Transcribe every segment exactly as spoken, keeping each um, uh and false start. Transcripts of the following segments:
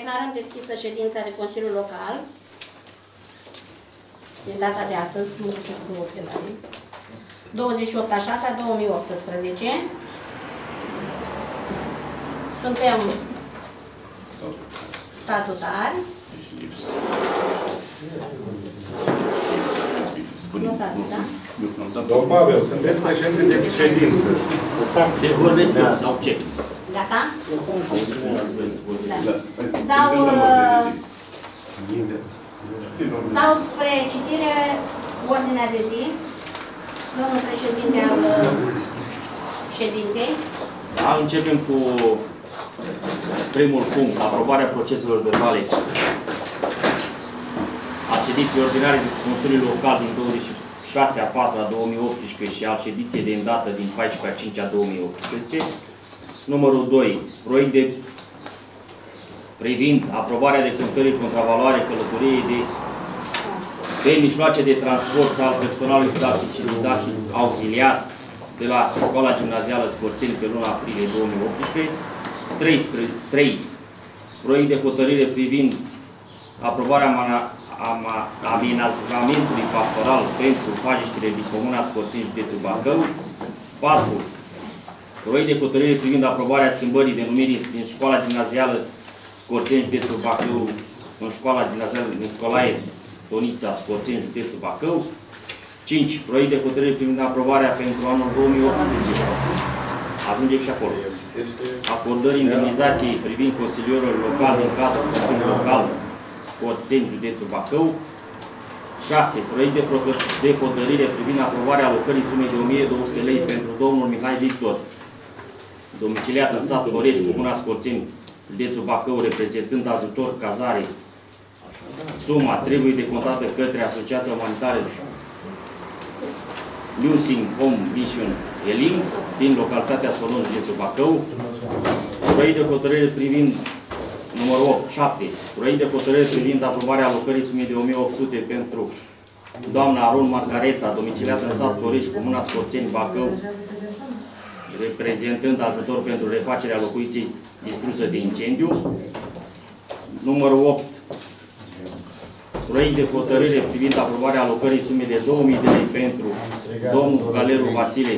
Declarăm deschisă ședința de Consiliu Local din data de astăzi, douăzeci și opt a șasea două mii optsprezece. Suntem statutari. Notați, da? Domnul Pavel, sunteți președinte de ședință. De vorbesc sau ce? Gata? Da. Dau, uh, dau spre citire ordinea de zi. Domnul președinte al ședinței. Da, începem cu primul punct, aprobarea proceselor verbale a ședinței ordinare de Consiliul Local din douăzeci și șase a patra două mii optsprezece și al ședinței de îndată din paisprezece a cincea două mii optsprezece. Numărul doi. Proiect de privind aprobarea de contării contravaloare călătoriei de, de mijloace de transport al personalului practic și didactic auxiliar de la Școala Gimnazială Scorțeni pe luna aprilie două mii optsprezece. trei. Proiect de hotărâre privind aprobarea amenajamentului pastoral pentru pajiștile din Comuna Scorțeni, județul Bacău. patru. Proiect de hotărâre privind aprobarea schimbării denumirii din Școala Gimnazială Scorțeni, județul Bacău, în Școala Gimnazială Nicolae Tonița Scorțeni, județul Bacău. cinci. Proiect de hotărâre privind aprobarea pentru anul două mii optsprezece. Ajungem și acolo. Acordării indemnizației privind consilierul local din cadrul Consiliului Local Scorțeni, județul Bacău. șase. Proiect de, de hotărâre privind aprobarea alocării sumei de o mie două sute lei pentru domnul Mihai Victor, domiciliat în sat Florești, Comuna Scorțeni, județul Bacău, reprezentând ajutor cazare. Suma trebuie decontată către Asociația Umanitară Nursing Home Mission Elim, din localitatea Solon, județul Bacău. Proiect de hotărâre privind numărul opt, șapte. Proiect de hotărâre privind aprobarea alocării sumei de o mie opt sute pentru doamna Aron Margareta, domiciliată în sat Florești, Comuna Scorțeni, Bacău, reprezentând ajutor pentru refacerea locuinței distrusă de incendiu. Numărul opt. Proiect de hotărâre privind aprobarea alocării sumei de două mii de lei pentru domnul Galeru Vasile,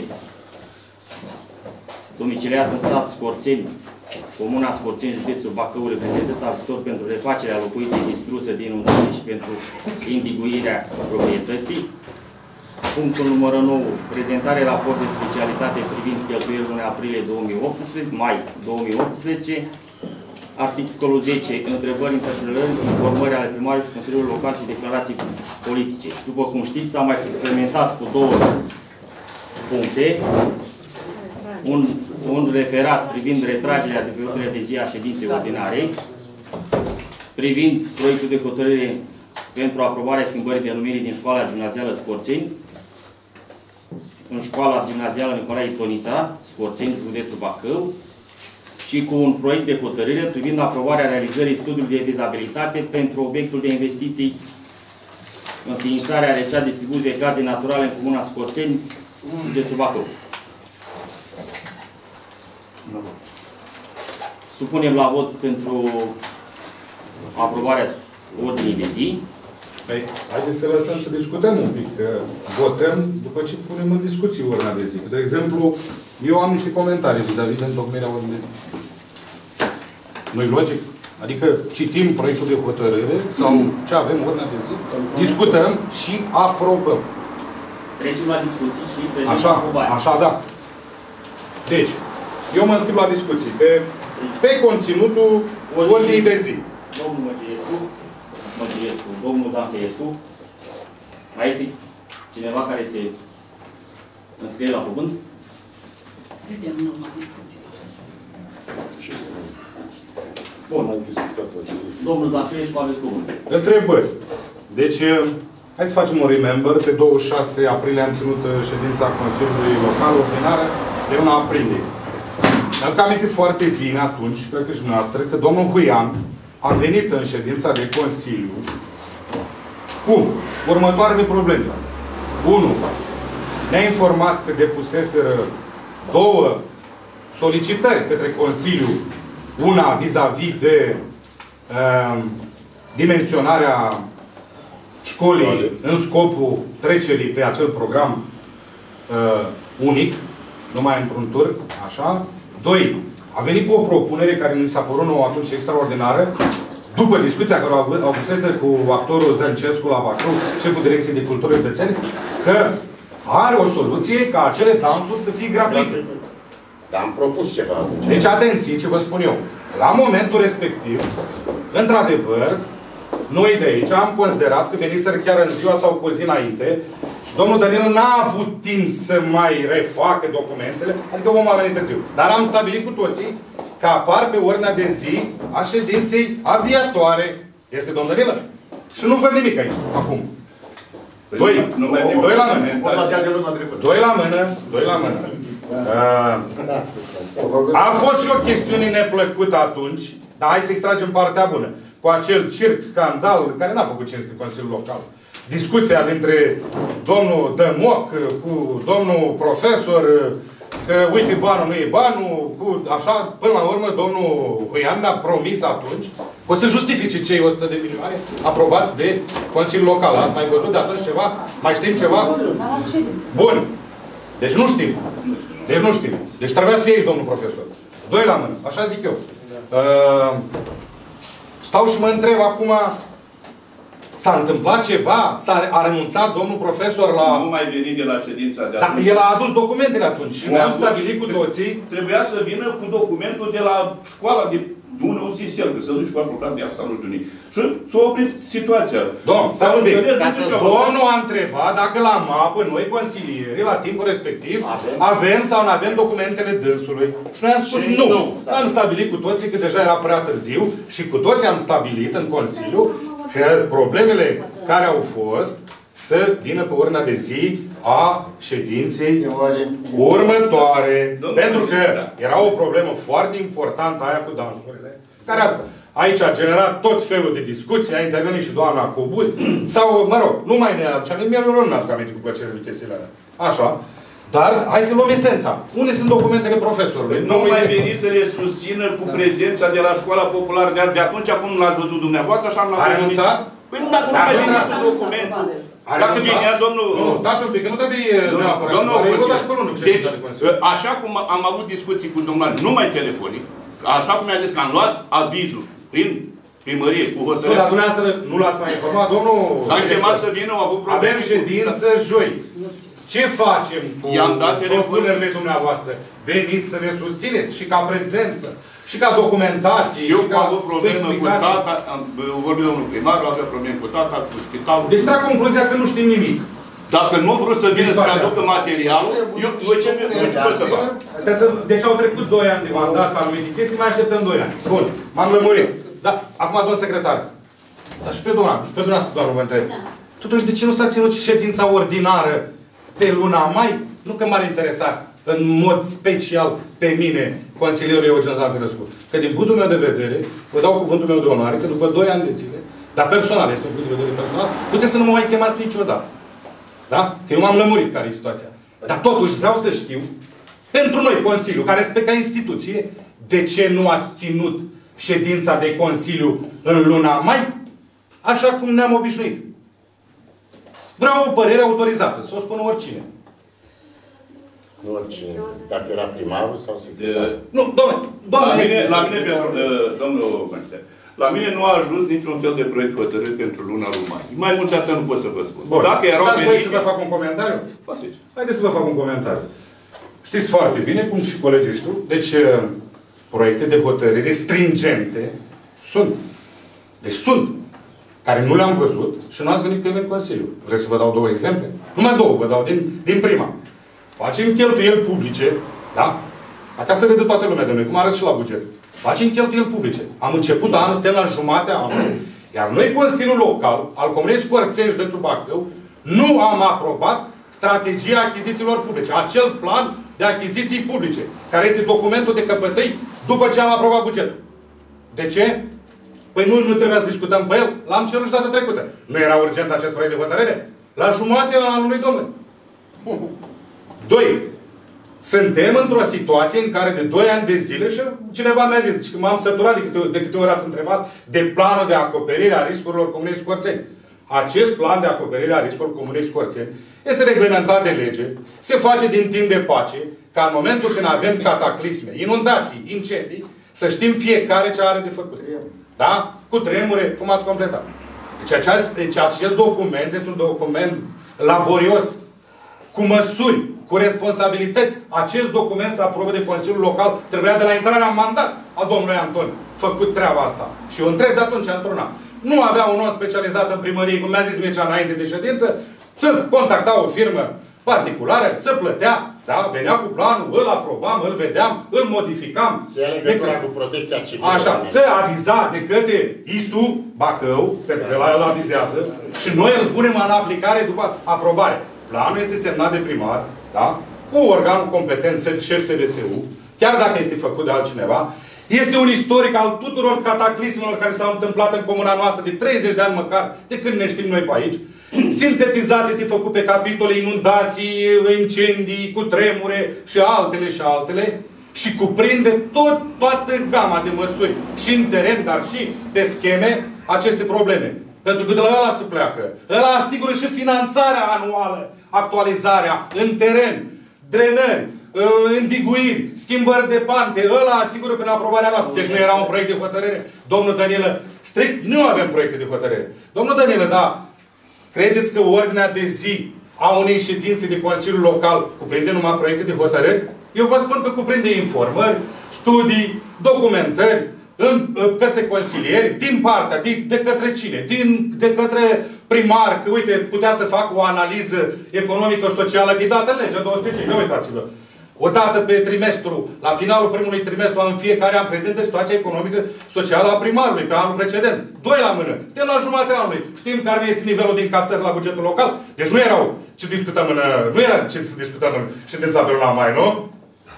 domiciliat în sat Scorțeni, Comuna Scorțeni, județul Bacău, reprezentând ajutor pentru refacerea locuinței distruse de inundații și pentru indiguirea proprietății. Punctul numărul nouă. Prezentare raport de specialitate privind cheltuielile lunii aprilie două mii optsprezece, mai două mii optsprezece. Articolul zece. Întrebări, interpelări, informări ale primarului și Consiliului Local și declarații politice. După cum știți, s-a mai suplimentat cu două puncte. Un, un referat privind retragerea de pe ordinea de zi a ședinței ordinare, privind proiectul de hotărâre pentru aprobarea schimbării denumirii din Școala Gimnazială Scorțeni în Școala Gimnazială Nicolae Tonița, Scorțeni, județul Bacău, și cu un proiect de hotărâre privind aprobarea realizării studiului de vizabilitate pentru obiectul de investiții înființarea rețea distribuție de gaze naturale în Comuna Scorțeni, județul Bacău. Supunem la vot pentru aprobarea ordinii de zi. Păi, haideți să lăsăm să discutăm un pic, că votăm după ce punem în discuție ordinea de zi. De exemplu, eu am niște comentarii vis-a-vis de întocmirea ordinii de zi. Nu-i logic? Adică citim proiectul de hotărâre sau ce avem ordinea de zi, discutăm și aprobăm. Trecem la discuții și prezentăm așa, aprobarea. Așa, da. Deci, eu mă înscriu la discuții pe, pe conținutul ordinii de zi. Domnul Măgiescu, Măgiescu, domnul Dantescu, mai este cineva care se înscrie la cuvânt? Vedem în urma discuțiilor. Bun. Domnul Dantescu, aveți cuvânt. Întrebări. Deci, hai să facem un remember. Pe douăzeci și șase aprilie am ținut ședința Consiliului Local ordinară de luna aprilie. Mi-am amintit foarte bine atunci, cred că și dumneavoastră, că domnul Huian a venit în ședința de Consiliu cu următoarele probleme. unu. Ne-a informat că depuseseră două solicitări către Consiliu. Una vis-a-vis de uh, dimensionarea școlii în scopul trecerii pe acel program uh, unic, numai într-un tur, așa. Doi, a venit cu o propunere care mi s-a părut nouă atunci extraordinară, după discuția care au avusese cu actorul Zăncescu la Bacău, șeful Direcției de Cultură Județeni, că are o soluție ca acele dansuri să fie gratuite. Dar am propus ceva. Deci, atenție ce vă spun eu. La momentul respectiv, într-adevăr, noi de aici am considerat că veniseră chiar în ziua sau cu o zi înainte și domnul Danil n-a avut timp să mai refacă documentele, adică vom avea târziu. Dar am stabilit cu toții că apar pe ordinea de zi a ședinței aviatoare. Este domnul Danilă? Și nu văd nimic aici, acum. Doi, doi la mână. Doi la mână, doi la mână. Uh, a fost și o chestiune neplăcută atunci, dar hai să extragem partea bună. Cu acel circ, scandal, care n-a făcut cinste Consiliul Local. Discuția dintre domnul Dămoc cu domnul profesor, că uite, banul nu e banul, cu, așa, până la urmă, domnul Hoian ne-a promis atunci o să justifice cei o sută de milioane aprobați de Consiliul Local. Ați mai văzut de atunci ceva? Mai știm ceva? Bun. Deci nu știm. Deci nu știm. Deci trebuia să fie aici, domnul profesor. Doi la mână. Așa zic eu. Uh, stau și mă întreb acum, s-a întâmplat ceva? S-a a renunțat domnul profesor la... Nu mai veni de la ședința de atunci. Dar el a adus documentele atunci. Și noi am stabilit cu toții... Trebuia să vină cu documentul de la școala de Dună, o zi că să duci cu program de asta, nu știu nici. Și s-a oprit situația. Domnul, stați un pic. Domnul a întrebat dacă la mapă, noi consilieri, la timpul respectiv, avem sau nu avem documentele dânsului. Și noi am spus nu. Am stabilit cu toții că deja era prea târziu și cu toții am stabilit în Consiliu că problemele care au fost să vină pe ordinea de zi a ședinței următoare. Pentru că era o problemă foarte importantă aia cu dansurile, care a, aici a generat tot felul de discuții, a intervenit și doamna Cobuz, sau, mă rog, nu mai ne aduce aminte, mie nu mi-aduc aminte cu plăcere de chestiile alea. Așa. Dar hai să luăm esența. Unde sunt documentele profesorului? Nu mai veni să le susțină cu prezența de la Școala Populară de, de atunci până nu l-ați văzut dumneavoastră, așa nu l-ați văzut. Păi nu, dacă nu mai veni cu documentul. Dacă vinea domnul... Nu, stați un pic, că nu trebuie... Domnul Consiliu. Deci, așa cum am avut discuții cu domnul, numai telefonic, așa cum mi-a zis că am luat avizul prin primărie, cu hotărâre. Nu, dar dumneavoastră nu l-ați mai informat, domnul... Am chemat să vină, au avut probleme. Avem ședință joi. Ce facem cu propunerile dumneavoastră? Veniți să ne susțineți și ca prezență, și ca documentație, eu și ca am avut probleme cu tata, am vorbit domnul primar, avea probleme cu tata, cu spitalul. Deci trag concluzia că nu știm nimic. Dacă nu vreau să vină să aducă materialul, eu ce pot să fac? Deci au trecut doi ani de mandat ca anumite chestii, mai așteptăm doi ani. Bun, m-am lămurit. Da, acum, domnul secretar. Dar și pe doamna, pe dumneavoastră doar mă întreb. Totuși, de ce nu s-a ținut ședința ordinară pe luna mai? Nu că m-ar interesa în mod special pe mine, consilierul Eugen Zanfărescu. Că din punctul meu de vedere, vă dau cuvântul meu de onoare, că după doi ani de zile, dar personal, este un punct de vedere personal, puteți să nu mă mai chemați niciodată. Da? Că eu m-am lămurit care e situația. Dar totuși vreau să știu, pentru noi, Consiliul, care este ca instituție, de ce nu ați ținut ședința de Consiliu în luna mai, așa cum ne-am obișnuit. Vreau o părere autorizată, să o spună oricine. Nu oricine. Dacă era primarul sau secretar. Nu, domnule, la mine, la mine pentru, domnul Consilier, la mine nu a ajuns niciun fel de proiect hotărât pentru luna lui mai. Mai mult de atât nu pot să vă spun. Bun. Dacă erau dați voi venite... să vă fac un comentariu? Pasici. Haideți să vă fac un comentariu. Știți foarte bine, cum și colegii știu, deci proiecte de hotărâre stringente sunt. Deci sunt. Care nu le-am văzut și nu ați venit cu ele în Consiliu. Vreți să vă dau două exemple? Numai două vă dau din, din prima. Facem cheltuieli publice, da? Acasă să râde toată lumea de noi, cum arăt și la buget. Facem cheltuieli publice. Am început anul, suntem la jumatea anului. Iar noi, Consiliul Local, al Comunei Scorțeni, județul Bacău, nu am aprobat strategia achizițiilor publice. Acel plan de achiziții publice, care este documentul de căpătăi după ce am aprobat bugetul. De ce? Păi nu, nu trebuia să discutăm pe el. L-am cerut și data trecută. Nu era urgent acest proiect de hotărâre? La jumatea anului, domnule. Doi. Suntem într-o situație în care de doi ani de zile, și cineva mi-a zis, că m-am săturat de câte, de câte ori ați întrebat, de planul de acoperire a riscurilor Comunei Scorțeni. Acest plan de acoperire a riscurilor Comunei Scorțeni este reglementat de lege, se face din timp de pace, ca în momentul când avem cataclisme, inundații, incendii, să știm fiecare ce are de făcut. Da? Cu tremure, cum ați completat. Deci acest, deci acest document este un document laborios, cu măsuri, cu responsabilități. Acest document se aprobă de Consiliul Local, trebuia de la intrarea în mandat a domnului Anton făcut treaba asta. Și eu întreb de atunci într-una. Nu avea un om specializat în primărie, cum mi-a zis Mircea înainte de ședință, să contacta o firmă particulară, să plătea, da? Venea cu planul, îl aprobam, îl vedeam, îl modificam. Se ia legătura cu protecția civilă. Așa, să aviza de către I S U Bacău, pentru că la el avizează, și noi îl punem în aplicare după aprobare. Planul este semnat de primar, da? Cu organul competent, șef S V S U, chiar dacă este făcut de altcineva. Este un istoric al tuturor cataclismelor care s-au întâmplat în comuna noastră de treizeci de ani măcar, de când ne știm noi pe aici. Sintetizat este făcut pe capitole inundații, incendii, cutremure și altele și altele. Și cuprinde tot, toată gama de măsuri, și în teren, dar și pe scheme, aceste probleme. Pentru că de la ăla se pleacă. Ăla asigură și finanțarea anuală, actualizarea în teren, drenări, îndiguiri, schimbări de pante. Ăla asigură prin aprobarea noastră. Deci nu era un proiect de hotărâre. Domnul Danilă, strict, nu avem proiecte de hotărâre. Domnul Danilă, da, credeți că ordinea de zi a unei ședințe de Consiliul Local cuprinde numai proiecte de hotărâri? Eu vă spun că cuprinde informări, studii, documentări, în, către consilieri, din partea, de, de către cine? Din, de către primar, că uite, putea să facă o analiză economică-socială, că e dată în legea două sute cinci, uitați-vă. O dată pe trimestru, la finalul primului trimestru, în fiecare an prezentă situația economică socială a primarului, pe anul precedent. Doi la mână. Suntem la jumatea anului. Știm care este nivelul de încasări la bugetul local. Deci nu erau ce discutăm în... Nu era ce să discutăm în ședința pe luna mai, nu?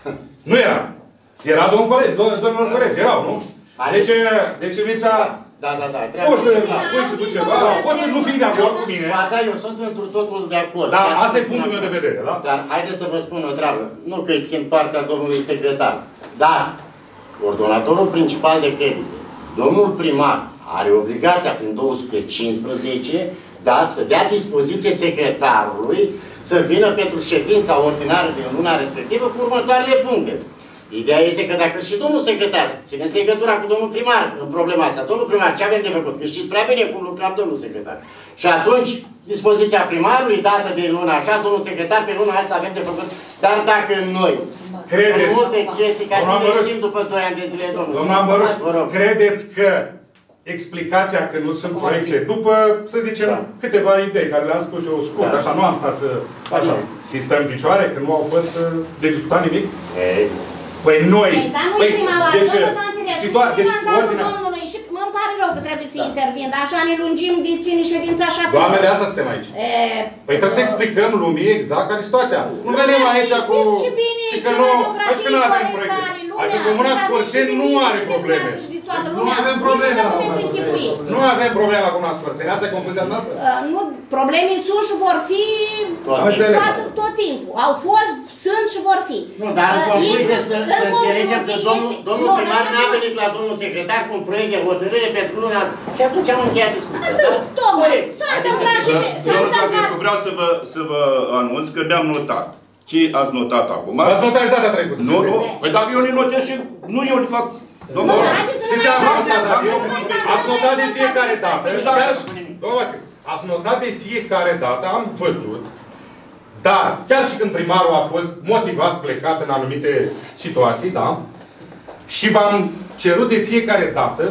Nu era. Era domnul colegi, domnilor colegi, erau, nu? Deci, deci, Mircea... Da, da, da. Poți să spui și tu ceva, poți să nu fii de acord cu mine. Ba da, eu sunt într totul de acord. Da, asta e punctul meu de vedere, da? Dar haideți să vă spun o treabă. Nu că îi țin partea domnului secretar. Dar, coordonatorul principal de credite, domnul primar, are obligația prin două sute cincisprezece, da, să dea dispoziție secretarului să vină pentru ședința ordinară din luna respectivă cu următoarele puncte. Ideea este că dacă și domnul secretar, țineți legătura cu domnul primar în problema asta. Domnul primar, ce avem de făcut? Că știți prea bine cum lucram domnul secretar. Și atunci, dispoziția primarului, dată de luna așa, domnul secretar, pe luna asta avem de făcut. Dar dacă noi, credeți, în multe chestii care nu le știm după doi ani de zile, domnul. Domnul Ambăruș, credeți că explicația că nu sunt proiecte, după, să zicem, da, câteva idei care le-am spus eu scurt, da, așa, nu am stat să... Așa, sistem în picioare, că nu au fost de discutat nimic? Ei. Păi noi... Păi, dar nu-i prima oară, deci, situația, deci, ordinea... domnului și îmi pare rău că trebuie să da. intervin, dar așa ne lungim din ține ședința așa... Doamne, de asta suntem aici. E... Păi trebuie să explicăm lumii exact care e situația. Nu, nu venim aici cu... Și bine, și că nu... Aici că nu avem proiecte. Adică Comuna Scorțeni nu are probleme. Nu avem probleme la Comuna Scorțeni. Nu avem probleme la Comuna Scorțeni. Asta e concluzia noastră? Nu, probleme sunt și vor fi tot timpul. Au fost, sunt și vor fi. Nu, dar în concluzie să înțelegem că domnul primar n-a venit la domnul secretar cu un proiect de hotărâre pentru luna asta. Și atunci am încheiat discuția. Tocmai, s-a întâmplat și s-a întâmplat. Vreau să vă anunț că mi-am notat. Ce ați notat acum? Ați notat și data trecută. Nu, nu. Păi dacă eu le notez și nu eu le fac. Domnul, ați notat de fiecare dată. Ați notat de fiecare dată, am văzut. Dar, chiar și când primarul a fost motivat, plecat în anumite situații, da? Și v-am cerut de fiecare dată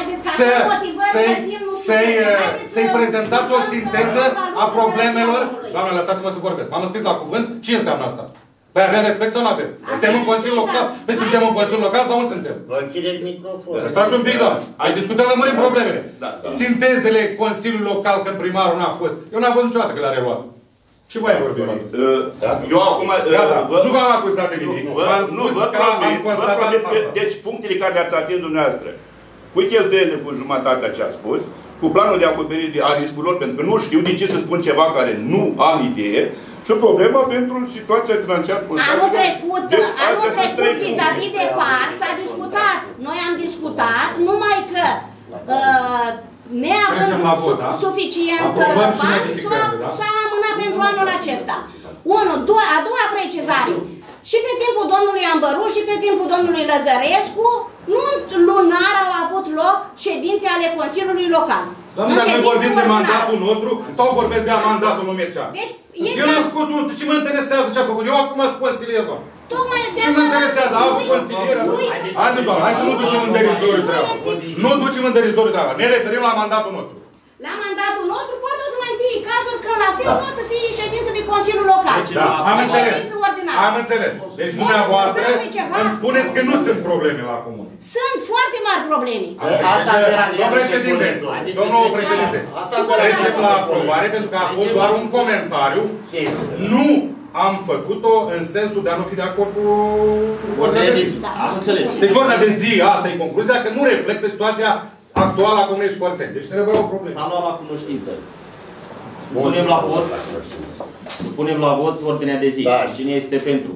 să-i prezentați o sinteză a problemelor. Doamne, lăsați-mă să vorbesc. M-am înscris la cuvânt. Ce înseamnă asta? Păi avem respect sau nu avem? Suntem în Consiliul Local? Păi suntem în Consiliul Local sau nu suntem? Vă închideți microfonul. Stați un pic, doamne. Hai discutăm, lămurim problemele. Sintezele Consiliului Local când primarul n-a fost. Eu n-am văzut niciodată că l-a reluat. Ce mai vorbim? Eu acum... Nu v-am acuzat de nimic. V-am spus că am constatat asta. Deci punctele care le-ați atins dumneavoastră, cu cheltuielile cu jumătatea ce a spus, cu planul de acoperire a riscurilor, pentru că nu știu de ce să spun ceva care nu am idee, și o problemă pentru situația financiară politică. Anul trecut, deci, anul trecut trei vis-a-vis de par s-a discutat. Noi am discutat, numai că uh, neavând la vot, da? suficient Aprobăm și bani, modificările, da? s-a amânat pentru anul acesta. Unu, do- a doua precizare. Și pe timpul domnului Ambăru și pe timpul domnului Lăzărescu, nu lunar au avut loc ședințe ale Consiliului Local. Doamne, dar noi vorbim de mandatul nostru sau vorbesc de mandatul lui Mircea? Deci, eu nu am scos un... Ce mă interesează ce a făcut? Eu acum sunt consilier, doamne. Tocmai de Ce mă interesează? Au consilier? Haide, doamne, hai să nu ducem în derizoriu treaba. Nu ducem în derizoriu treaba. Ne referim la mandatul nostru. La mandatul nostru poate o să mai fie cazuri când la fel nu o să fie ședință de Consiliul Local. Da, am înțeles. Am înțeles. Deci dumneavoastră îmi spuneți că nu sunt probleme la comun. Sunt foarte mari probleme. Asta Domnul președinte, domnul președinte, trecem la aprobare pentru că a fost doar un comentariu. Nu am făcut-o în sensul de a nu fi de acord cu ordinea de zi. Am înțeles. Deci ordinea de zi, asta e concluzia, că nu reflectă situația actuală a Comunei Scorțeni. Deci trebuie o problemă. S-a luat la cunoștință. Punem la vot. Punem la vot ordinea de zi. Da. Cine este pentru?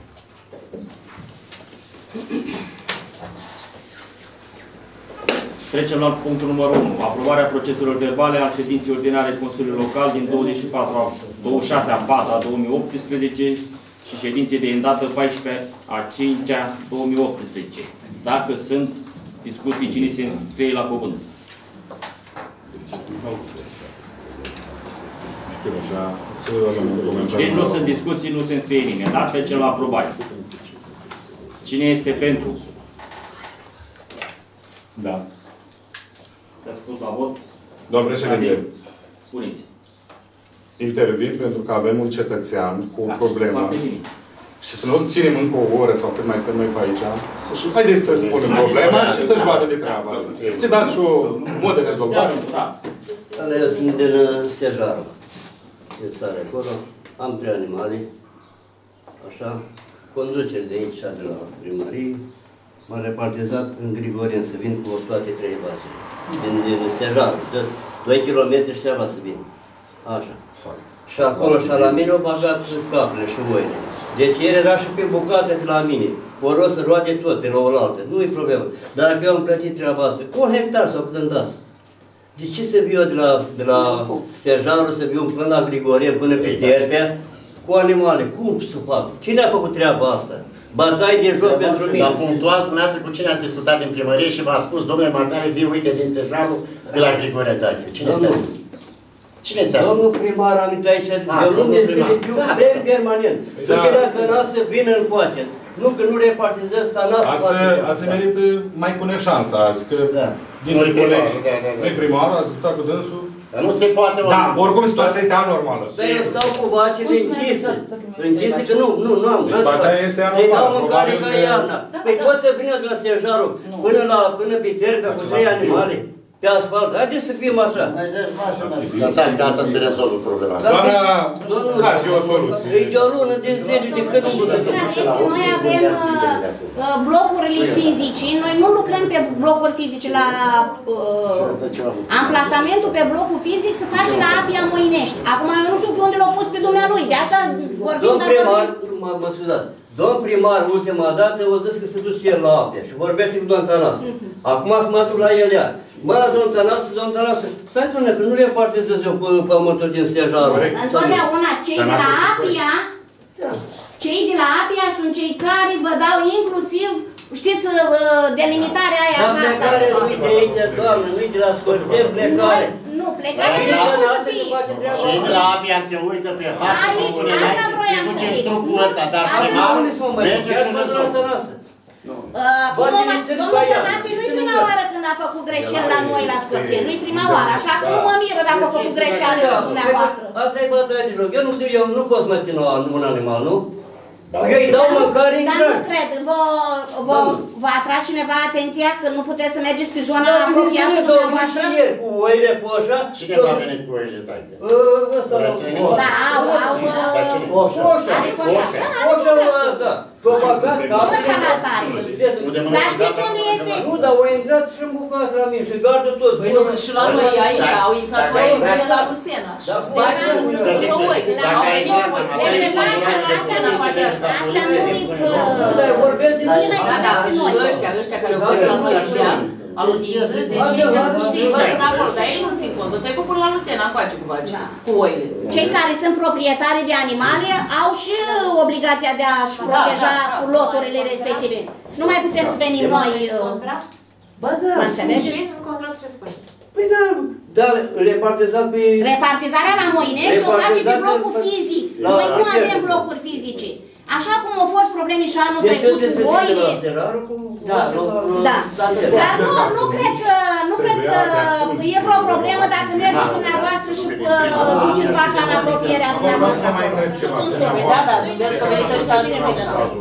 Trecem la punctul numărul unu. Aprobarea proceselor verbale al ședinței ordinare Consiliului Local din douăzeci și patru a douăzeci și șase a patra două mii optsprezece și ședinței de îndată paisprezece a cincea două mii optsprezece. Dacă sunt discuții, cine se înscrie la cuvânt? Deci nu sunt discuții, nu se înscrie nimeni. Da? Trecem la aprobare. Cine este pentru? Da. S-a spus la vot? Domnul președinte, Spuneți. intervin pentru că avem un cetățean cu o problemă. Foarte bine. Și să nu ținem încă o oră sau cât mai stăm noi pe aici. Haideți să spunem problema și să-și vadă de treaba. Să dați și o mod de rezolvare. Da. Eu sunt din Stejarul. Din sare acolo. Am trei animale. Așa. Conducere de aici, de la primărie. M-am repartizat în Grigorien să vin cu toate trei vase. Din, din Stejarul. De doi kilometri și ceva să vin. Așa. Și acolo și la mine au bagat caprele și oile. Deci el era și pe bucată de la mine. O rost să roade tot de la oaltă. Nu e problemă. Dar dacă eu am plătit treaba asta, cu un hectar sau cât îmi dați. De ce să viu eu de la, de la Stejarul, să viu până la Grigorien, până pe Terbea, cu animale? Cum să fac? Cine a făcut treaba asta? Batai de joc pentru mine. Dar punctual, dumneavoastră, cu cine ați discutat din primărie și v-a spus, domnule Matale, vii, uite, din Stejarul, de la Grigorien Dache. Cine ți-a zis? Cine ți-a zis? Domnul primar am uitat aici, de luni de zile fiu permanent. Să cine că n-a să vină în coace. Nu că nu repartizez tanasul. Ați nimerit mai pune șansa azi, că din colegi, noi primarul, ați discutat cu dânsul. Dar nu se poate... Da, oricum situația este anormală. Dar eu stau cu vacile închise. Închise că nu, nu, nu am. Situația este anormală. Îi dau mâncare ca iarna. Păi pot să vină de la Stejarul până la, până pe Terbea cu trei animale. Pe asfalt. Haideți să fim așa. Lăsați că asta se rezolvă problema. Doamna, dați o soluție. E de o lună de zile de când nu Noi avem uh, blocurile fizice, noi nu lucrăm pe blocuri fizice la uh, amplasamentul pe blocul fizic se face la Apia Moinești. Acum eu nu știu pe unde l-au pus pe dumnealui, de asta vorbim, Domn dar primar, vorbim. mă, mă scuzați, domn primar ultima dată o zis că se duce el la Apia și vorbește cu domn Tănase. Acum să mă duc la el iar. Mă, domn Tănase, domn Tănase, stai tu, că nu repartizez eu pe pământul din Stejarul. Întotdeauna cei de la Apia, cei de la Apia sunt cei care vă dau inclusiv, știți, delimitarea aia. Dar plecare nu-i de aici, doamnă, nu-i de la Scorțeni, plecare. Nu, plecare nu poate să fie. Cei de la Apia se uită pe hartă, spune, se duce în trupul ăsta, dar primarul merge și nu rezolvă. Domnul Tănase nu-i prima oară când a făcut greșeli la noi la Scorțeni, nu-i prima oară, așa că nu mă miră dacă a făcut greșeală la dumneavoastră. Asta e bătaia de joc, eu nu știu, eu nu pot să mă țin un animal, nu? Eu îi dau mâncare în Dar nu cred, vă atrage cineva atenția că nu puteți să mergeți pe zona apropiată cu dumneavoastră? Cu oile, cu așa. Cine va veni cu oile tale? Da, au, au, Oșa. are contract. Oșa, da. Și-o băgat Și ăsta la altare. de mână. Dar știți unde este? Nu, dar au intrat și în bucat la mine și gardă tot. Păi nu, că și la noi aici au intrat la de la Lucena. Face mână cu oi. Au venit oi. Deci, asta nu Dar vorbesc din nu-i mai Da, da, vorbesc pe și noi. ăștia, ăștia care au fost la noi ăștia, alutință, deci ei trebuie să știi, bă, până acolo, dar ei nu țin cont, o trecut până la Lucena, face cu vaci, cu oile. Cei care sunt proprietari de animale au și obligația de a-și proteja loturile respective. Nu mai putem să venim noi. Ba da. Mă înțelegeți? Și în contract ce spune? Păi da, dar repartizat pe... Repartizarea la Moinești o face pe blocul fizic. Noi nu avem blocuri fizice. Așa cum au fost probleme și anul trecut cu oile. Da, Da. Dar nu, nu cred că, nu cred că e vreo problemă dacă mergeți dumneavoastră și duceți vaca în apropierea dumneavoastră. Da, da, vedeți că vei ăștia nu ne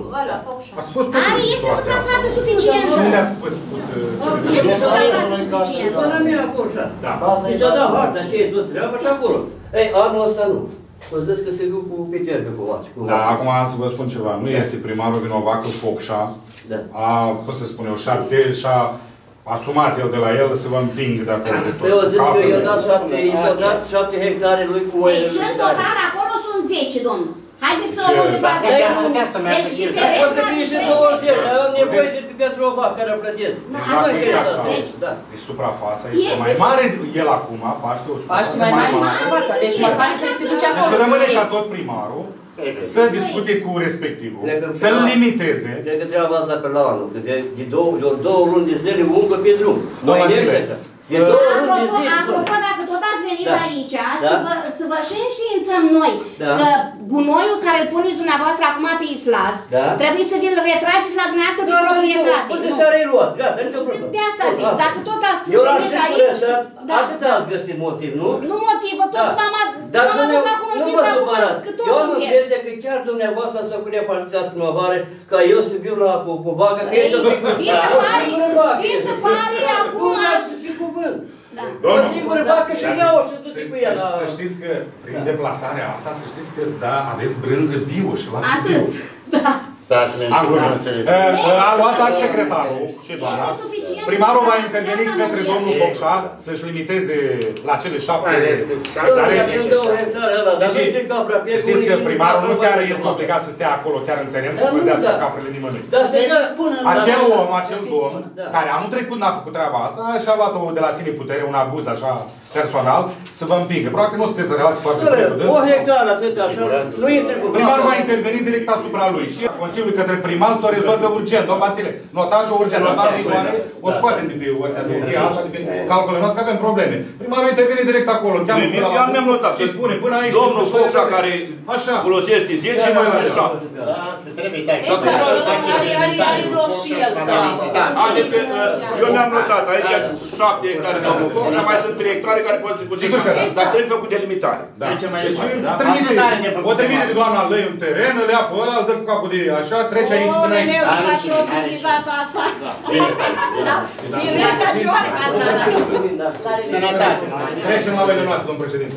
Are, este suprafață suficientă. Nu le-ați păscut. Este suprafață suficientă. Până mea acolo, așa. Da. Mi s-a dat harta, ce e tot treaba și acolo. Ei, anul ăsta nu. Vă zic că se duc cu Petercă cu vaci. Da, acum am să vă spun ceva. Nu este primarul vinovat că Focșa a, cum să spun eu, șapte și-a asumat el de la el să vă împing de acolo de tot. Păi eu zic că i-a dat șapte, i s-au dat șapte hectare lui cu oile. Deci în total acolo sunt zece, domnul. Haideți să o luăm pe partea Deci, aceea. putea să meargă Deci și el. diferența Poate fi și douăzeci, dar am nevoie de pentru o vacă care o plătesc. Nu, Deci, asta dacă e e așa. așa, Deci, Da. deci suprafața este Este mai sub- mare el acum, Paște, o Paște suprafață mai mai mare, mare. fața, deci măcar trebuie să te duci acolo. Deci rămâne să ca iei. tot primarul Perfect. să discute cu respectivul, Cred că- să-l limiteze. Cred că treaba asta pe la anul, că de, de, două, de două luni de zile umblă pe drum. Domnul Mai Vasile, nimic așa. De două luni de Apropo, zile. apropo, dacă tot ați venit Da. aici, Da. să, vă, să vă și înștiințăm noi Da. că gunoiul care îl puneți dumneavoastră acum pe Islaz, Da. trebuie să vi-l retrageți la dumneavoastră pe Da, proprietate. Unde Nu. s-a reluat? Gata, nicio problemă. De asta zic, Asta. dacă tot ați Eu la venit șeful aici, ăsta, da. atât ați găsit motiv, nu? Nu motivă, tot Da. v-am ad- Dar v-am adus la nu cunoștință vă acum, supărați. că toți Eu am sunteți. impresia că chiar dumneavoastră să făcut repartițați primăvară, ca eu să viu la cu, cu vaca, că Ei, e să fiu cu vi se pare, vi se pare acum, să fiu cuvânt. da. O singură vacă și iau și du-te cu ea la... Să știți că prin deplasarea asta, să știți că da, aveți brânză bio și la Atât. bio. Da. Stați liniștit, Acum, nu înțelegeți. a luat act secretarul și doamna. Este suficient. Primarul va interveni către Este. domnul Focșa să-și limiteze la cele șapte Mai ales că și Dom'le, are dacă zece, îmi dă o hectare ăla, dar nu Deci, știi capra, pierd știți unii că din primarul nu capra, chiar bă, este bă. obligat să stea acolo, chiar în teren, să Dar nu, păzească da. caprele nimănui. Dar să Trebuie dă... să spună, Acel da, om, acel să-i domn, spună. Da. care anul trecut n-a făcut treaba asta și-a luat-o de la sine putere, un abuz așa personal, să vă împingă. Practic nu sunteți în relații foarte bune cu Dom'le, o dânsul. hectară atât așa, Siguranță. nu intre cu Primarul va capra. interveni direct asupra lui și Consiliul către primar să o rezolve urgent. Domnul Vasile, notați o urgență, doamna Isoare, o scoatem de pe ordinea de zi asta, de pe calculele noastre, că avem probleme. Primarul intervine direct acolo, cheamă Bine, până la eu mi-am notat. și spune până aici. Domnul Focșa care Așa. folosește zece și mai la șapte. Da, să trebuie taxe. Exact, are- are- are loc și el să- Da. Adică, eu mi-am notat aici șapte hectare domnul Focșa, mai sunt trei hectare care pot să Sigur că da. dar trebuie făcut delimitare. Da. Trecem mai Deci, departe, da? trimite, Atât are nefăcut o trimite primarul. de doamna lui în teren, îl ia pe ăla, îl dă cu capul de așa, trece aici până aici. Oleu, Are face cine, o are utilizatul asta. Bine, bine. Da. Direct la cioarcă asta, da. Sănătate. Trecem la vele noastre, domn președinte.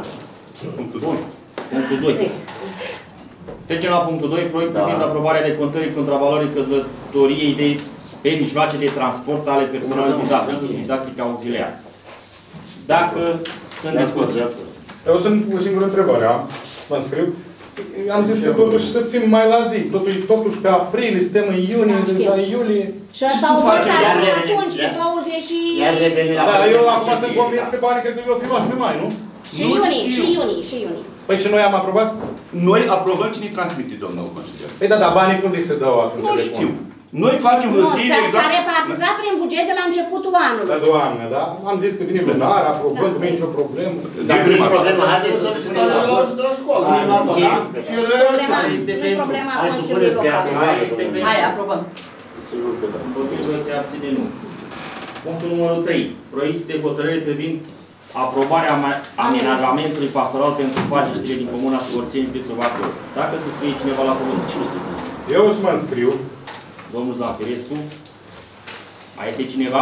Punctul doi. Punctul doi. Trecem la punctul doi, proiect Da. privind aprobarea decontării contravalorii călătoriei de pe mijloace de transport ale personalului didactic și didactic auxiliar. Dacă sunt discuții. Eu sunt cu o singură întrebare, am, mă înscriu. Am zis că totuși să fim mai la zi. Totuși, totuși pe aprilie, suntem în iunie, Da, știți. la iulie. Și asta au fost Iar acum revenim, atunci, pe iar- douăzeci și... Iar revenim la Da, eu problema acum sunt ședinței. convins că banii cred că vor fi luați pe mai, nu? Și Nu iunie, știu. și iunie, și iunie. Păi și noi am aprobat? Noi aprobăm cine transmite, domnul consilier. Păi da, dar banii cum îi se dau atunci? Nu de știu. fond? Noi facem Nu, hârtie s-a s-a exact. repartizat prin buget de la începutul La anului. doamne, da? Am zis că vine plenar, aprobăm, nu e nicio problemă. Dacă nu e problemă, haideți să spunem la loc. Problema, Este nu e pentru- problema Hai să Consiliului puneți pe Local. aprobare. Este pentru- Hai, aprobăm. Sigur că da. Împotrivă se abține nu. Punctul numărul trei. Proiect de hotărâre privind aprobarea ama- amenajamentului pastoral pentru pagiștile din comuna Scorțeni, județul Bacău. Dacă se scrie cineva la cuvânt. Eu o să mă înscriu. Domnul Zanfirescu. Mai este cineva?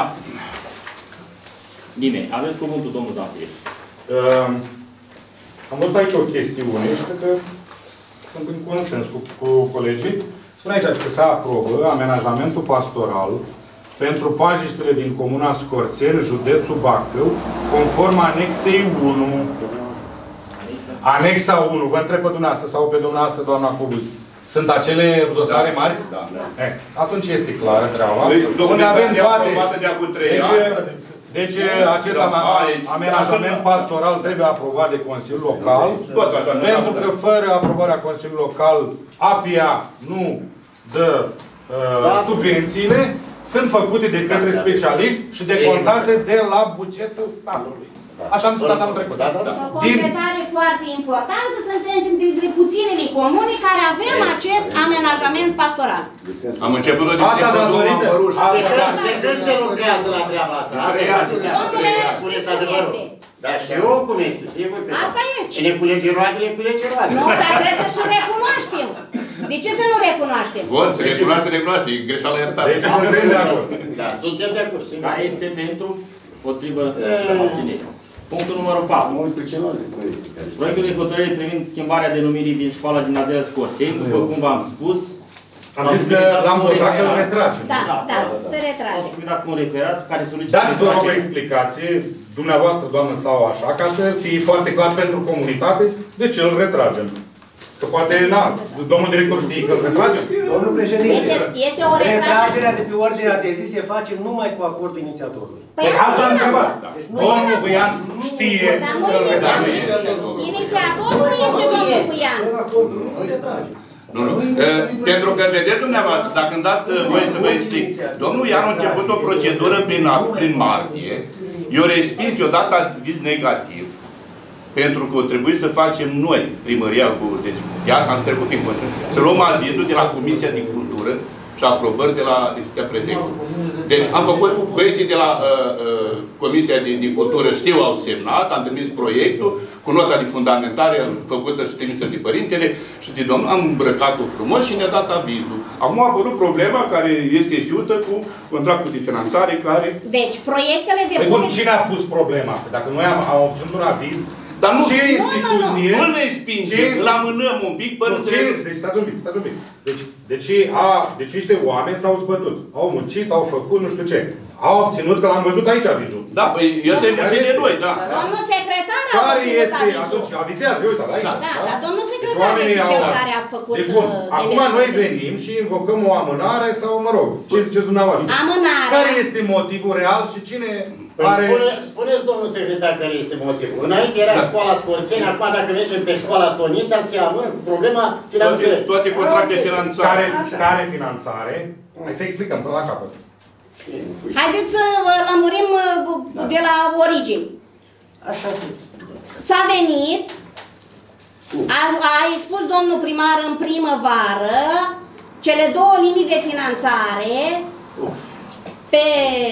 Nimeni. Aveți cuvântul, domnul Zanfirescu. Uh, am văzut aici o chestiune și cred că sunt în consens cu, cu colegii. Spune aici că se aprobă amenajamentul pastoral pentru pajiștele din Comuna Scorțeni, județul Bacău, conform anexei unu. Anexa unu, vă întreb pe dumneavoastră sau pe dumneavoastră, doamna Cobuz. Sunt acele dosare da, mari? Da, da. Eh, atunci este clară treaba. Unde avem toate. Deci, deci acest da, amenajament pastoral trebuie aprobat de Consiliul Local. Pentru că fără aprobarea Consiliului Local, APIA nu dă uh, da. subvențiile, sunt făcute de către specialiști și decontate de la bugetul statului. Așa am discutat anul trecut. O completare foarte importantă, suntem dintre puținele comuni care avem acest amenajament pastoral. Am început de asta, dar dorită. De când se lucrează la treaba asta? Domnule, știți cum este? Dar știu cum este, sigur că asta este. Cine culege roadele, culege roadele. Nu, dar trebuie să și recunoaștem. De ce să nu recunoaștem? Bun, să recunoaște, recunoaște. E greșeala iertată. Deci suntem de acord. Da, suntem de acord. Care este pentru, potrivă, abținere. Punctul numărul patru. Proiectul de hotărâre privind schimbarea denumirii din Școala Gimnazială Scorțeni, după cum v-am spus, am zis că l-am votat că îl retragem. Da, da, se retrage. Au spus un referat care solicită... Dați doar o explicație, dumneavoastră, doamnă, sau așa, ca să fie foarte clar pentru comunitate de ce îl retragem. Că poate, na, domnul director știe că îl retragem. Domnul președinte, este, este o retragerea de pe ordinea de zi se face numai cu acordul inițiatorului. Păi asta am întrebat. Domnul Buian știe dar nu inițiatorul. Inițiatorul este domnul Buian. Nu, nu. Pentru că, vedeți dumneavoastră, dacă îmi dați voi să vă explic, domnul Ian a început o procedură prin, prin martie, i-a respins, i-a dat aviz negativ, pentru că trebuie să facem noi, primăria, cu, deci de asta am trecut prin Consiliu, să luăm avizul de la Comisia de Cultură și aprobări de la decizia prefectului. Deci am făcut, băieții de la uh, uh, Comisia de, de Cultură știu, au semnat, am trimis proiectul cu nota de fundamentare făcută și trimisă de părintele și de domnul, am îmbrăcat-o frumos și ne-a dat avizul. Acum a apărut problema care este știută cu contractul de finanțare care... Deci, proiectele de... Păi, cine a pus problema? Dacă noi am, am obținut un aviz, dar nu, ce instituție... Nu, nu, nu. Nu respingem, îl amânăm un pic până să... Deci stați un pic, stați un pic. Deci, deci, a, deci niște oameni s-au zbătut. Au muncit, au făcut nu știu ce. Au obținut, că l-am văzut aici avizul. Da, păi este muncit de noi, da. Domnul secretar a care obținut este, avizul. atunci, avizează, uite, aici. Da, da, dar domnul secretar este cel care a făcut... Deci, bun, acum noi venim și invocăm o amânare sau, mă rog, ce ziceți dumneavoastră? Amânarea. Care este motivul real și cine... Păi are... spune, spuneți, domnul secretar, care este motivul. Înainte era da. Școala Scorțeni, acum dacă mergem pe școala Tonița, se amână cu problema finanțării. Toate, toate contracte finanțare. Care, care finanțare? Hai să explicăm până la capăt. Haideți să lămurim da. de la origini. Așa. S-a venit, a, a expus domnul primar în primăvară cele două linii de finanțare pe...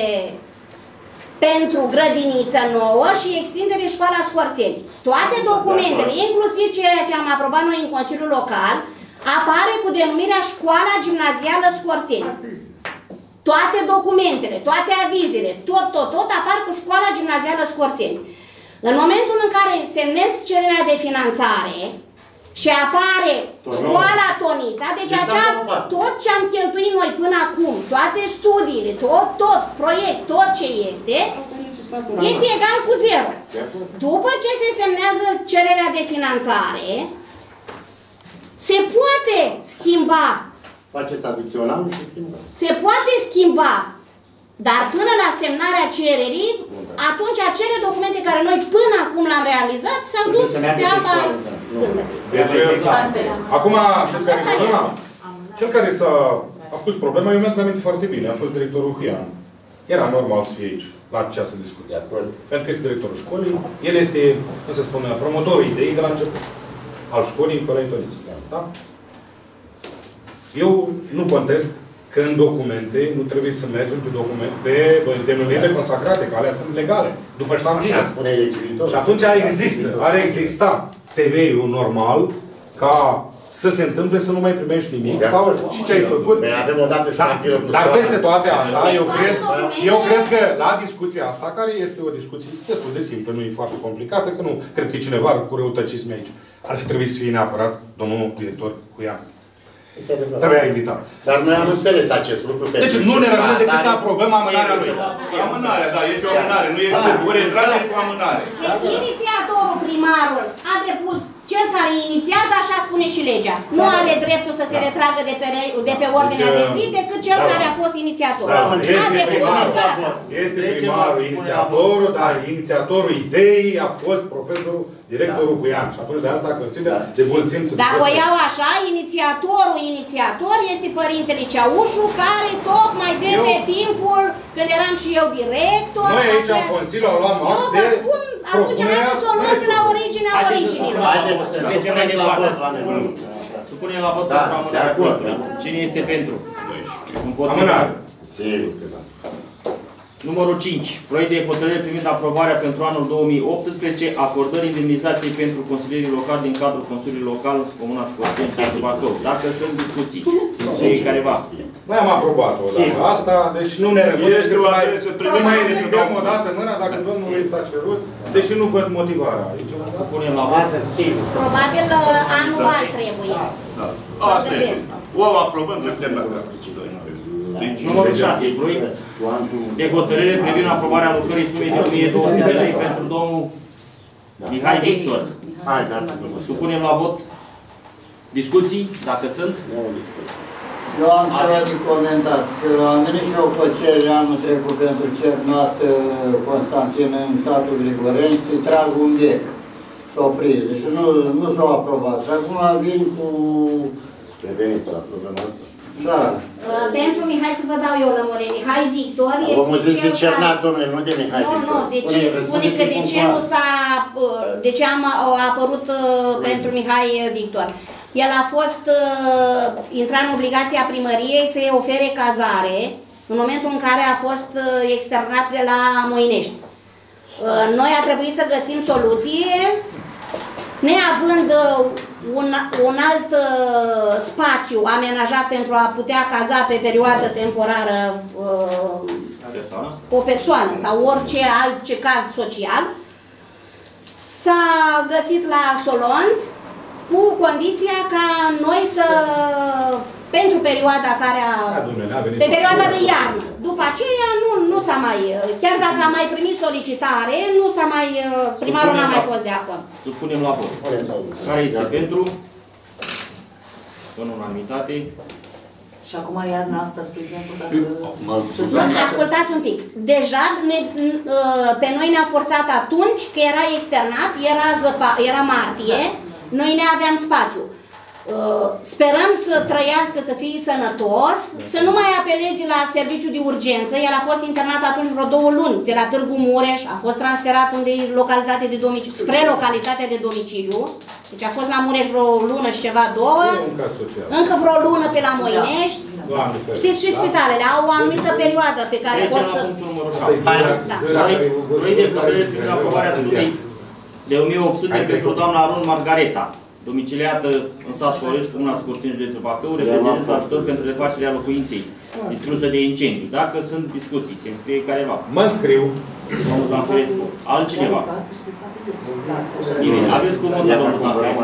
pentru grădiniță nouă și extindere școala Scorțeni. Toate documentele, inclusiv ceea ce am aprobat noi în Consiliul Local, apare cu denumirea Școala Gimnazială Scorțeni. Toate documentele, toate avizele, tot, tot, tot apar cu Școala Gimnazială Scorțeni. În momentul în care semnez cererea de finanțare și apare Școala Tonița, deci acea, tot ce am cheltuit noi până acum, toate studiile, tot, tot, proiect, tot ce este, este egal cu zero. După ce se semnează cererea de finanțare, se poate schimba. Faceți adițional și schimbați. Se poate schimba, dar până la semnarea cererii, atunci acele documente care noi până acum l-am realizat s-au dus pe apa sâmbătă. Deci, acum, știți care e problema? Cel care s-a pus problema, eu mi-am aminte foarte bine, a fost directorul Huian. Era normal să fie aici, la această discuție. Pentru că este directorul școlii, el este, cum se spune, promotorul ideii de la început. Al școlii în Corintoniță. Da? Eu nu contest că în documente nu trebuie să mergem pe documente, pe denumirile consacrate, că alea sunt legale, după ștampile. Așa spune legiuitor. Și atunci există, are exista temeiul normal ca să se întâmple să nu mai primești nimic sau și ce ai făcut. Noi avem o dată ștampilă cu Dar peste toate astea, eu cred, eu cred că la discuția asta, care este o discuție destul de simplă, nu e foarte complicată, că nu cred că e cineva cu răutăcisme aici, ar fi trebuit să fie neapărat domnul director Huian. Trebuia invitat. Dar noi am înțeles acest lucru. Deci nu ne rămâne decât să aprobăm amânarea lui. Amânarea, da, este o amânare, nu este o retragere, este o amânare. Deci inițiatorul, primarul, a depus, cel care inițiază, așa spune și legea. Nu are dreptul să se retragă de pe, de pe ordinea de zi decât cel care a fost inițiator. Este primarul inițiatorul, dar inițiatorul ideii a fost profesorul, directorul Buian. Și atunci de asta consider de bun simț. Dacă o iau așa, inițiatorul inițiator este părintele Ceaușu, care tocmai de pe timpul când eram și eu director. Noi aici în Consiliu am luat act de atunci haideți să o luăm de la originea originilor. Haideți să supuneți la vot, oameni. Supunem la vot pentru amânarea proiectului. Cine este pentru? Amânare. Sigur că da. Numărul cinci. Proiect de hotărâre privind aprobarea pentru anul două mii optsprezece acordării indemnizației pentru consilierii locali din cadrul Consiliului Local Comuna Scorțeni, județul Bacău. Dacă sunt discuții, sunt careva. Noi am aprobat-o odată asta, deci nu ne rămâne să mai ridicăm o dată mâna dacă domnului s-a cerut, deși nu văd motivarea aici. Să punem la vot. Probabil anual trebuie. Asta este. O aprobăm și semnăm. Numărul șase. Proiect de hotărâre privind aprobarea lucrării sumei de o mie două sute de lei pentru domnul Mihai Victor. Hai, dați-vă. Supunem la vot. Discuții, dacă sunt. Eu am ceva de comentat. Am venit și eu cu cerere anul trecut pentru Cernat Constantin în satul Grigoreni să-i trag un bec și o priză și nu, nu s-au aprobat. Și acum vin cu... Reveniți la problema asta. Da. Pentru Mihai, să vă dau eu lămurire. Mihai Victor este Vom zis de Cernat, domnule, nu de Mihai Nu, Victor. nu, de ce, spune că de ce nu s-a... De ce am, a apărut pentru Mihai Victor. El a fost, uh, intrat în obligația primăriei să-i ofere cazare în momentul în care a fost uh, externat de la Moinești. Uh, noi a trebuit să găsim soluție, neavând uh, un, un alt uh, spațiu amenajat pentru a putea caza pe perioadă temporară uh, o persoană sau orice alt ce caz social. S-a găsit la Solonți, cu condiția ca noi să, pentru perioada care a, pe perioada de iarnă, după aceea nu, nu s-a mai, chiar dacă a mai primit solicitare, nu s-a mai, primarul n-a mai fost de acord. Supunem la vot. Care este pentru? În unanimitate. Și acum iarna asta, spre exemplu, dacă... Ascultați un pic. Deja ne, pe noi ne-a forțat atunci că era externat, era, zăpa, era martie, noi ne aveam spațiu. Sperăm să trăiască, să fie sănătos, să nu mai apeleze la serviciu de urgență. El a fost internat atunci vreo două luni, de la Târgu Mureș, a fost transferat unde e localitate de domiciliu, spre localitatea de domiciliu. Deci a fost la Mureș vreo lună și ceva, două, încă vreo lună pe la Moinești. Știți și spitalele au o anumită perioadă pe care pot să... Proiect de hotărâre privind aprobarea sumei de o mie opt sute pentru doamna Aron Margareta, domiciliată în sat Florești, Comuna Scorțeni, județul Bacău, reprezintă ajutor pentru refacerea locuinței distrusă de incendiu. Dacă sunt discuții, se înscrie careva. Mă înscriu. Domnul Zanfrescu. Altcineva? Nimeni. Aveți cuvântul, domnul Zanfrescu.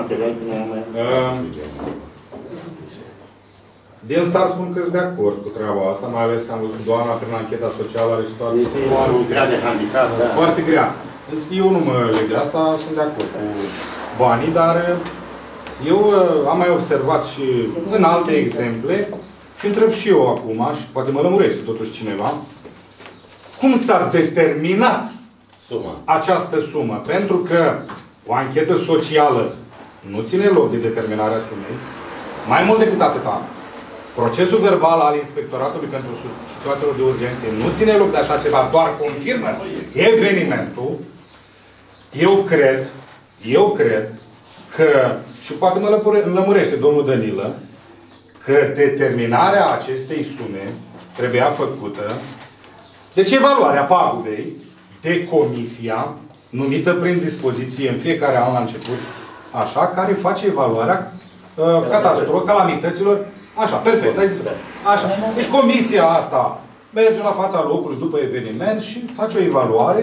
Din start spun că sunt de acord cu treaba asta, mai ales că am văzut doamna prin ancheta socială are situație este o grea de handicap, da. Foarte grea. Eu nu mă leg de asta, sunt de acord cu banii, dar eu am mai observat și în alte exemple și întreb și eu acum, și poate mă lămurește totuși cineva, cum s-a determinat suma. această sumă? Pentru că o anchetă socială nu ține loc de determinarea sumei, mai mult decât atâta. Procesul verbal al Inspectoratului pentru situațiile de urgență nu ține loc de așa ceva, doar confirmă evenimentul. Eu cred, eu cred că, și poate mă lămurește domnul Danilă, că determinarea acestei sume trebuia făcută, deci evaluarea pagubei de comisia numită prin dispoziție în fiecare an la început, așa, care face evaluarea uh, catastrofă, calamităților. Așa, perfect. Așa. Deci comisia asta merge la fața locului după eveniment și face o evaluare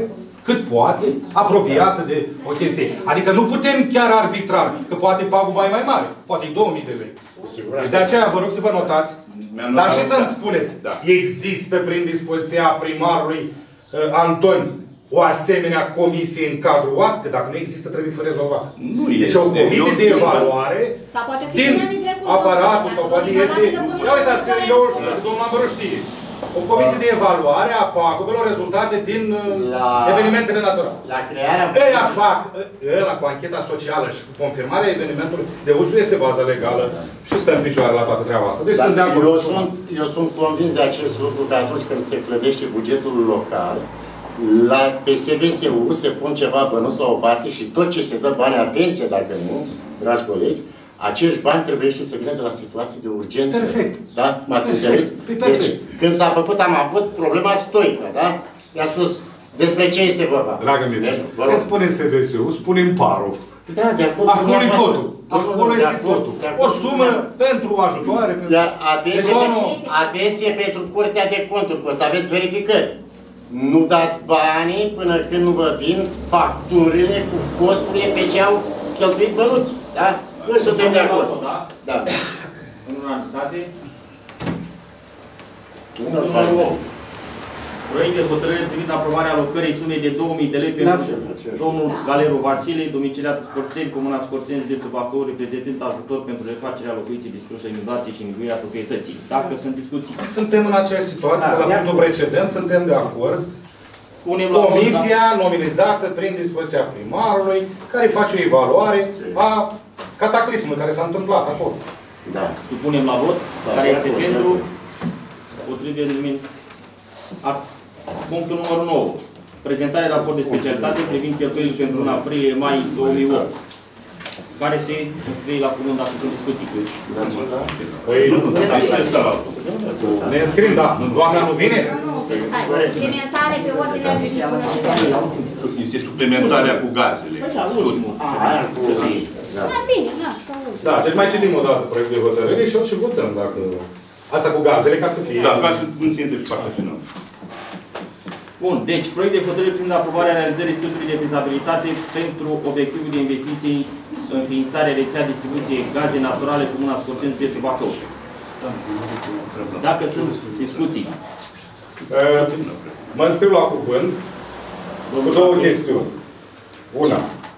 cât poate, apropiată de o chestie. Adică nu putem chiar arbitrar, că poate paguba e mai mare, poate e două mii de lei. Deci de aceea vă rog să vă notați, dar și să-mi spuneți, da. Există prin dispoziția primarului uh, Antoni o asemenea comisie în cadrul U A T? Că dacă nu există, trebuie să rezolvat. Nu deci este. o comisie de evaluare din aparatul sau poate este... Ia uitați că eu domnul știe. O comisie de evaluare a pagubelor rezultate din la, evenimentele naturale. La crearea... Ăia fac, ăla cu ancheta socială și cu confirmarea evenimentului de uzul este baza legală și stă în picioare la toată treaba asta. Deci sunt de acord. Eu sunt, eu sunt convins de acest lucru că atunci când se clădește bugetul local, la P S V S U se pun ceva bănuți la o parte și tot ce se dă bani, atenție dacă nu, dragi colegi, acești bani trebuie și să vină de la situații de urgență. Perfect. Da? M-ați înțeles? Deci, când s-a făcut, am avut problema stoică, da? I-a spus, despre ce este vorba? Dragă Mircea, când spunem S V S U, spunem parul. Da, de acolo. Acolo e totul. Acolo este totul. O sumă pentru ajutoare. Pentru... Iar atenție, pe, atenție pentru Curtea de Conturi, că o să aveți verificări. Nu dați banii până când nu vă vin facturile cu costurile pe ce au cheltuit bănuți. Da? Nu suntem de acord. Da. În unanimitate. Nu Proiect de hotărâre privind aprobarea alocării sumei de două mii de lei pentru domnul Galeru Vasile, domiciliat Scorțeni, Comuna Scorțeni, județul Bacău, reprezentând ajutor pentru refacerea locuinței distruse, inundații și înguirea proprietății. Dacă sunt discuții. Suntem în aceeași situație, da, de la punctul precedent, suntem de acord. Comisia nominalizată prin dispoziția primarului, care face o evaluare a cataclismului care s-a întâmplat acolo. Da. Supunem la vot, da, care este pentru, potrivit de nimeni. Punctul numărul nouă. Prezentarea raport de specialitate privind cheltuielile pentru luna aprilie-mai două mii opt. Care se înscrie la cuvânt dacă sunt discuții cu ei. Păi, ne înscrim, da. Doamna nu vine? Nu, nu, stai. Suplimentare pe ordinea de zi până și de este suplimentarea cu gazele. Aia cu... Da, bine, da. Da, deci mai citim o dată proiectul de hotărâre și o și votăm dacă... Asta cu gazele, ca să fie... Da, ca să nu se intre și partea finală. Bun, deci, proiect de hotărâre privind aprobarea realizării studiului de fezabilitate pentru obiectivul de investiții înființare rețea distribuție gaze naturale Comuna Scorțeni, județul Bacău. Dacă sunt discuții. Uh, mă înscriu la cuvânt cu două chestiuni. Una.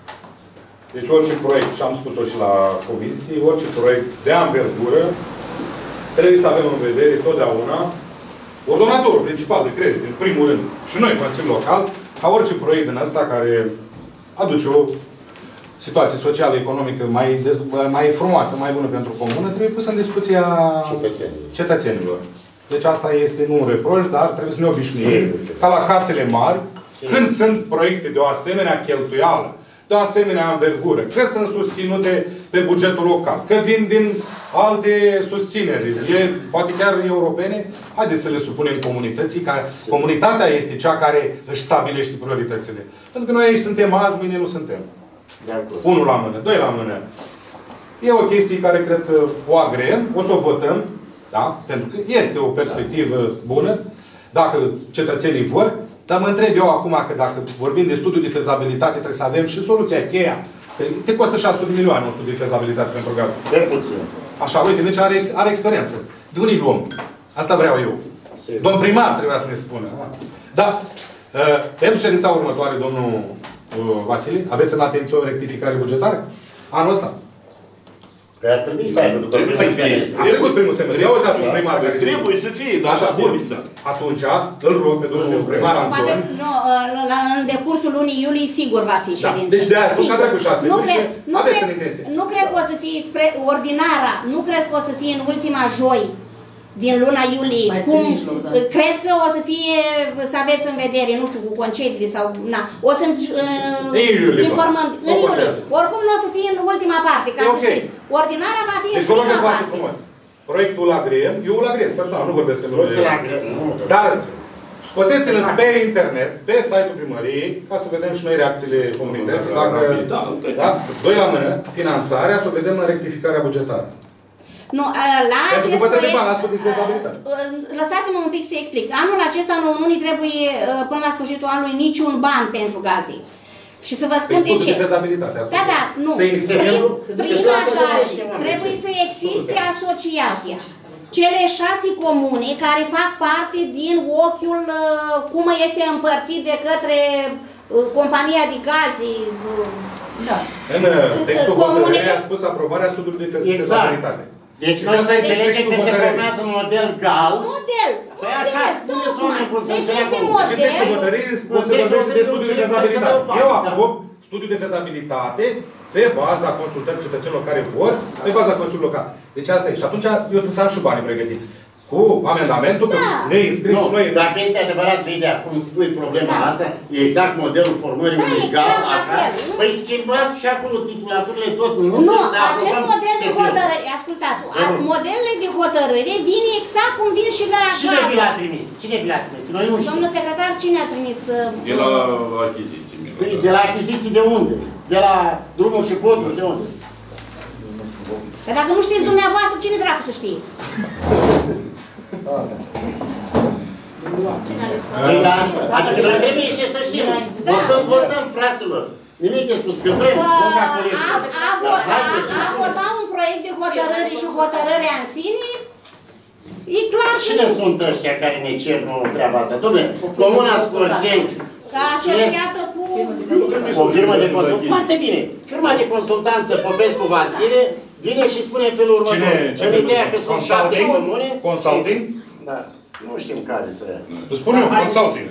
Deci orice proiect, și am spus-o și la comisie, orice proiect de anvergură trebuie să avem în vedere totdeauna ordonatorul principal de credit, în primul rând, și noi, Consiliul Local, ca orice proiect din ăsta care aduce o situație socială, economică mai, mai frumoasă, mai bună pentru comună, trebuie pusă în discuția cetățenilor. cetățenilor. Deci asta este nu un reproș, dar trebuie să ne obișnuim ca la casele mari, când sunt proiecte de o asemenea cheltuială, de o asemenea învergură, că sunt susținute pe bugetul local, că vin din alte susțineri, e, poate chiar europene, haideți să le supunem comunității, care comunitatea este cea care își stabilește prioritățile. Pentru că noi aici suntem azi, mâine nu suntem. Unul la mână, doi la mână. E o chestie care cred că o agreem, o să o votăm, da? Pentru că este o perspectivă bună, dacă cetățenii vor. Dar mă întreb eu acum că dacă vorbim de studiu de fezabilitate, trebuie să avem și soluția cheia. Te costă șase sute de milioane un studiu de fezabilitate pentru gaz. De puțin. Așa, uite, deci are, are experiență. De unde luăm? Asta vreau eu. Sigur. Domn primar trebuia să ne spună. Da. Uh, pentru ședința următoare, domnul uh, Vasile, aveți în atenție o rectificare bugetară? Anul ăsta? Că ar trebui să aibă după Trebuie să fie. A trecut primul semestru. Ia uitați un primar care... Trebuie să fie, dar așa, bun. Atunci, îl rog pe domnul primar Anton. Nu, în decursul lunii iulie sigur va fi ședință. Deci de aia spun că a trecut șase. Nu cred, nu aveți cred, în intenție. nu cred că o să fie spre ordinara, nu cred că o să fie în ultima joi din luna iulie. Cum, cred că o să fie, să aveți în vedere, nu știu, cu concediile sau... Na, o să uh, informăm în iulie. Oricum nu o să fie în ultima parte, ca să știți. Ordinarea va fi deci, în prima parte. Frumos. Proiectul agreem, eu îl agreez personal, nu vorbesc în numele. Dar scoteți-l pe internet, pe site-ul primăriei, ca să vedem și noi reacțiile comunității. Dacă, da, doi la mână, finanțarea, să o vedem în rectificarea bugetară. Nu, la Pentru acest că vă proiect, bani la studiu de fezabilitate. lăsați-mă un pic să explic. Anul acesta nu, nu-i trebuie până la sfârșitul anului niciun ban pentru gaze. Și să vă spun de ce. De fezabilitate, da, da, nu. Prima dată trebuie să existe Scuze. asociația. Cele șase comune care fac parte din ochiul cum este împărțit de către compania de gaze. Da. În textul hotărârii a spus aprobarea studiului de fezabilitate. Deci noi să înțelegem că se formează model gal. Model. Păi așa spuneți oameni cum să Deci este înțeleagă. model. Și textul hotărârii spune să vorbește de studiul de fezabilitate. Eu aprob studiul de fezabilitate pe baza consultării cetățenilor care vor, pe baza Consiliului Local. Deci asta e. Și atunci eu trebuie să am și banii pregătiți. Cu amendamentul, da. Că ne înscrim și noi. Dacă este adevărat de ideea, cum spui problema da. Asta, e exact modelul formării da, unui exact gal, așa. Păi schimbați și acolo titulaturile tot. Nu, nu acest model de hotărâre, ascultați-o, modelele de hotărâre vin exact cum vin și la Cine vi l-a trimis? Cine vi l-a trimis? Noi nu știm. Domnul secretar, cine a trimis? De la achiziții. Păi, de la achiziții de unde? De la drumul și podul de unde? Că dacă nu știți dumneavoastră, cine dracu să știe? Adică noi trebuie ce să știm. Votăm, votăm, fraților. Nimic de spus, că vrem. A vota un proiect de hotărâre și hotărârea în sine, e clar și cine sunt ăștia care ne cer nouă treaba asta? Dom'le, Comuna Scorțeni. Ca asociată cu... O firmă de consultanță. Foarte bine. Firma de consultanță Popescu Vasile vine și spune în felul următor. În ideea că sunt șapte comune. Consulting? Da. Nu știm care să... Îți spun eu, consulting.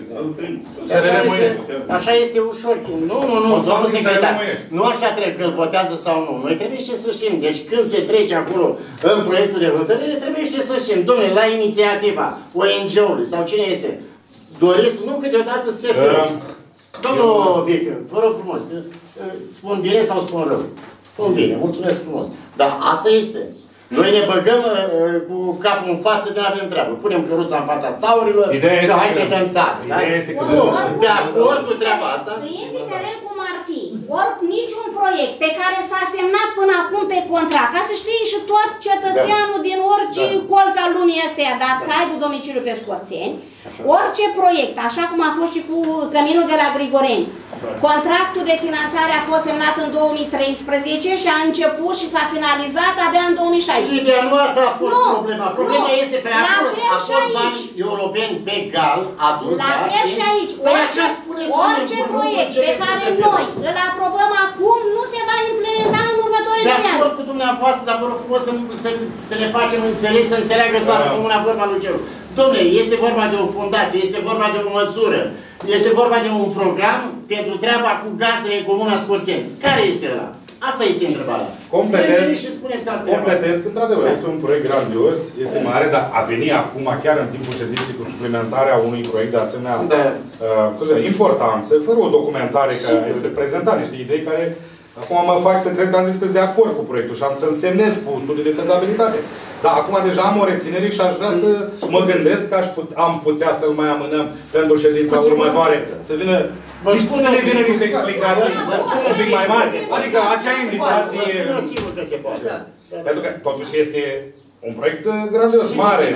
Așa este ușor. Nu, nu, nu, domnul secretar. Nu așa trebuie că îl votează sau nu. Noi trebuie și să știm. Deci când se trece acolo în proiectul de hotărâre, trebuie și să știm. Dom'le, la inițiativa O N G-ului sau cine este, doriți, nu câteodată se fără. Domnul Vică, vă rog frumos, spun bine sau spun rău? Spun bine, mulțumesc frumos. Dar asta este. Noi ne băgăm uh, cu capul în față de avem treabă. Punem căruța în fața taurilor și hai să dăm tare. Da? Nu, de acord cu treaba asta. Indiferent cum ar fi, ori niciun proiect pe care s-a semnat până acum pe contract, ca să știe și tot cetățeanul da. Din orice da. Colț al lumii ăsteia, dar să aibă domiciliu pe Scorțeni, orice proiect, așa cum a fost și cu căminul de la Grigoreni, contractul de finanțare a fost semnat în două mii treisprezece și a început și s-a finalizat abia în două mii șaisprezece. Ideea nu asta a fost nu, problema. Problema nu. Este pe acolo. A fost bani europeni pe gal adus. La fel și aici. Orice, orice proiect pe care noi îl aprobăm acum nu se va implementa în următoarele ani. De acord cu dumneavoastră, dar vă rog frumos să, să, să ne facem înțelegi, să înțeleagă toată comuna vorba lui Ceru. Dom'le, este vorba de o fundație, este vorba de o măsură, este vorba de un program pentru treaba cu gazele în Comuna Scorțeni. Care este ăla? Asta este întrebarea. Completez, completez că într-adevăr este un proiect grandios, este mare, dar a venit acum, chiar în timpul ședinței, cu suplimentarea unui proiect de asemenea da. uh, importanță, fără o documentare care reprezenta niște idei care acum mă fac să cred că am zis că sunt de acord cu proiectul și am să-l semnez cu studiul de fezabilitate. Dar acum deja am o reținere și aș vrea să mă gândesc că aș put, am putea să-l mai amânăm pentru ședința următoare. Să vină, să ne vină niște explicații un pic mai mari. Adică acea invitație... Vă spun sigur că se poate. Pentru că totuși este un proiect grandios, mare.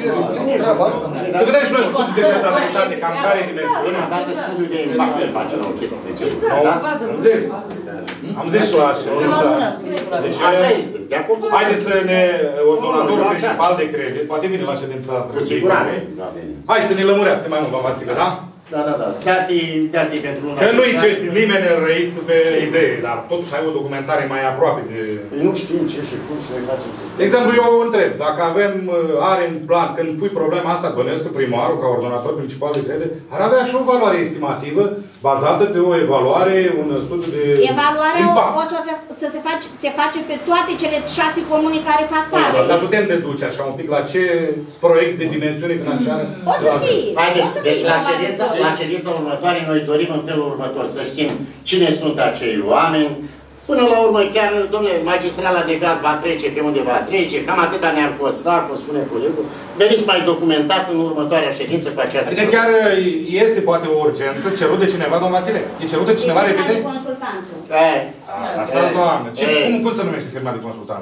Să vedem și noi cu studiul de fezabilitate, cam care dimensiune. Dată studiul de impact se face la o chestie de ce. Am zis. Am zis și la ședința. Deci, așa este. Haideți să ne, ordonatorul principal de credit, poate vine la ședința. Cu siguranță. Hai să ne lămurească mai mult, vă Vasile, da? Da, da, da. Dați-i pentru una. Că nu-i ce nimeni răit pe idee, dar totuși ai o documentare mai aproape de... Păi nu știm ce și cum și noi facem să... De exemplu, eu întreb, dacă avem, are în plan, când pui problema asta, bănuiesc că primarul, ca ordonator principal de credit, ar avea și o valoare estimativă, bazată pe o evaluare, un studiu de Evaluarea impact. o să, să se, face, se face pe toate cele șase comuni care fac parte. Dar putem deduce așa un pic la ce proiect de dimensiune financiară? O să fie. Haideți, deci la ședința, la ședința următoare noi dorim în felul următor să știm cine sunt acei oameni. Până la urmă, chiar, domnule, magistrala de gaz va trece pe unde va trece, cam atâta ne-ar costa, cum spune colegul. Veniți mai documentați în următoarea ședință cu această... Adică chiar este poate o urgență cerut de cineva, domnul Vasile? E cerut de cineva repede? Firma de consultanță. E, Asta, doamnă. Ce, cum, cum se numește firma de consultanță?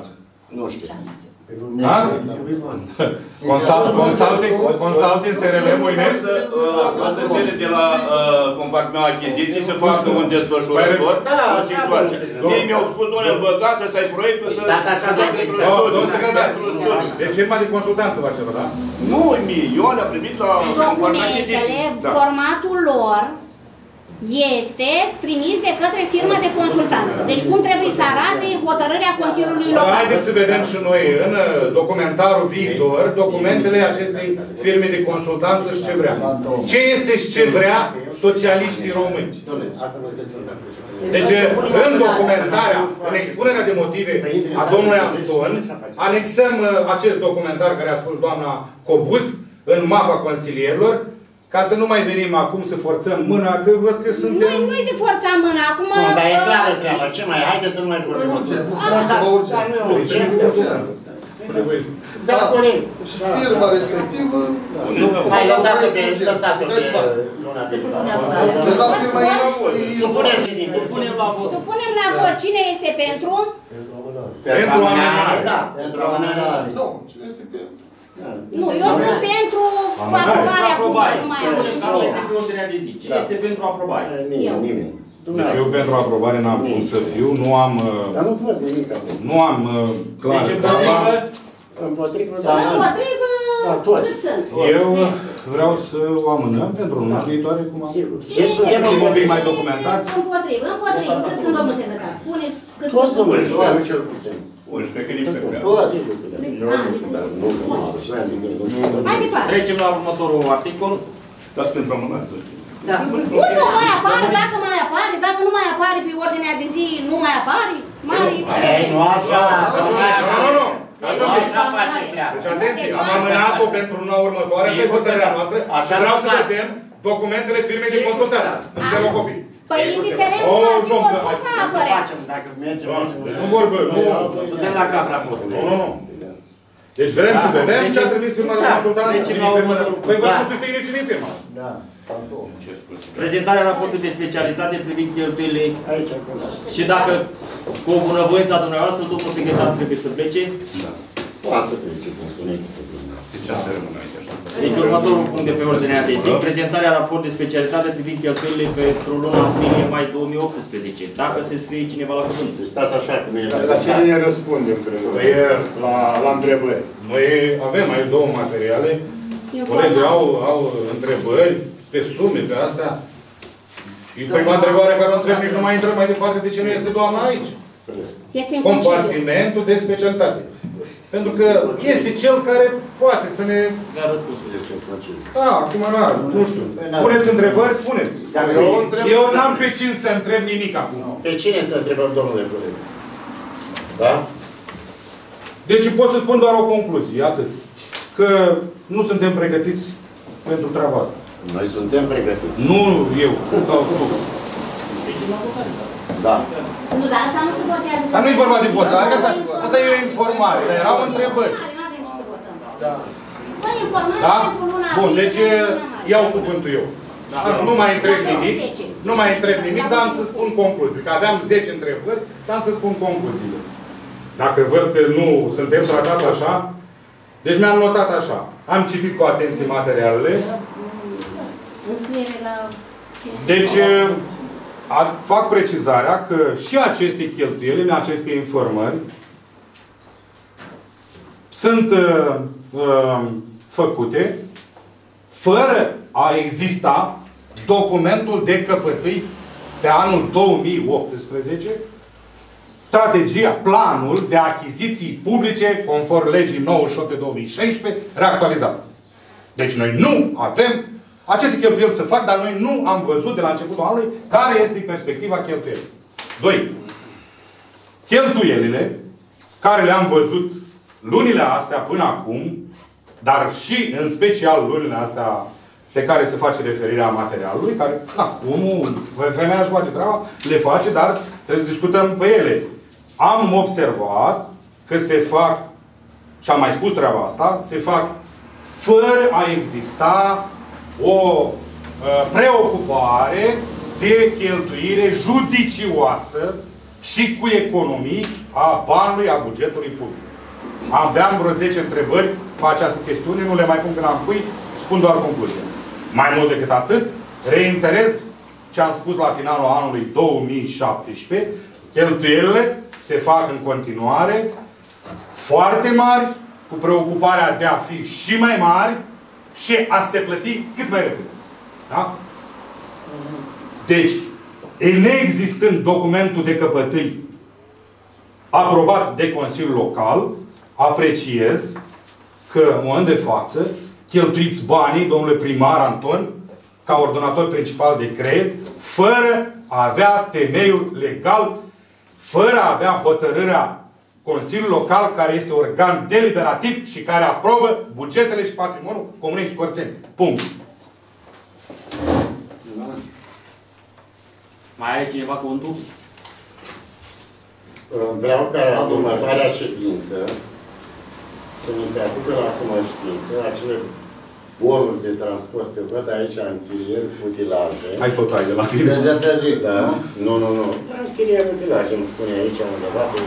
Nu știu. Da? Consulting, consulting, S R L, Moinești? Asta cere de la compartimentul achiziții să facă un desfășurător în situație. Ei mi-au spus, doamne, băgați, ăsta e proiectul să... Stați așa, domnul secretar. Deci firma de consultanță face ceva, da? Nu, mie, eu le-am primit la compartimentul achiziții. Formatul lor este trimis de către firma de consultanță. Deci cum trebuie să arate hotărârea Consiliului Local? Haideți să vedem și noi în documentarul viitor documentele acestei firme de consultanță și ce vrea. Ce este și ce vrea socialiștii români. Deci în documentarea, în expunerea de motive a domnului Anton, anexăm acest documentar care a spus doamna Cobuz în mapa consilierilor, ca să nu mai venim acum să forțăm mâna, că văd că suntem... Noi nu-i de forța mâna, acum... Nu, dar e clară treaba. Ce mai? Haideți să nu mai vorbim. Lăsați, dar nu e urgență. Da, corect. Firma respectivă... Hai, lăsați-o pe... Lăsați-o pe... Supuneți-i din Supunem la vot. Cine este pentru? Pentru amânare. Da, pentru amânare. Nu, cine este pentru? Nu, eu sunt pentru aprobarea cu nu mai am. Asta este pe ordinea de zi. Cine este pentru aprobare? Nimeni, nimeni. Deci eu pentru aprobare n-am cum să fiu, nu am... Dar nu văd nimic acum. Nu am clar. Deci împotrivă? Împotrivă, da. Împotrivă, cât sunt? Eu vreau să o amânăm pentru luna viitoare, cum am... Deci suntem un pic mai documentați. Împotrivă, împotrivă, cât sunt, domnul secretar? Puneți cât sunt. Toți, domnule, nu cel puțin. unsprezece, că nici pe Toți. Mai departe. Trecem la următorul articol. Dați pentru amânare, să știți. Da. Cum să mai apare, dacă mai apare, dacă nu mai apare pe ordinea de zi, nu mai apare? Mari... Ei, nu așa. Nu, nu, nu. Nu așa face treaba. Deci atenție, am amânat-o pentru luna următoare pe hotărârea noastră. Vreau să vedem documentele firmei de consultanță. În xerocopii. Păi, indiferent cum ar fi, oricum va apărea. Dacă mergem, nu vorbim, nu. Suntem la capra podului. Nu, nu, nu. Deci vrem să vedem ce a trimis firma de consultanță. Păi vă nu să știi nici din firma. Da. Prezentarea raportului de specialitate privind cheltuielile. Aici, Și dacă cu o bunăvoința dumneavoastră, domnul secretar trebuie să plece. Da. Poate să plece, cum spune. Deci asta rămâne aici așa. Deci următorul punct de pe ordinea de zi, prezentarea raportului de specialitate privind cheltuielile pentru luna aprilie-mai două mii optsprezece. Dacă se scrie cineva la cuvânt. Stați așa cum e. La cine ne răspundem, cred la, la întrebări. Noi avem aici două materiale. Colegii au, au întrebări pe sume, pe astea. Și prima întrebare care o întreb nici nu mai intră mai departe de ce nu este doamna aici. Este compartimentul de specialitate. Pentru că este cel care poate să ne... dea răspunsul. Da, acum nu știu. Puneți întrebări? Puneți. Eu n-am pe cine să întreb nimic acum. Pe cine să întrebăm, domnule coleg? Da? Deci pot să spun doar o concluzie, atât. Că nu suntem pregătiți pentru treaba asta. Noi suntem pregătiți. Nu eu, sau tu. Da. Nu, dar asta nu se votează. Dar nu-i vorba de vot, asta, asta e o informare, dar erau întrebări. Da. Păi informare Da? pentru luna Bun, aprilie, deci iau cuvântul eu. Nu mai întreb nimic, nu mai întreb nimic, dar am să spun concluzii. Că aveam zece întrebări, dar am să spun concluziile. Dacă văd că nu suntem tratați așa, deci mi-am notat așa. Am citit cu atenție materialele. Deci, a, fac precizarea că și aceste cheltuieli, în aceste informări, sunt uh, uh, făcute fără a exista documentul de căpătâi pe anul două mii optsprezece, strategia, planul de achiziții publice, conform legii nouăzeci și opt pe două mii șaisprezece, reactualizat. Deci noi nu avem aceste cheltuieli să fac, dar noi nu am văzut de la începutul anului care este perspectiva cheltuielii. Doi. Cheltuielile care le-am văzut lunile astea până acum, dar și în special lunile astea pe care se face referirea materialului, care, da, unul, femeia își face treaba, le face, dar trebuie să discutăm pe ele. Am observat că se fac, și am mai spus treaba asta, se fac fără a exista o uh, preocupare de cheltuire judicioasă și cu economii a banului, a bugetului public. Aveam vreo zece întrebări pe această chestiune, nu le mai pun când am pui, spun doar concluzia. Mai mult decât atât, reinterez ce am spus la finalul anului două mii șaptesprezece, cheltuielile se fac în continuare foarte mari, cu preocuparea de a fi și mai mari și a se plăti cât mai repede. Da? Deci, neexistând documentul de căpătâi aprobat de Consiliul Local, apreciez că, în moment de față, cheltuiți banii, domnule primar Anton, ca ordonator principal de credit, fără a avea temeiul legal, fără a avea hotărârea Consiliul Local, care este organ deliberativ și care aprobă bugetele și patrimoniul Comunei Scorțeni. Punct. Mai are cineva cuvântul? Vreau ca la următoarea ședință să mi se aducă la cunoștință acele bonuri de transport, că văd aici închirieri, utilaje. Hai fotai de la tine. De asta zic, da? Nu, nu, nu. Închirieri, utilaje, îmi spune aici undeva pe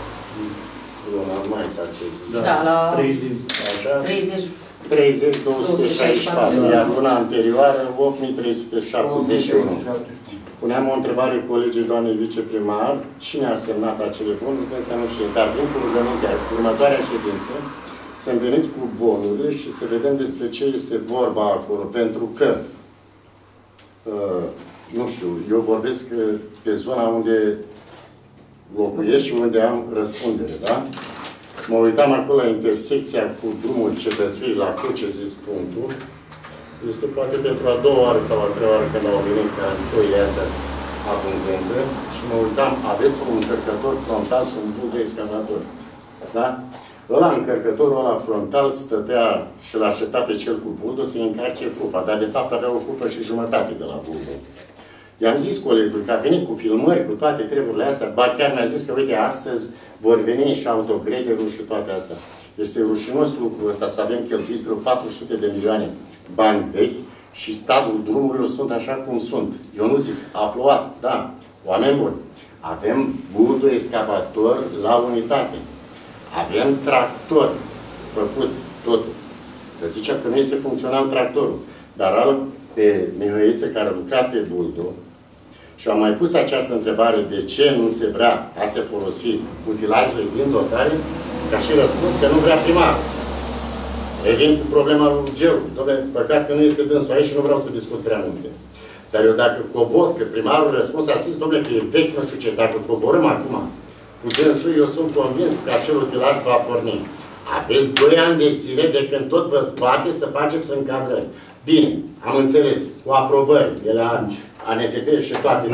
luna mai, ce zic. Da, la treizeci. treizeci două sute șaizeci și patru, iar luna anterioară opt mii trei sute șaptezeci și unu. Puneam o întrebare colegii doamnei viceprimar, cine a semnat acele bonuri, de să nu știe. Dar vin cu rugămintea, următoarea ședință, să-mi veniți cu bonurile și să vedem despre ce este vorba acolo. Pentru că, uh, nu știu, eu vorbesc pe zona unde locuiesc și unde am răspundere, da? Mă uitam acolo la intersecția cu drumul Cetățuii la Cruce, zis punctul. Este poate pentru a doua oară sau a treia oară când au venit carantoi astea abundente și mă uitam, aveți un încărcător frontal și un bul de excavator. Da? Ăla încărcătorul ăla frontal stătea și l-a așteptat pe cel cu buldul să-i încarce cupa, dar de fapt avea o cupă și jumătate de la buldul. I-am zis colegului că a venit cu filmări, cu toate treburile astea, ba chiar mi-a zis că, uite, astăzi vor veni și autogrederul și toate astea. Este rușinos lucrul ăsta, să avem cheltuiți vreo patru sute de milioane bani vechi și stadul drumurilor sunt așa cum sunt. Eu nu zic, a plouat, da, oameni buni. Avem buldul excavator la unitate. Avem tractor făcut totul. Să zicem că nu este funcțional tractorul. Dar al pe Mihăiță care a lucrat pe buldul și am mai pus această întrebare de ce nu se vrea a se folosi utilajele din dotare, ca și răspuns că nu vrea primar. Revin cu problema lui Geu. Doamne, păcat că nu este dânsul aici și nu vreau să discut prea multe. Dar eu dacă cobor, că primarul răspuns a zis, domnule, că e vechi, nu știu ce, dacă coborâm acum cu dânsul, eu sunt convins că acel utilaj va porni. Aveți doi ani de zile de când tot vă zbate să faceți încadrări. Bine, am înțeles, cu aprobări de la A N F P și toate.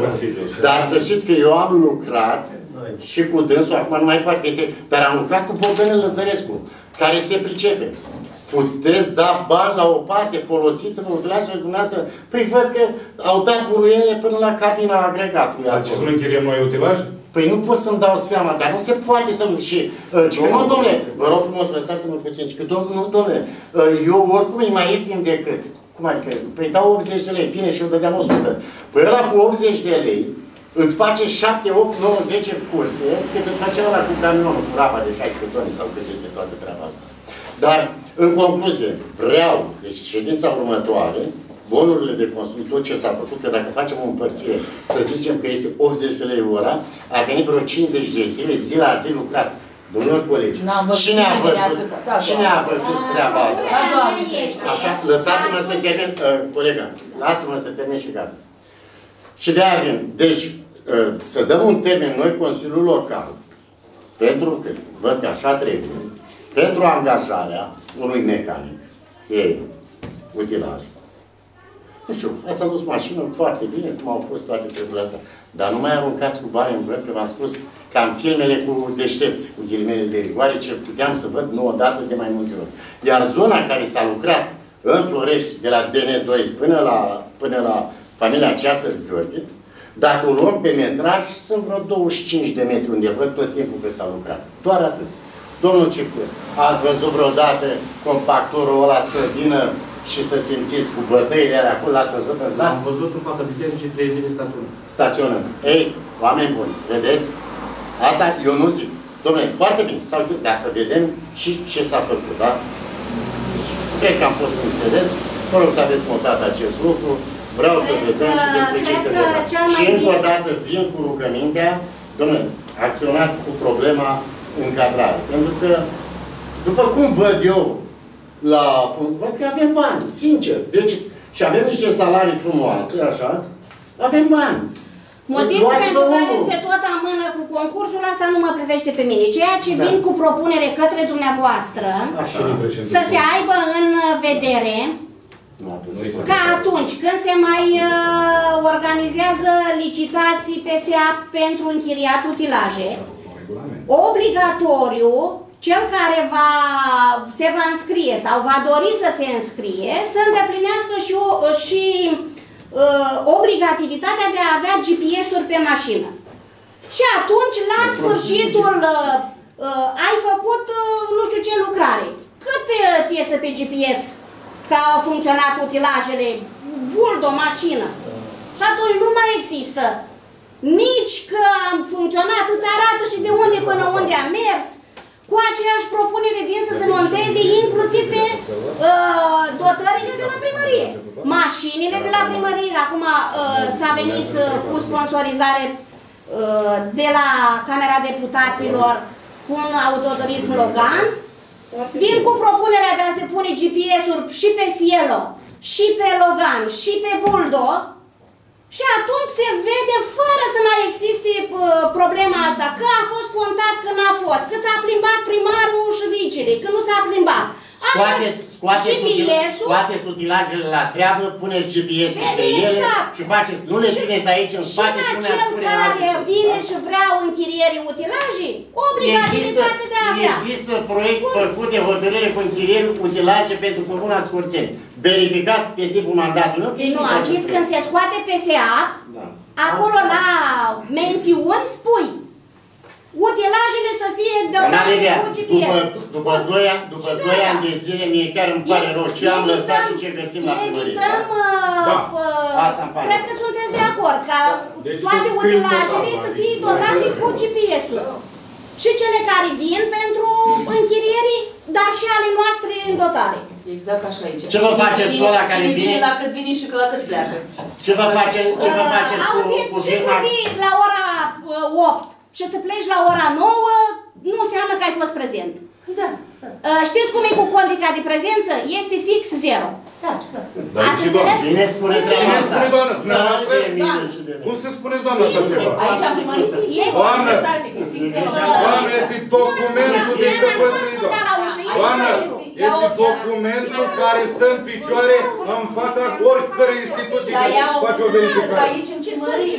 Dar să știți că eu am lucrat și cu dânsul, acum nu mai poate că dar am lucrat cu Bogdan Lăzărescu, care se pricepe. Puteți da bani la o parte, folosiți-vă utilajele dumneavoastră. Păi văd că au dat buruielile până la cabina agregatului. Dar ce să nu închiriem noi utilaje? Păi nu pot să-mi dau seama, dar nu se poate să nu... Și, uh, că nu, domnule, vă rog frumos, lăsați-mă puțin. Și că, domnule, nu, domnule, uh, eu oricum e mai ieftin decât. Cum adică? Păi dau optzeci de lei, bine, și eu dădeam o sută. Păi ăla cu optzeci de lei, îți face șapte, opt, nouă, zece curse, cât îți face ăla cu camionul, cu rapa de șaisprezece tone sau cât este toată treaba asta. Dar, în concluzie, vreau, deci ședința următoare, bonurile de consum, tot ce s-a făcut, că dacă facem o împărțire, să zicem că este optzeci de lei ora, a venit vreo cincizeci de zile, zi la zi lucrat. Domnilor colegi, cine a văzut, cine a văzut treaba asta? Așa, lăsați-mă să termin, uh, colega, lasă-mă să termin și gata. Și de aia vin. Deci, uh, să dăm un termen noi, Consiliul Local, pentru că, văd că așa trebuie, pentru angajarea unui mecanic, e utilaj. Nu știu, ați adus mașină foarte bine, cum au fost toate treburile astea. Dar nu mai aruncați cu bani în văd, că v-am spus ca în filmele cu deștepți, cu ghilimele de rigoare, ce puteam să văd nu odată de mai multe ori. Iar zona care s-a lucrat în Florești, de la D N doi până la, până la familia Ceasăr Gheorghe, dacă o luăm pe metraj, sunt vreo douăzeci și cinci de metri unde văd tot timpul că s-a lucrat. Doar atât. Domnul Cipriu, ați văzut vreodată compactorul ăla să vină și să simțiți cu bătăile alea acolo, l-ați văzut în sat? Am văzut în fața bisericii trei zile staționând. Staționând. Ei, oameni buni, vedeți? Asta eu nu zic. Dom'le, foarte bine, sau dar să vedem și ce s-a făcut, da? Deci, cred că am fost înțeles. Vă rog să aveți notat acest lucru. Vreau să vedem și despre ce se vedem. Și încă o dată vin cu rugămintea, dom'le, acționați cu problema încadrare. Pentru că, după cum văd eu, la, văd că avem bani, sincer. Deci, și avem niște salarii frumoase, așa, avem bani. Motivul pentru care se tot amână cu concursul, asta nu mă privește pe mine. Ceea ce vin cu propunere către dumneavoastră, așa, să se aibă în vedere ca atunci când se mai uh, organizează licitații P S A pentru închiriat utilaje, obligatoriu, cel care va, se va înscrie sau va dori să se înscrie, să îndeplinească și, și uh, obligativitatea de a avea G P S-uri pe mașină. Și atunci, la sfârșitul, uh, uh, ai făcut uh, nu știu ce lucrare. Cât pe, ți iese pe G P S că au funcționat utilajele, buldo, mașină. Și atunci nu mai există nici că am funcționat, îți arată și de unde până unde am mers. Cu aceeași propunere vin să se monteze inclusiv pe uh, dotările de la primărie. Mașinile de la primărie, acum uh, s-a venit uh, cu sponsorizare uh, de la Camera Deputaților cu un autoturism Logan. Vin cu propunerea de a se pune G P S-uri și pe Cielo, și pe Logan, și pe Buldo. Și atunci se vede fără să mai existe uh, problema asta, că a fost pontat, că n-a fost, că s-a plimbat primarul și vicele, că nu s-a plimbat. Scoateți, scoateți, scoateți utilajele la treabă, puneți G P S-ul pe ele și faceți, nu le țineți aici în spate și nu ne spune cel care vine și vrea închirierii utilaje, obligativitate de a avea. Există proiect făcut de hotărâre cu închirierii utilaje pentru Comuna Scorțeni. Verificați pe timpul mandatului. Nu, am zis când se scoate P S A, acolo la mențiuni spui utilajele să fie dătate cu G P S. După doi ani, după doi ani de zile, mie chiar îmi pare rău ce am lăsat și ce găsim la primărie. Cred că sunteți de acord ca toate utilajele să fie dotate cu G P S-ul. Și cele care vin pentru închirierii, dar și ale noastre în dotare. Exact așa aici. Ce vă faceți cu ăla care vine? La cât vine și la cât pleacă. Ce vă faceți cu firma? Și să vii la ora opt și să pleci la ora nouă, nu înseamnă că ai fost prezent. Da. Știți cum e cu condica de prezență? Este fix zero. Da, da. Ați înțeles? Cine spune treaba asta? Cum se spune, doamnă, așa ceva? Aici am primărit. Doamnă, doamnă, este documentul de căpătărie. Doamnă, este documentul care stă în picioare în fața oricărei instituții care face o verificare. Aici în primărie,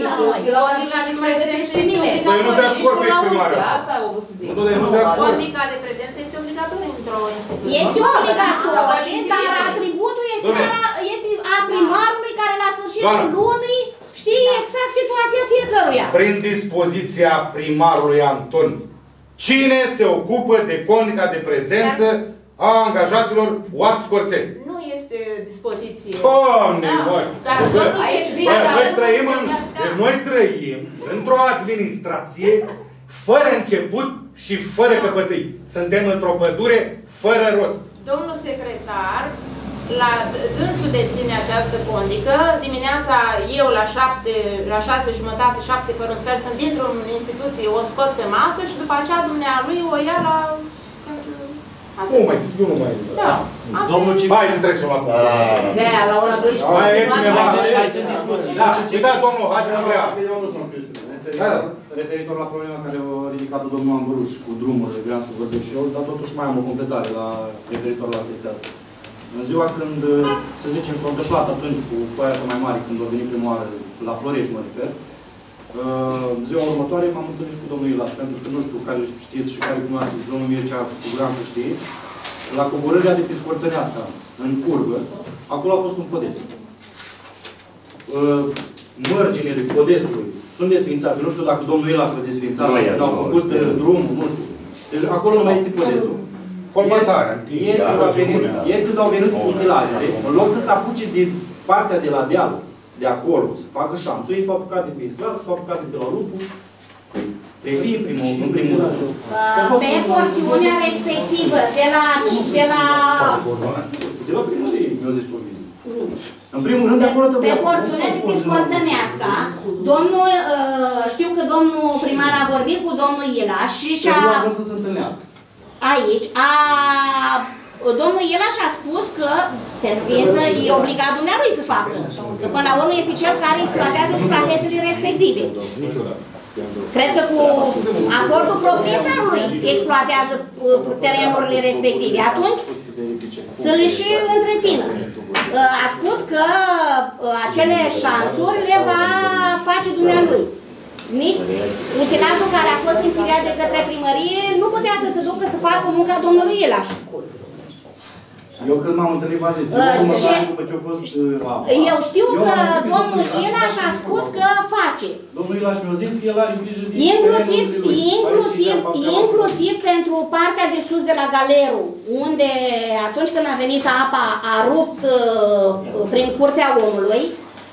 Păi nu de acord cu exprimarea asta. Condica de prezență este obligatorie într-o instituție. Este obligatorie, dar atributul este a primarului care la sfârșitul lunii știe exact situația fiecăruia. Prin dispoziția primarului Anton, cine se ocupă de condica de prezență a angajaților U A P Scorțeni? Nu este dispoziție. Doamne, voi! Dar noi trăim, noi trăim într-o administrație fără început și fără căpătâi. Suntem într-o pădure fără rost. Domnul secretar, la dânsul deține această condică, dimineața eu la șapte, la șase jumătate, șapte fără un sfert, dintr-o instituție o scot pe masă și după aceea dumnealui o ia la... Nu mai, eu nu mai... Da. Domnul Civic. Hai să trecem la punct. De-aia, la ora douăsprezece. Mai e cineva. Hai să discuții. Da, uitați domnul Hagi Andreea. Eu nu sunt scris. Referitor la problema care a ridicat-o domnul Amburuș cu drumurile, vreau să vorbesc și eu, dar totuși mai am o completare la referitor la chestia asta. În ziua când, să zicem, s-a întâmplat atunci cu foaia mai mare, când a venit prima oară, la Florești mă refer, ziua următoare m-am întâlnit cu domnul Ilaș, pentru că nu știu care știți și care cunoașteți, domnul Mircea, cu siguranță știe, la coborârea de pe Scorțăneasca, în curvă, acolo a fost un podeț. Mărginile podețului sunt desfințate, nu știu dacă domnul Ilaș l-a desfințat, sau au făcut drumul, nu știu. Deci acolo nu mai este podețul. Colmatarea. Ieri când au venit, ieri când au venit utilajele, în loc să se apuce din partea de la deal, de acolo, să facă șanțul, ei s-au apucat de pe Islas, s-au apucat de pe la Lupu, pe fie primul, în primul rând. Pe porțiunea respectivă, de la... de la... De la primărie, mi-au zis oamenii. În primul rând, de acolo trebuie... Pe porțiunea de pe Scorțăneasca, domnul, știu că domnul primar a vorbit cu domnul Ilaș și și-a... să se întâlnească. Aici, a... Domnul Ilaș a spus că e obligat dumnealui să facă. Că până la urmă este cel care exploatează suprafețele respective. Cred că cu acordul proprietarului exploatează terenurile respective. Atunci să le și întrețină. A spus că acele șanțuri le va face dumnealui. Utilajul care a fost închiriat de către primărie nu putea să se ducă să facă munca domnului Ilaș. Eu când m-am întâlnit, v-am zis, după ce a fost... Eu știu că domnul Ilaș a spus că face. Domnul Ilaș mi-a zis că el are grijă de... Inclusiv, inclusiv, inclusiv pentru partea de sus de la Galeru, unde atunci când a venit apa, a rupt prin curtea omului.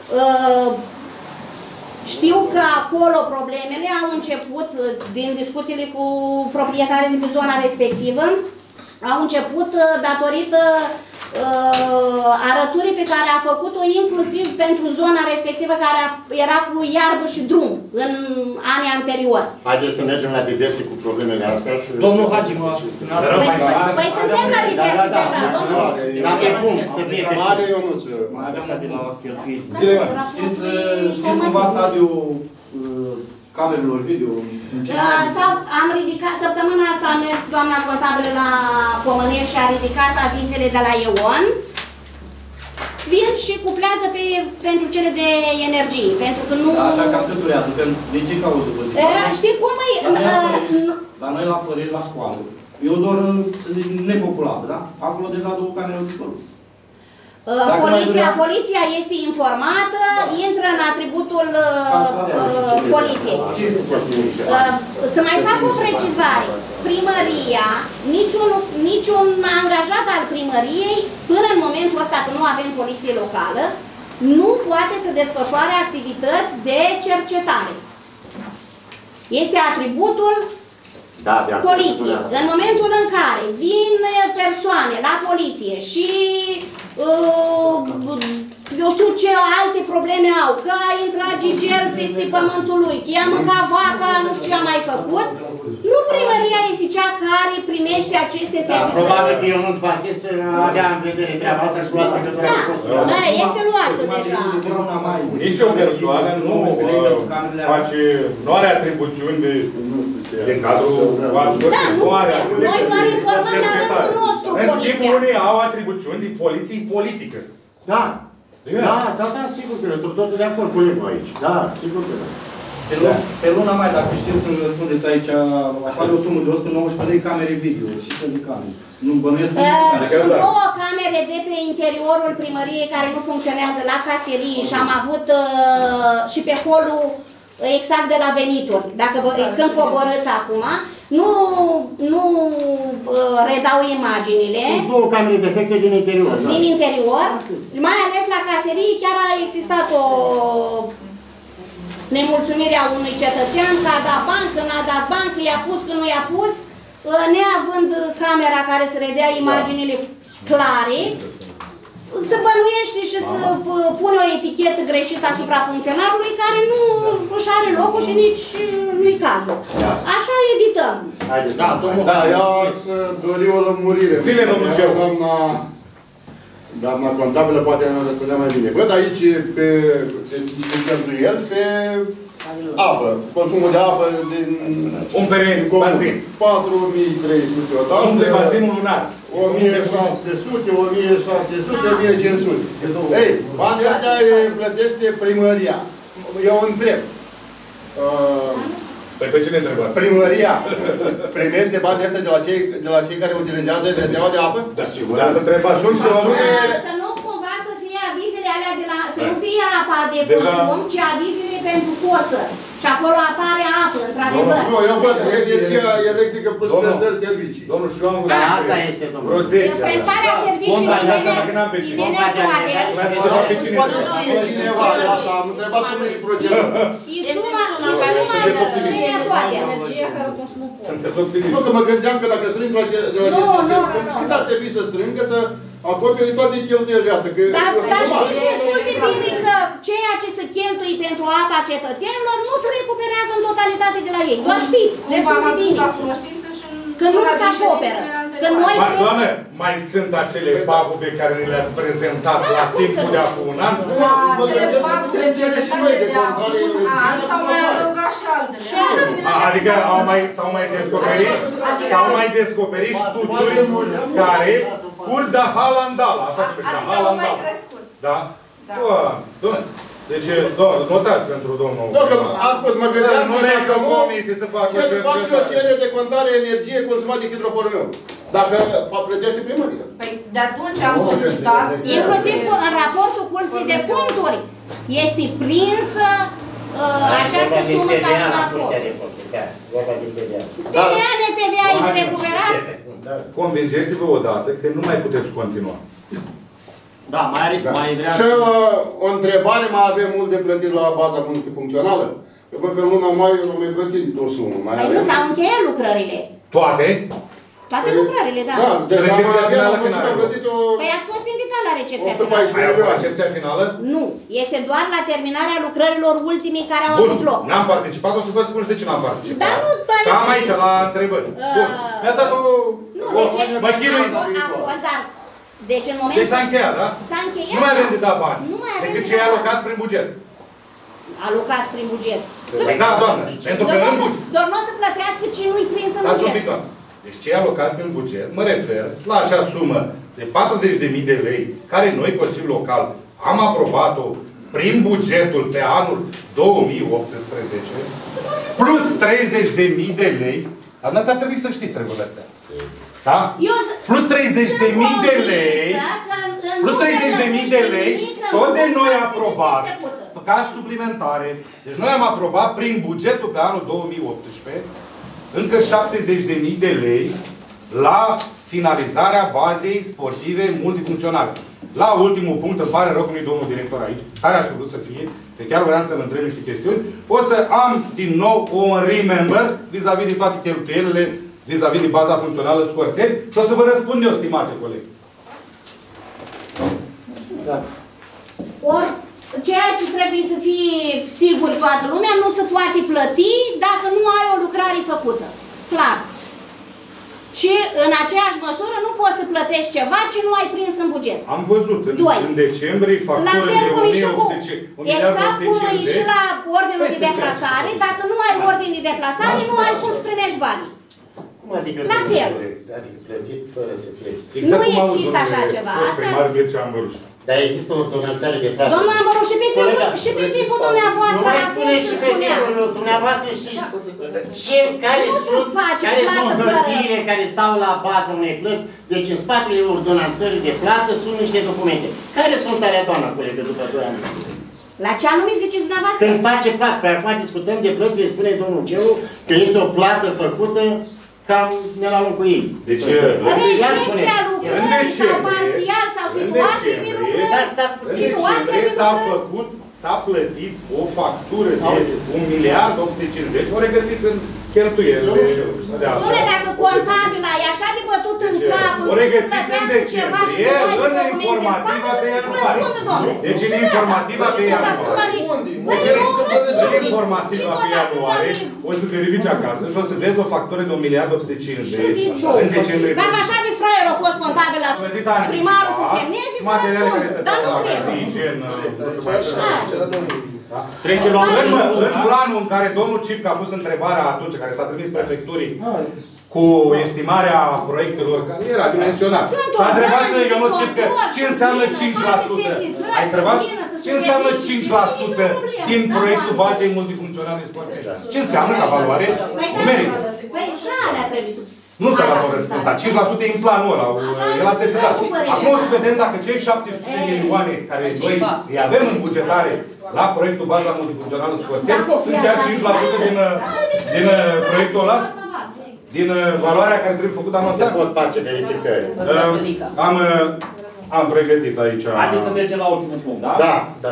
Știu că acolo problemele au început din discuțiile cu proprietarii de pe zona respectivă. Au început datorită uh, arăturii pe care a făcut-o inclusiv pentru zona respectivă care a, era cu iarbă și drum în anii anteriori. Haideți să mergem la diverse cu problemele astea. Și... Domnul Hagi, mă... Păi, păi suntem la diverse da, deja, da, domnul. Dar de cum? Să fie mare, eu nu știu. Mai aveam la de la cheltuiri. Știți, știți cumva stadiul camerelor video? Sau am ridicat, săptămâna asta a mers doamna contabilă la Comănești și a ridicat avizele de la E O N. Vin și cuplează pe, pentru cele de energie, pentru că nu... Da, așa cam cât durează, de ce cauză vă zic? Știi cum e? La noi la Flărești, la școală, e o zonă, să zic, nepopulată, da? Acolo deja două camere au dispărut. Poliția, poliția este informată, intră în atributul uh, poliției. Uh, să mai fac o precizare. Primăria, niciun, niciun angajat al primăriei, până în momentul ăsta că nu avem poliție locală, nu poate să desfășoare activități de cercetare. Este atributul da, poliției. În momentul în care vin persoane la poliție și eu știu ce alte probleme au, că a intrat gigel peste pământul lui, că i-a mâncat vaca, nu știu ce a mai făcut, nu primăria este cea care primește aceste sesizări. Da, probabil că eu nu-ți Vasis avea în vedere treaba asta și luați legătura cu postul. Da, este luată deja. Nici o persoană nu face, nu are atribuțiuni de, de cadrul da, nu putem. Noi doar informăm la rândul nostru poliția. În schimb, unii au atribuțiuni de poliție politică. Da. Da, da, da, sigur că e. Totul de acord cu Limu aici. Da, sigur că da. Pe, da. Pe luna mai, dacă știți să-mi răspundeți aici, apare o sumă de o sută nouăsprezece de camere video. Ce fel de camere? Nu bănuiesc că... Sunt două camere de pe interiorul primăriei care nu funcționează la caserii și am avut uh, și pe holul exact de la venituri. Dacă vă, când coborâți acum, nu, nu uh, redau imaginile. Două camere defecte din interior. Din da. interior, mai ales la caserii, chiar a existat o nemulțumire a unui cetățean că a dat bani, că n-a dat bani, că i-a pus, că nu i-a pus, uh, neavând camera care să redea imaginile clare, să bănuiește și să pune o etichetă greșită asupra funcționarului care nu își are locul și nici nu-i cazul. Da. Așa evităm. Da, da, eu aș dori o lămurire. Zile, domnul Geu. Doamna, doamna contabilă poate ne răspundea mai bine. Văd aici pe cheltuieli pe apă, consumul de apă din... Umpere bazin. patru mii trei sute odată. Umple bazinul lunar. o mie șapte sute, o mie șase sute, o mie cinci sute. Ei, banii ăștia îi plătește primăria. Eu întreb. Păi pe cine întrebați? Primăria primește banii ăștia de la cei, de la cei care utilizează rețeaua de apă? Da, sigur. Să întrebați. Sunt sume... Să nu cumva să fie avizele alea de la... Să nu fie apa de consum, ci avizele pentru fosă. Și Și acolo apare apă, într-adevăr. Nu, eu văd energia electrică plus prestări servicii. Domnul, și eu am Da, asta este, domnul. Prestarea serviciilor imediat toate. Am întrebat cum e procentul. E suma, e suma imediat toate. Energia care o consumă pot. Sunteți optimiști. Nu, că mă gândeam că dacă strâng de la ce... Nu, nu, nu. Cât ar trebui să strângă să acopere toate cheltuielile astea? Dar, dar știți destul de bine că ceea ce se cheltuie pentru apa cetățenilor nu se recuperează în totalitate de la ei. Doar știți destul de bine. Că nu se acoperă. Că noi trebuie... Doamne, mai sunt acele pagube care ne le-ați prezentat la timpul de acum un an? La acele pagube prezentate de acum un an s-au mai adăugat și altele. Adică au mai, s-au mai descoperit, s-au mai descoperit ștuțuri care curg de halandala, așa se numește, halandala. Da? Doamne, deci, notați pentru domnul... Nu, că astăzi mă gândeam că dacă nu, să fac o cercetare. Fac și o cerere de contare energie consumată de hidroforul meu. Dacă plătește primăria. Păi de atunci am solicitat... Inclusiv în raportul Curții de Conturi este prinsă această sumă care nu acolo. T V A de T V A e recuperat? Convingeți-vă odată că nu mai puteți continua. Da, mai are, da. mai vrea... Și uh, o întrebare, mai avem mult de plătit la baza multifuncțională? Eu văd că în luna mai nu am mai plătit o sumă. Mai păi nu s-au încheiat lucrările. Toate? Toate lucrările, da. Da, deci recepția finală când am plătit o... Păi ați fost invitat la recepția o sută paisprezece finală. milioane. Recepția finală? Nu, este doar la terminarea lucrărilor ultimii care au avut loc. N-am participat, o să vă spun și de ce n-am participat. Dar nu, dar... Am aici la întrebări. Bun. Mi-a stat o... Nu, de ce? Mă chinui. A fost, dar... Deci în momentul... Deci s-a încheiat, da? S-a încheiat, nu mai avem de dat bani. Nu mai avem decât de cei dat alocați prin buget. Alocați prin buget. Păi da, doamnă. Pentru că în buget. Doar nu o să plătească ce nu-i prins în Stați un buget. pic, doamnă. Deci cei alocați prin buget, mă refer la acea sumă de patruzeci de mii de lei, care noi, Consiliul Local, am aprobat-o prin bugetul pe anul două mii optsprezece, plus treizeci de mii de lei. Dar asta ar trebui să știți treburile astea. Da? Plus treizeci de mii de lei, plus treizeci de mii de lei, tot de noi aprobat, ca suplimentare. Deci noi am aprobat prin bugetul pe anul două mii optsprezece încă șaptezeci de mii de lei la finalizarea bazei sportive multifuncționale. La ultimul punct, îmi pare rău că nu-i domnul director aici, care aș vrut să fie, că chiar vreau să-l întreb niște chestiuni, o să am din nou un remember vis-a-vis -vis de toate cheltuielile, vis-a-vis -vis de baza funcțională Scorțeni și o să vă răspund eu, stimate colegi. Da. Ori, ceea ce trebuie să fie sigur toată lumea, nu se poate plăti dacă nu ai o lucrare făcută. Clar. Și în aceeași măsură nu poți să plătești ceva ce nu ai prins în buget. Am văzut în, în decembrie factură de o mie opt sute cincizeci. Exact cum e și la ordinul de deplasare. Dacă nu ai ordin de deplasare, nu ai cum să primești banii. Adică la fel. Adică plătit fără să pleci. Exact nu există așa ceva. Dar există o ordonanțare de plată. Domnul Amăru, și pe timpul, și pe timpul dumneavoastră, nu mai spune și pe timpul dumneavoastră și ce, care sunt, care sunt hârtiile care stau la bază unei plăți. Deci în spatele ordonanțării de plată sunt niște documente. Care sunt alea, doamna colegă, după doi ani? La ce anume ziceți dumneavoastră? Când face plată, pe acum discutăm de plăți, îi spune domnul Geu că este o plată făcută cam ne la locul ei. Deci, recepția lucrării sau parțial sau situații de lucrări. Situația de lucrări. S-a plătit o factură de un miliard opt sute cincizeci, o regăsiți în cheltuielile. Dom'le, dacă contabila e așa de bătut în cap, o regăsiți în decembrie, în informativa pe ianuarie. Deci în informativa pe ianuarie. În informativa pe ianuarie, o să verifici acasă și o să vezi o factură de un miliard opt sute cincizeci. În decembrie. Dacă așa de fraier a fost contabila, primarul să semneze, să răspundă. Dar nu cred. Trece la în, în planul în care domnul Cipca a pus întrebarea atunci, care s-a trimis prefecturii cu estimarea proiectelor, care era dimensionat. S-a întrebat Ionuț Cipca ce înseamnă cinci la sută. Ai întrebat? Ce înseamnă cinci la sută din proiectul bazei multifuncționale Scorțeni? Ce înseamnă ca valoare numerică? Păi și alea trebuie să... Nu s-a dat o răspuns, dar cinci la sută e în planul ăla, el a sesizat. Acum o să vedem dacă cei șapte sute de milioane care noi îi avem în bugetare La proiectul baza multifuncțională Scoțeni, sunt chiar cinci la sută din, din proiectul ăla? Din valoarea care trebuie făcută anul ăsta? Se pot face verificări. Am, am pregătit aici. Haideți să mergem la ultimul punct, da? Da, da.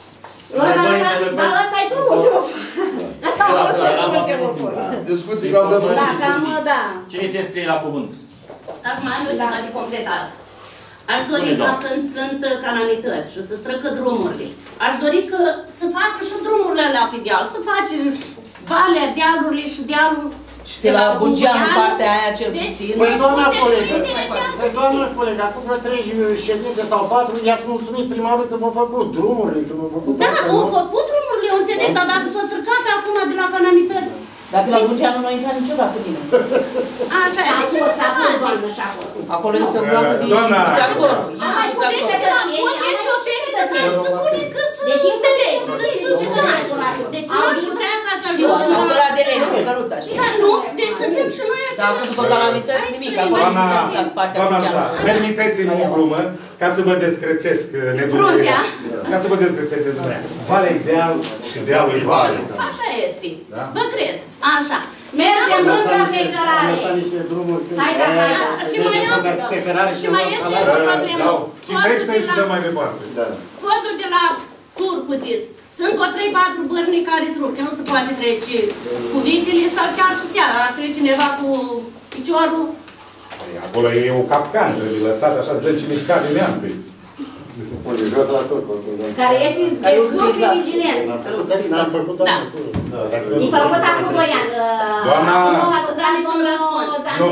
Dar ăsta e tot ultimul punct. Ăsta a fost ultimul punct. Discuții ca vreau. Da, cam, da. Cine se scrie la cuvânt? Acum am eu ceva de completat. Aș dori ca când sunt calamități și să străcă drumurile, aș dori că să facă și drumurile alea pe deal, să face valea, dealurile și dealul de la Bugeanu, partea aia cel puțin. Păi doamna colegă, păi doamna colegă, acum vreo trei ședințe sau patru, i-ați mulțumit primarul că v-au făcut drumurile, că v-au făcut... Da, au făcut drumurile, eu înțeleg, dar dacă s-au stricat acum de la calamități... Dar pe la Bugeanu nu a intrat niciodată nimeni. Așa e, ce să face? Acolo este o blocă de tractor. Hai, putește de la pot, este o cetățean, să pune că sunt de lei, că sunt cetățeni. Deci eu aș vrea ca să Și ăsta o ăla de lei, nu cu căruța. Dar nu, deci suntem și noi același. Dar acum după calamități nimic, acolo nu s-a întâmplat partea Bugeanu. Permiteți-mi o glumă, ca să vă descrețesc nedumerirea. Ca să vă descrețesc nedumerirea. Valea e deal și dealul e vale. Așa este, vă cred, așa. Mergem mândra pe cărare. Hai, da, hai, da. Și mai am, și mai este o problemă. Citește și dă mai departe. Codul de la Turcu zis. Sunt o trei patru bărni care sunt rupt, că nu se poate trece cu vitele sau chiar și seara. Ar trece cineva cu piciorul. Acolo e o capcană, trebuie lăsat așa, să dă cine cade neantui. Jos la tot. Care este destul de vigilent. N-am făcut da. E făcut acum doi ani. Doamna... Nu a să dea niciun răspuns.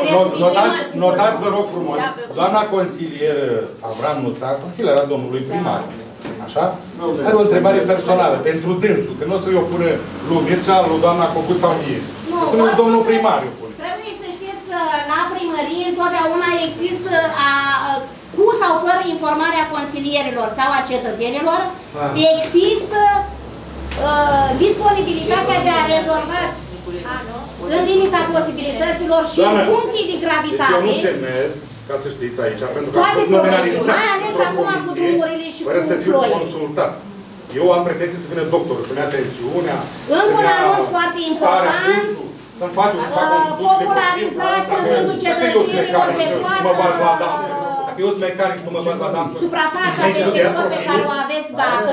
Notați, vă rog frumos, doamna consilier Avram Nuțar, consilierea domnului primar, așa? Are o întrebare personală pentru dânsul, că nu o să-i o pună lui Mircea, lui doamna Cocu sau mie. Pune domnul primar o pune. Trebuie să știți că la primărie întotdeauna există a, cu sau fără informarea consilierilor sau a cetățenilor, există uh, disponibilitatea de a rezolva în limita posibilităților și doamne, în funcții de gravitate. Deci eu nu semnez, ca să știți aici, pentru că am toate fost problemele, nominalizat mai ales acum cu drumurile și fără cu să fiu ploile. consultat. Eu am pretenție să vină doctorul, să-mi ia tensiunea, încă un anunț foarte important, să-mi fac un popularizați în rândul cetățenilor pe toată Dacă eu sunt mecanic și nu mă bag la dansuri, suprafața de sector pe care o aveți dată,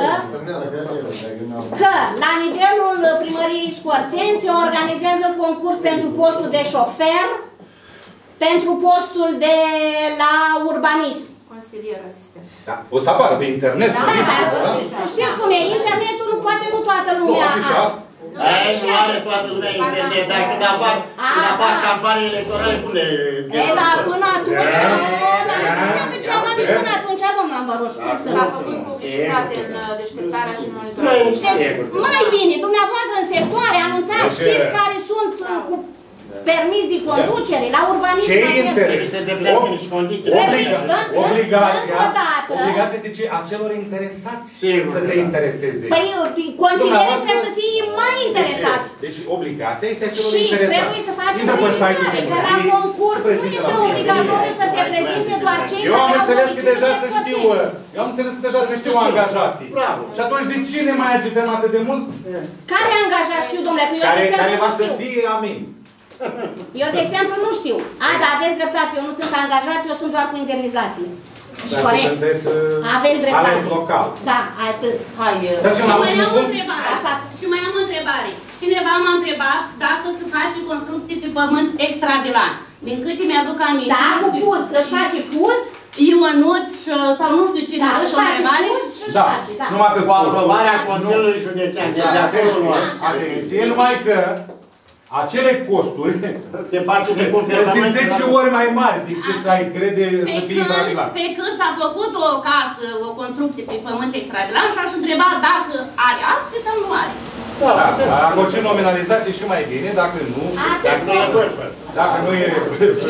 că la nivelul primăriei Scorțeni se organizează concurs pentru postul de șofer, pentru postul de la urbanism. Consilier asistent. Da, o să apară pe internet. Da, dar știți cum e, internetul nu poate nu toată lumea are. Aici nu are toată lumea internet, dar când apar, când apar campanii electorale, cum le... E, dar până atunci, dar nu se spune ceva, deci până atunci, domnul Ambăruș, cum să... S-a făcut publicitate în deșteptarea și în monitorizare. Mai bine, dumneavoastră în sectoare anunțați, știți care sunt cu permis de conducere, la urbanism. Ce interes? Se deplează niște condiții. Obligația, obligația este a celor interesați să se intereseze. Păi, consilierii trebuie să fie mai interesați. Deci obligația este a celor și interesați. Și trebuie să facem realizare, că la concurs nu este obligatoriu să se prezinte doar cei care au... Eu am înțeles că deja să știu, eu am înțeles că deja să știu angajații. Și atunci de ce ne mai agităm atât de mult? Care angajați știu, domnule? Că eu de exemplu nu știu. Care va să fie amin. Eu, de exemplu, nu știu. A, dar aveți dreptate, eu nu sunt angajat, eu sunt doar cu indemnizație. Corect. Aveți dreptate. Ales local. Da, atât. Hai, și mai am o întrebare. Și mai am o întrebare. Cineva m-a întrebat dacă se face construcții pe pământ extravilan. Din câte mi-aduc aminte. Da, cu puz, că-și face puz. Ionuț sau nu știu cine da, își întrebare. Da, numai că cu aprobarea Consiliului Județean. Deci acolo nu ați. Atenție, numai că acele costuri te face de sunt de zece ori mai mari decât ai crede să fie intravilan. Pe când s-a făcut o casă, o construcție pe pământ extravilan și aș întreba dacă are acte sau nu are. Da, dacă o ce nominalizație și mai bine, dacă nu, dacă nu e bărfă. Dacă nu e bărfă,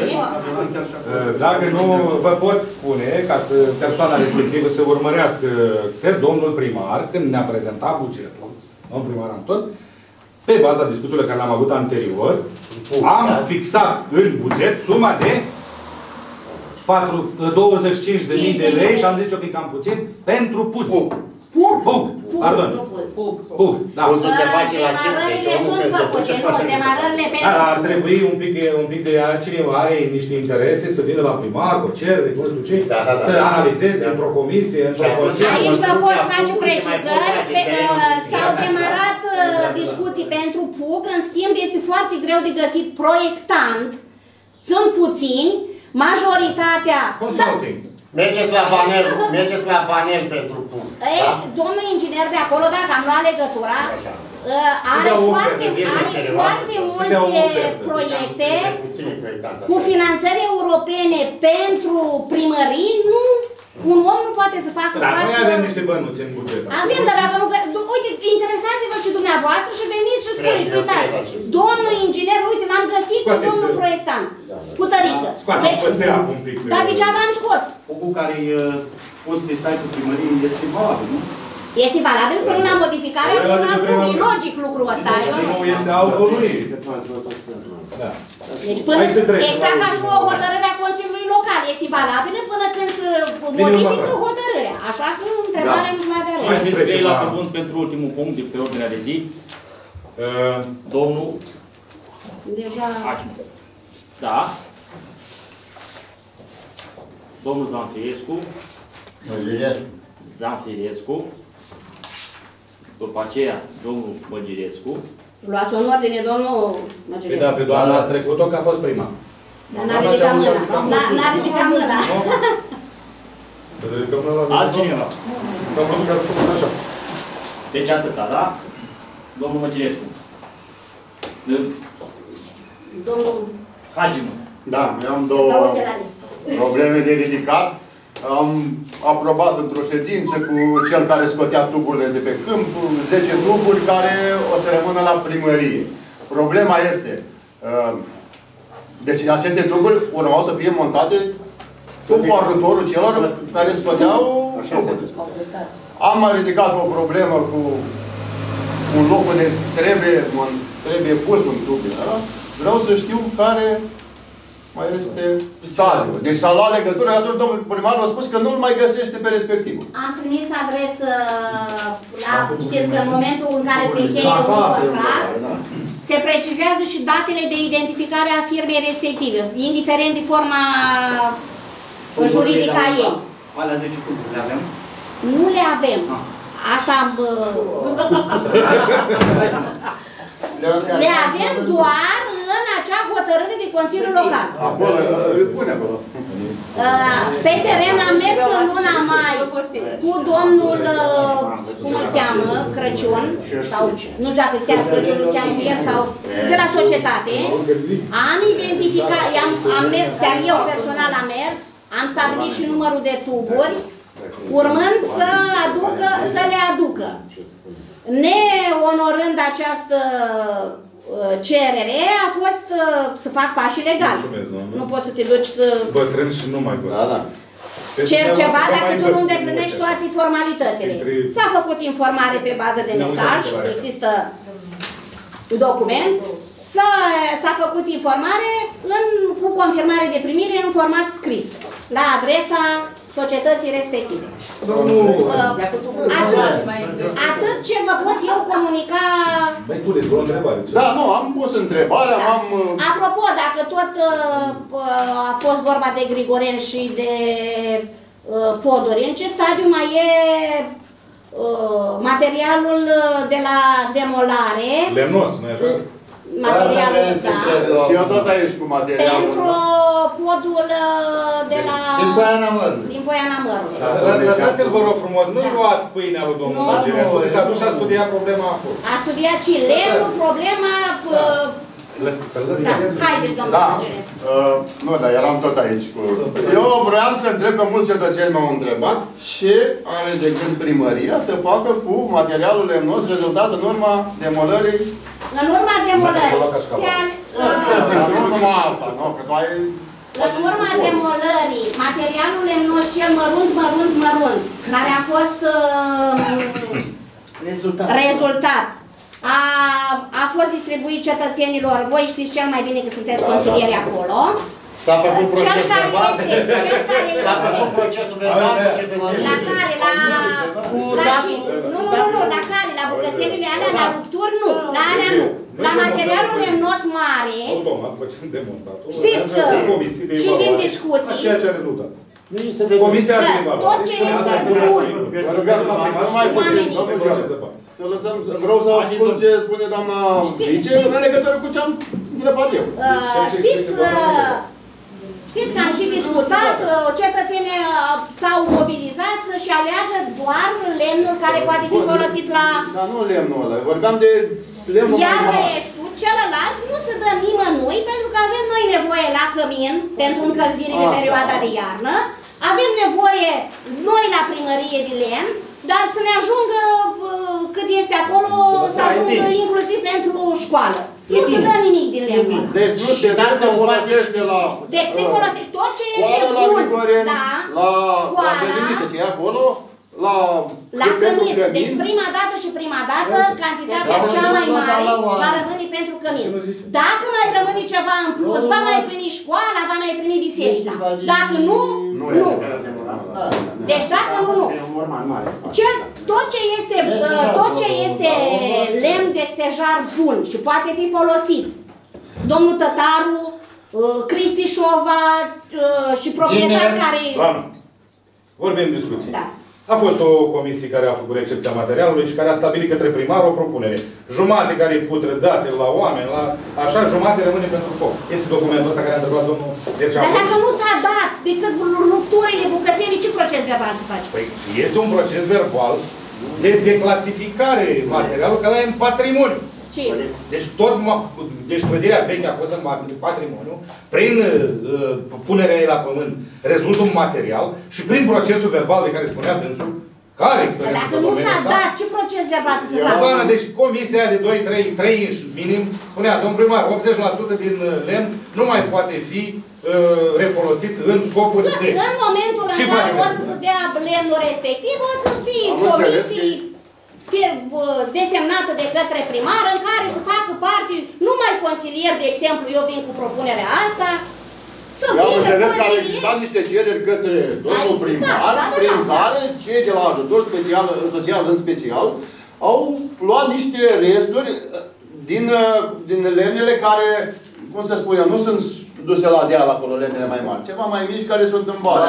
dacă nu, vă pot spune, ca să persoana respectivă să urmărească, cred, domnul primar, când ne-a prezentat bugetul, domnul primar Anton, pe baza discuțiilor care le-am avut anterior, am fixat în buget suma de douăzeci și cinci de mii de lei și am zis eu că e cam puțin pentru puz. Pug. Pug, pardon. Nu pus. Pug, da. Puzul se face la cinci, deci Demarările omul sunt când se făcute, duce nu, face demarările Da, pentru... ar trebui un pic, un pic de cine are niște interese să vină la primar, cu cerere, nu știu ce, Da, da, da. să analizeze într-o comisie, într-o consiliu. Aici vă pot face precizări, pe, uh, s-au demarat uh, discuții pentru Pug, în schimb este foarte greu de găsit proiectant, sunt puțini, majoritatea... Consulting. Mergeți la panel, mergeți la panel pentru Pug. Ei, Da? domnul inginer de acolo, dacă am luat legătura, uh, are dea o foarte, ofertă, are serioasă. foarte Să dea o multe ofertă. proiecte Puține proiectanți cu așa. finanțări europene pentru primării, nu, un om nu poate să facă Da, față... noi avem niște bănuți în buget. Avem, dar dacă nu... Uite, interesați-vă și dumneavoastră și veniți și spuneți, Trebuie, uitați, trebuie acest. domnul inginer, uite, l-am găsit pe Scoateți-l. domnul proiectant, cu tărică. Scoateți pe seap un pic. Dar degeaba am scos. Pugul care e pus de site-ul primăriei este valabil, nu? Este valabil până la modificare, până la acum. E logic lucrul ăsta. Eu nu Nu este autonomie. Da. Deci până, Hai să trecem exact la ca și o ultimul. hotărâre a Consiliului Local. Este valabilă până când se modifică hotărârea. Așa că întrebarea nu mai avea Cine rost. se Trecem înscrie la la- cuvânt pentru ultimul punct de pe ordinea de zi? Uh, Domnul Deja... Acim. Da. Domnul Zanfirescu. Măgirescu. Zanfirescu. După aceea, domnul Măgirescu. Luați-o în ordine, domnul Păi Măgirescu. da, pe doamna ați trecut-o că a fost prima. Dar n-a ridicat mâna. N-a- N-a ridicat mâna. Să ridicăm mâna la Altcineva. Că am văzut că ați făcut așa. Deci atâta, da? Domnul Măgirescu. Domnul... Haginu. Da, eu am două probleme de ridicat. Am aprobat într-o ședință cu cel care scotea tuburile de pe câmp, zece tuburi care o să rămână la primărie. Problema este, deci aceste tuburi urmau să fie montate cu ajutorul celor care scoteau tuburi. Am mai ridicat o problemă cu un loc unde trebuie, trebuie pus un tub. Da? Vreau să știu care mai este stadiul. Deci s-a luat legătură, atunci domnul primar a spus că nu-l mai găsește pe respectivul. Am trimis adresă la, știți că în momentul în care se încheie un contract, se precizează și datele de identificare a firmei respective, indiferent de forma juridică a ei. Alea zece tuburi le avem? Nu le avem. Asta am... Le avem doar în acea hotărâre de Consiliul Local. Acolo, îi pune acolo. Pe teren am mers în luna mai cu domnul, cum îl cheamă, Crăciun, sau nu știu dacă chiar Crăciun îl cheamă el sau de la societate. Am identificat, am, am mers, chiar eu personal am mers, am stabilit și numărul de tuburi, urmând să aducă, să le aducă. Neonorând această cerere, a fost să fac pașii legali. Nu poți să te duci să... Bătrân și nu mai bătrân. Da, da. Cer ceva dacă tu nu îndeplinești toate formalitățile. S-a făcut informare pe bază de mesaj, există document, s-a făcut informare în, cu confirmare de primire în format scris, la adresa societății respective. Atât, atât ce vă pot eu comunica... Mai puneți o întrebare. Da, nu, am pus întrebarea, Da. am... Apropo, dacă tot uh, a fost vorba de Grigoren și de uh, poduri, în ce stadiu mai e uh, materialul de la demolare? Lemnos, nu e așa? Materialul, da. Și eu tot aici cu materialul. Pentru podul de la... Din Poiana Mărului. Din Poiana Mărului. Lăsați-l, vă rog frumos, nu luați pâinea lui domnul Măgirescu. S-a dus și a studiat problema acolo. A studiat și lemnul, problema... Să-l lăsăm. Haideți, domnul Da. Măgirescu. Uh, nu, dar eram tot aici cu... Eu vreau să întreb, că mulți cetățeni m-au întrebat, ce are de gând primăria să facă cu materialul lemnos rezultat în urma demolării. În urma demolării, se al, Dar nu numai asta, nu, că tu ai... în urma demolării, materialul lemnos cel mărunt, mărunt, mărunt, care a fost uh, rezultat, rezultat a, a fost distribuit cetățenilor, voi știți cel mai bine că sunteți consilieri acolo, S-a făcut Cel procesul care verbal? este, cel care S-a făcut este. procesul verbal cu cetățenii. La care, la... la ci- nu, nu, nu, nu, la care, la bucățelele alea, la rupturi, nu, la alea nu. La materialul lemnos mare, automat, facem demontatul. știți, și din discuții, ceea ce a rezultat. Comisia de evaluare. Tot ce este bun. Vă rugăm, nu mai puțin, domnul George. Să lăsăm, vreau să spun ce spune doamna vice în legătură cu ce am întrebat eu. Știți, știți că am și discutat, cetățenii s-au mobilizat să-și aleagă doar lemnul care poate fi folosit la... Dar nu lemnul ăla, vorbeam de lemnul Iar mai mare. restul, celălalt, nu se dă nimănui, pentru că avem noi nevoie la cămin pentru încălzire pe perioada de iarnă, avem nevoie noi la primărie de lemn, dar să ne ajungă cât este acolo, să ajungă inclusiv pentru școală. Nu se dă nimic din lemnul ăla. Deci nu se dă să folosește la... Deci se folosește tot ce este bun, da, școala, ce e acolo, la... La cămin. Deci prima dată și prima dată, cantitatea cea mai mare va rămâne pentru cămin. Dacă mai rămâne ceva în plus, va mai primi școala, va mai primi biserica. Dacă nu, nu. Deci dacă nu, nu. Ce, tot, ce este, tot ce este lemn de stejar bun și poate fi folosit, domnul Tătaru, Cristi Șova și proprietari care... Doamnă, vorbim discuții. Da. A fost o comisie care a făcut recepția materialului și care a stabilit către primar o propunere. Jumate care îi putrădați la oameni, la așa, jumate rămâne pentru foc. Este documentul ăsta care a întrebat domnul Dercean. Dar dacă nu s-a dat decât rupturile, bucățenii, ce proces verbal se face? Păi este un proces verbal de declasificare materialul, că ăla e în patrimoniu. Ce? Deci tot, deci clădirea veche a fost în patrimoniu, prin uh, punerea ei la pământ rezultă un material și prin procesul verbal de care spunea dânsul, care experiență Dacă nu s-a dat, ce proces verbal să se facă? Doamne, deci comisia de doi trei inși minim spunea, domnul primar, optzeci la sută din lemn nu mai poate fi uh, refolosit în scopuri de... În momentul în care o să se dea lemnul respectiv, o să fie comisii fie desemnată de către primar, în care să facă parte, numai consilier, de exemplu, eu vin cu propunerea asta, să Eu am vină înțeles că au consilier. existat niște cereri către domnul primar, da, da, prin da. care cei de la ajutor special, social în special, au luat niște resturi din, din lemnele care, cum se spune, nu sunt duse la deal acolo, lemnele mai mari. Ceva mai mici care sunt în vale.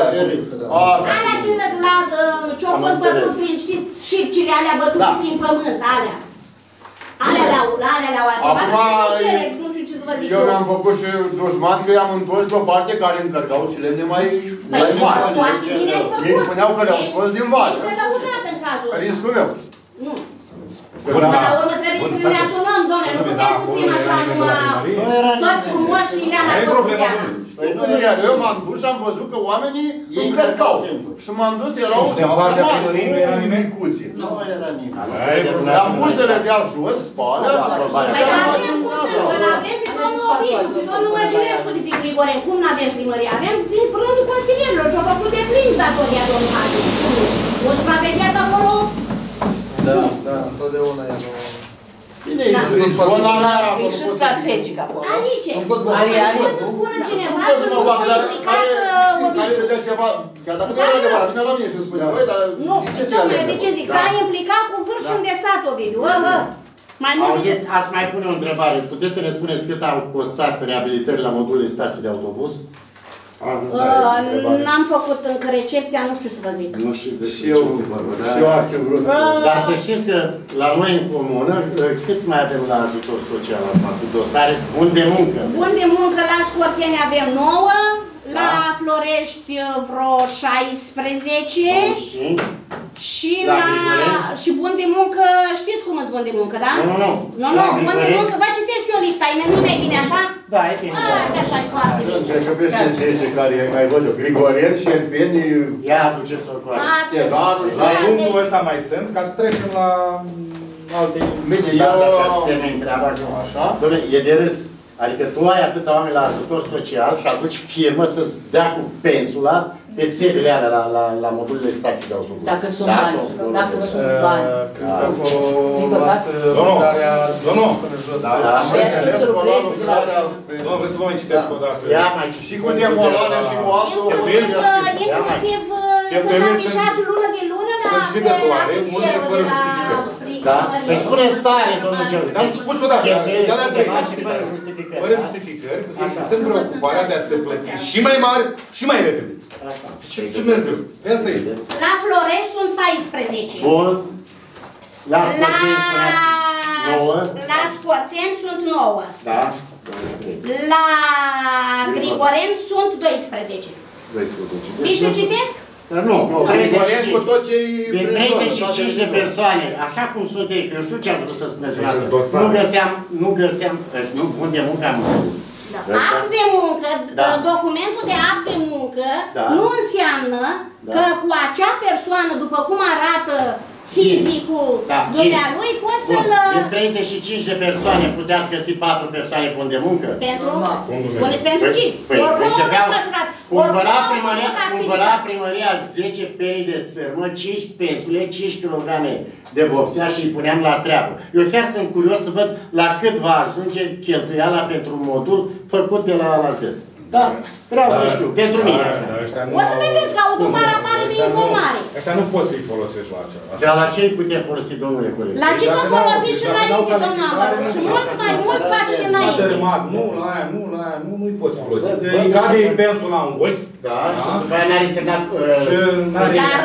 Alea cele la ce-au fost bătut prin, știți, șipcile alea bătute prin pământ, alea. Alea la alea la Acum, nu știu ce să vă zic. eu mi-am făcut și dușman că i-am întors pe o parte care încărcau și lemne mai mari. Ei spuneau că le-au scos din vale. Ești relăudat în cazul ăsta. Riscul meu. Nu. Până la urmă trebuie să ne reacționăm, doamne, nu putem să fim așa numai tot frumos și Ileana Cosudeana. Păi nu, iar eu m-am dus și am văzut că oamenii încărcau. Și m-am dus, erau micuții. Nu era nimeni. Am pus să le dea jos, spalea și... Păi avem cum să nu, îl avem pe domnul Ovidiu, pe domnul Măginescu de Tigrigoren. Cum nu avem primărie? Avem din rândul consilierilor și-au făcut de plin datoria domnul Hagi. O supravegheat acolo. Da, da, întotdeauna e nu... Bine, e și strategic acolo. Aici. Pot să spună cineva că nu s-a implicat Ovidiu. Care vedea ceva, chiar dacă nu era adevărat, vine la mine și îmi spunea, băi, dar... Nu, domnule, de ce zic? S-a implicat cu vârf și îndesat Ovidiu. Mai mult decât... Ați mai pune o întrebare. Puteți să ne spuneți cât au costat reabilitările la modulele stații de autobuz? N-am făcut încă recepția, nu știu să vă zic. Nu știți de ce este vorba, da? Și eu aștept vrut. Dar să știți că la noi în comună, câți mai avem la ajutor social cu dosare? Bun de muncă. Bun de muncă la Scorțeni avem nouă, la Florești vreo șaisprezece. Și la... și bun de muncă, știți cum îți bun de muncă, da? Nu, nu, nu. Nu, nu, bun de muncă, vă citesc eu lista, e mai bine așa? Da, e bine. Așa e foarte bine. Cred că peste zece care mai văd eu, Grigorien, Șerpeni, ia aduceți-o cu la punctul ăsta mai sunt, ca să trecem la alte... Bine, eu... Așa, să termin treaba. Așa? Doamne, e de râs. Adică tu ai atâția oameni la ajutor social și aduci firmă să-ți dea cu pensula pe țevile alea la, la, la modulele stații de autobuz. Dacă sunt bani, dacă sunt bani. Cred că v-au luat lucrarea până jos. Nu, vreau să vă mai citesc o dată. Și cu demolarea și cu altă Inclusiv să afișați lună de lună la... Să-ți fie datoare, unele fără justificări. Da? Păi spuneți tare, domnul Gelu. Am spus odată, Cheltuielile dar sunt de mari și fără justificări. Fără justificări, există preocuparea de a se plăti și mai mari și mai repede. Și Dumnezeu. Pe asta e. La Florești sunt paisprezece. Bun. La Scoțeni spuneați nouă. La Scoțeni sunt nouă. Da. La Grigoreni sunt doisprezece. doisprezece. Deci să citesc? Nu, treizeci și cinci. Din treizeci și cinci de persoane, așa cum sunt ei, că eu știu ce ați vrut să spuneți dumneavoastră. Nu găseam, nu găseam, nu, unde muncă am înțeles. Act de muncă, Da. documentul de act de muncă Da. nu înseamnă Da. că cu acea persoană, după cum arată fizicul Da. dumnealui, poți Bun. să-l... Din treizeci și cinci de persoane puteați găsi patru persoane pe unde muncă? Pentru? Spuneți pentru ce? Păi, Oricum au începeau- desfășurat. Cumpăra Oricum au primăria, făcut cumpăra activitate. primăria zece peri de sârmă, cinci pensule, cinci kilograme de vopsea și îi puneam la treabă. Eu chiar sunt curios să văd la cât va ajunge cheltuiala pentru un modul făcut de la A la Z. Da, vreau să știu, pentru mine. O să vedeți că autocar apare de informare. Ăștia nu poți să-i folosești la acela. Dar la ce îi putem folosi, domnule coleg? La ce să folosiți și înainte, domnul Ambaru? Și mult mai mult față de înainte. Nu, la aia, nu, la aia, nu, nu-i poți folosi. Îi cade pensul la un ochi. Da, și după aia n-are semnat... Dar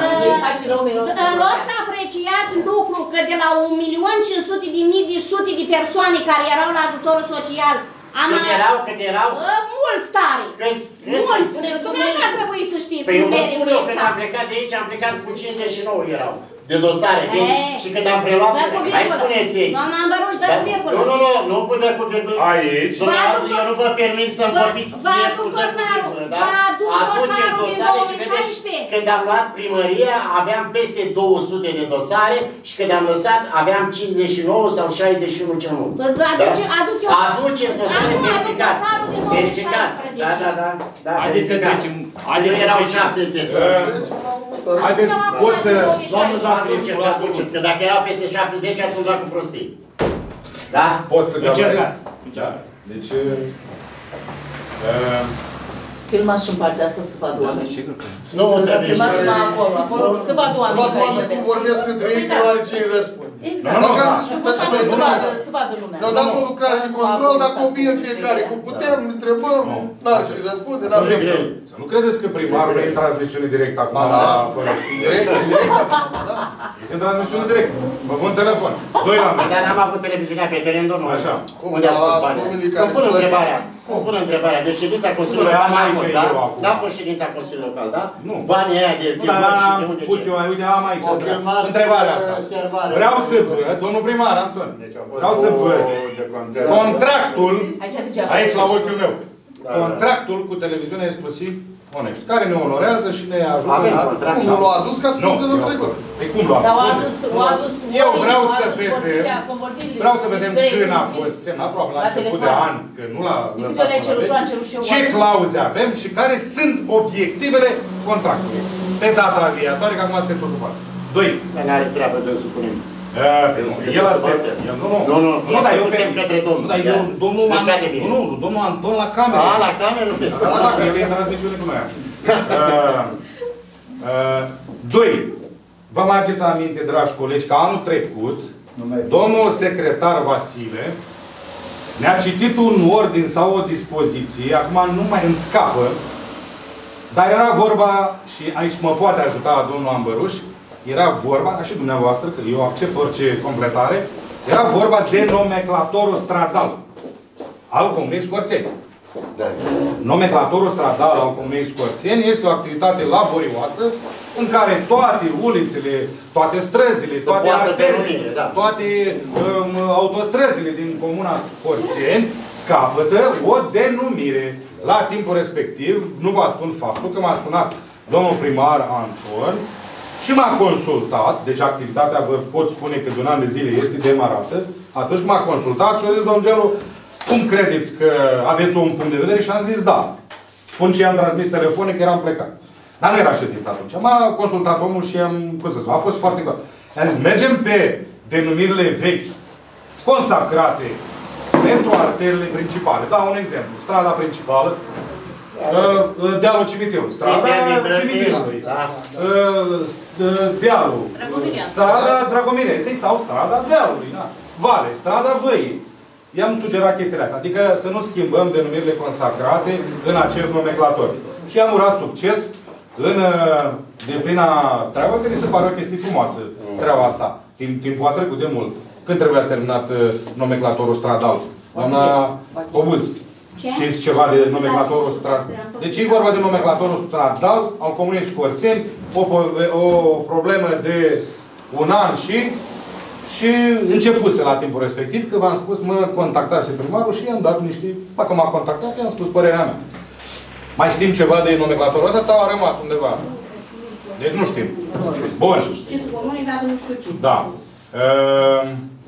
în loc să apreciați lucru că de la un milion cinci sute de mii de sute de persoane care erau la ajutorul social, am Cât erau, cât erau? mulți tare. Câți? Mulți. Dumneavoastră ar trebui să știți. Păi eu vă numeric spun eu, când exact. am plecat de aici, am plecat cu cincizeci și nouă erau. De dosare. E, Și când am preluat, dă cu hai virgulă. spuneți ei. Doamna Ambăruș, dă cu virgulă. Nu, nu, nu, nu cu dă cu virgulă. Aici. Dumneavoastră, eu nu vă permit să-mi vorbiți Vă mie aduc cu dă cu dosarul. virgulă, Vă da? aduc Aduceți dosarul din dosare două și mii vedeți, șaisprezece. când am luat primăria, aveam peste două sute de dosare și când am lăsat, aveam cincizeci și nouă sau șaizeci și unu cel mult. Aduce, aduc eu. Aduceți dosare, Acum aduc verificați. dosarul din două mii Verificați. șaisprezece. Da, da, da. da Haideți să verificați. trecem. Haideți să Erau trecem. șaptezeci. Haideți, pot să... Doamnă Zafir, aduceți, că dacă erau peste șaptezeci, ați umblat cu prostii. Da? Pot să gabarez? Încercați. Da. Deci... uh, Filmați și în partea asta să vadă oamenii. Nu, trebuie. Filmați numai acolo, acolo să vadă Să oamenii vadă care oamenii cum iubesc. vorbesc între ei, că are cine răspunde. Exact. Dacă am discutat și noi, Să vadă, să vadă lumea. ne-au dat o lucrare de control, dar copii în fiecare. Cum putem, întrebăm, n-are ce răspunde, n-avem să... Să nu credeți că primarul e în transmisiune directă acum Ba, la da. fără. Direct, direct. Este în transmisiune directă. Mă pun telefon. Doi la mână. Dar n-am avut televiziunea pe teren, domnul. Așa. Unde a fost banii? Îmi pun întrebarea. Îmi pun întrebarea. Deci ședința Consiliului Local n-a fost, da? N-a fost ședința Consiliului Local, da? Nu. Banii aia de Nu, dar filmări și am de unde spus ce? eu, uite, am aici Au filmat întrebarea asta. servarea. Vreau să văd, domnul primar, Anton, vreau să văd contractul, Aici degeaba. aici la ochiul meu, Da, contractul cu televiziunea exclusiv Onești, care ne onorează și ne ajută. Avem în- contract. Cum nu l-a adus, că a spus de Nu, la eu- trecut. Păi cum l-a Dar au adus? adus, au adus Eu vorbiri, vreau au să adus vedem, vorbirea, convorbirile vreau să vedem trei când a minute. fost semnat, probabil la La început de telefon. an, că nu l-a Din lăsat câte ori ai până cerut, la am cerut și eu. ce oameni. clauze avem și care sunt obiectivele contractului. Pe data viitoare, că acum sunteți ocupat. Doi. Dar n-are treabă dânsul cu nimic. El a semnat. Nu, nu. Nu, nu, Nu, dar eu pe semn către domnul. Nu, dar eu, domnul Explicat de Anton, bine. nu, nu, domnul Anton la cameră. A, la cameră se spune. Da, că el e în transmisiune cu noi. Uh, uh, Doi. Vă mai aduceți aminte, dragi colegi, că anul trecut, domnul secretar Vasile ne-a citit un ordin sau o dispoziție, acum nu mai îmi scapă, dar era vorba, și aici mă poate ajuta domnul Ambăruș, era vorba, ca și dumneavoastră, că eu accept orice completare, era vorba de nomenclatorul stradal al Comunei Scorțeni. Da. Nomenclatorul stradal al Comunei Scorțeni este o activitate laborioasă în care toate ulițele, toate străzile, Se toate poartă arterele, denumire, da. toate um, autostrăzile din Comuna Scorțeni capătă o denumire. La timpul respectiv, nu vă spun faptul că m-a sunat domnul primar Anton și m-a consultat, deci activitatea, vă pot spune că de un an de zile este demarată, atunci când m-a consultat și a zis, domnul Gelu, cum credeți că aveți un punct de vedere? Și am zis, da. Spun ce i-am transmis telefonic, că eram plecat. Dar nu era ședința atunci. M-a consultat omul și am, cum să spun, a fost foarte clar. Am zis, mergem pe denumirile vechi, consacrate pentru arterele principale. Da, un exemplu. Strada principală, dealul cimitirului, strada cimitirului, dealul, strada Dragomiresei sau strada dealului, da? Vale, strada Văii. I-am sugerat chestiile astea, adică să nu schimbăm denumirile consacrate în acest nomenclator. Și am urat succes în deplina treabă, că mi se pare o chestie frumoasă, treaba asta. Timp, timpul a trecut de mult. Când trebuia terminat nomenclatorul stradal? Doamna Obuz, știți ceva de nomenclatorul stradal? Deci e vorba de nomenclatorul stradal al Comunei Scorțeni, o, o problemă de un an și și începuse la timpul respectiv, că v-am spus, mă contactase primarul și i-am dat niște... Dacă m-a contactat, i-am spus părerea mea. Mai știm ceva de nomenclatorul ăsta sau a rămas undeva? Deci nu știm. Bun. Ce să comunic, dar nu știu ce. Da. Uh,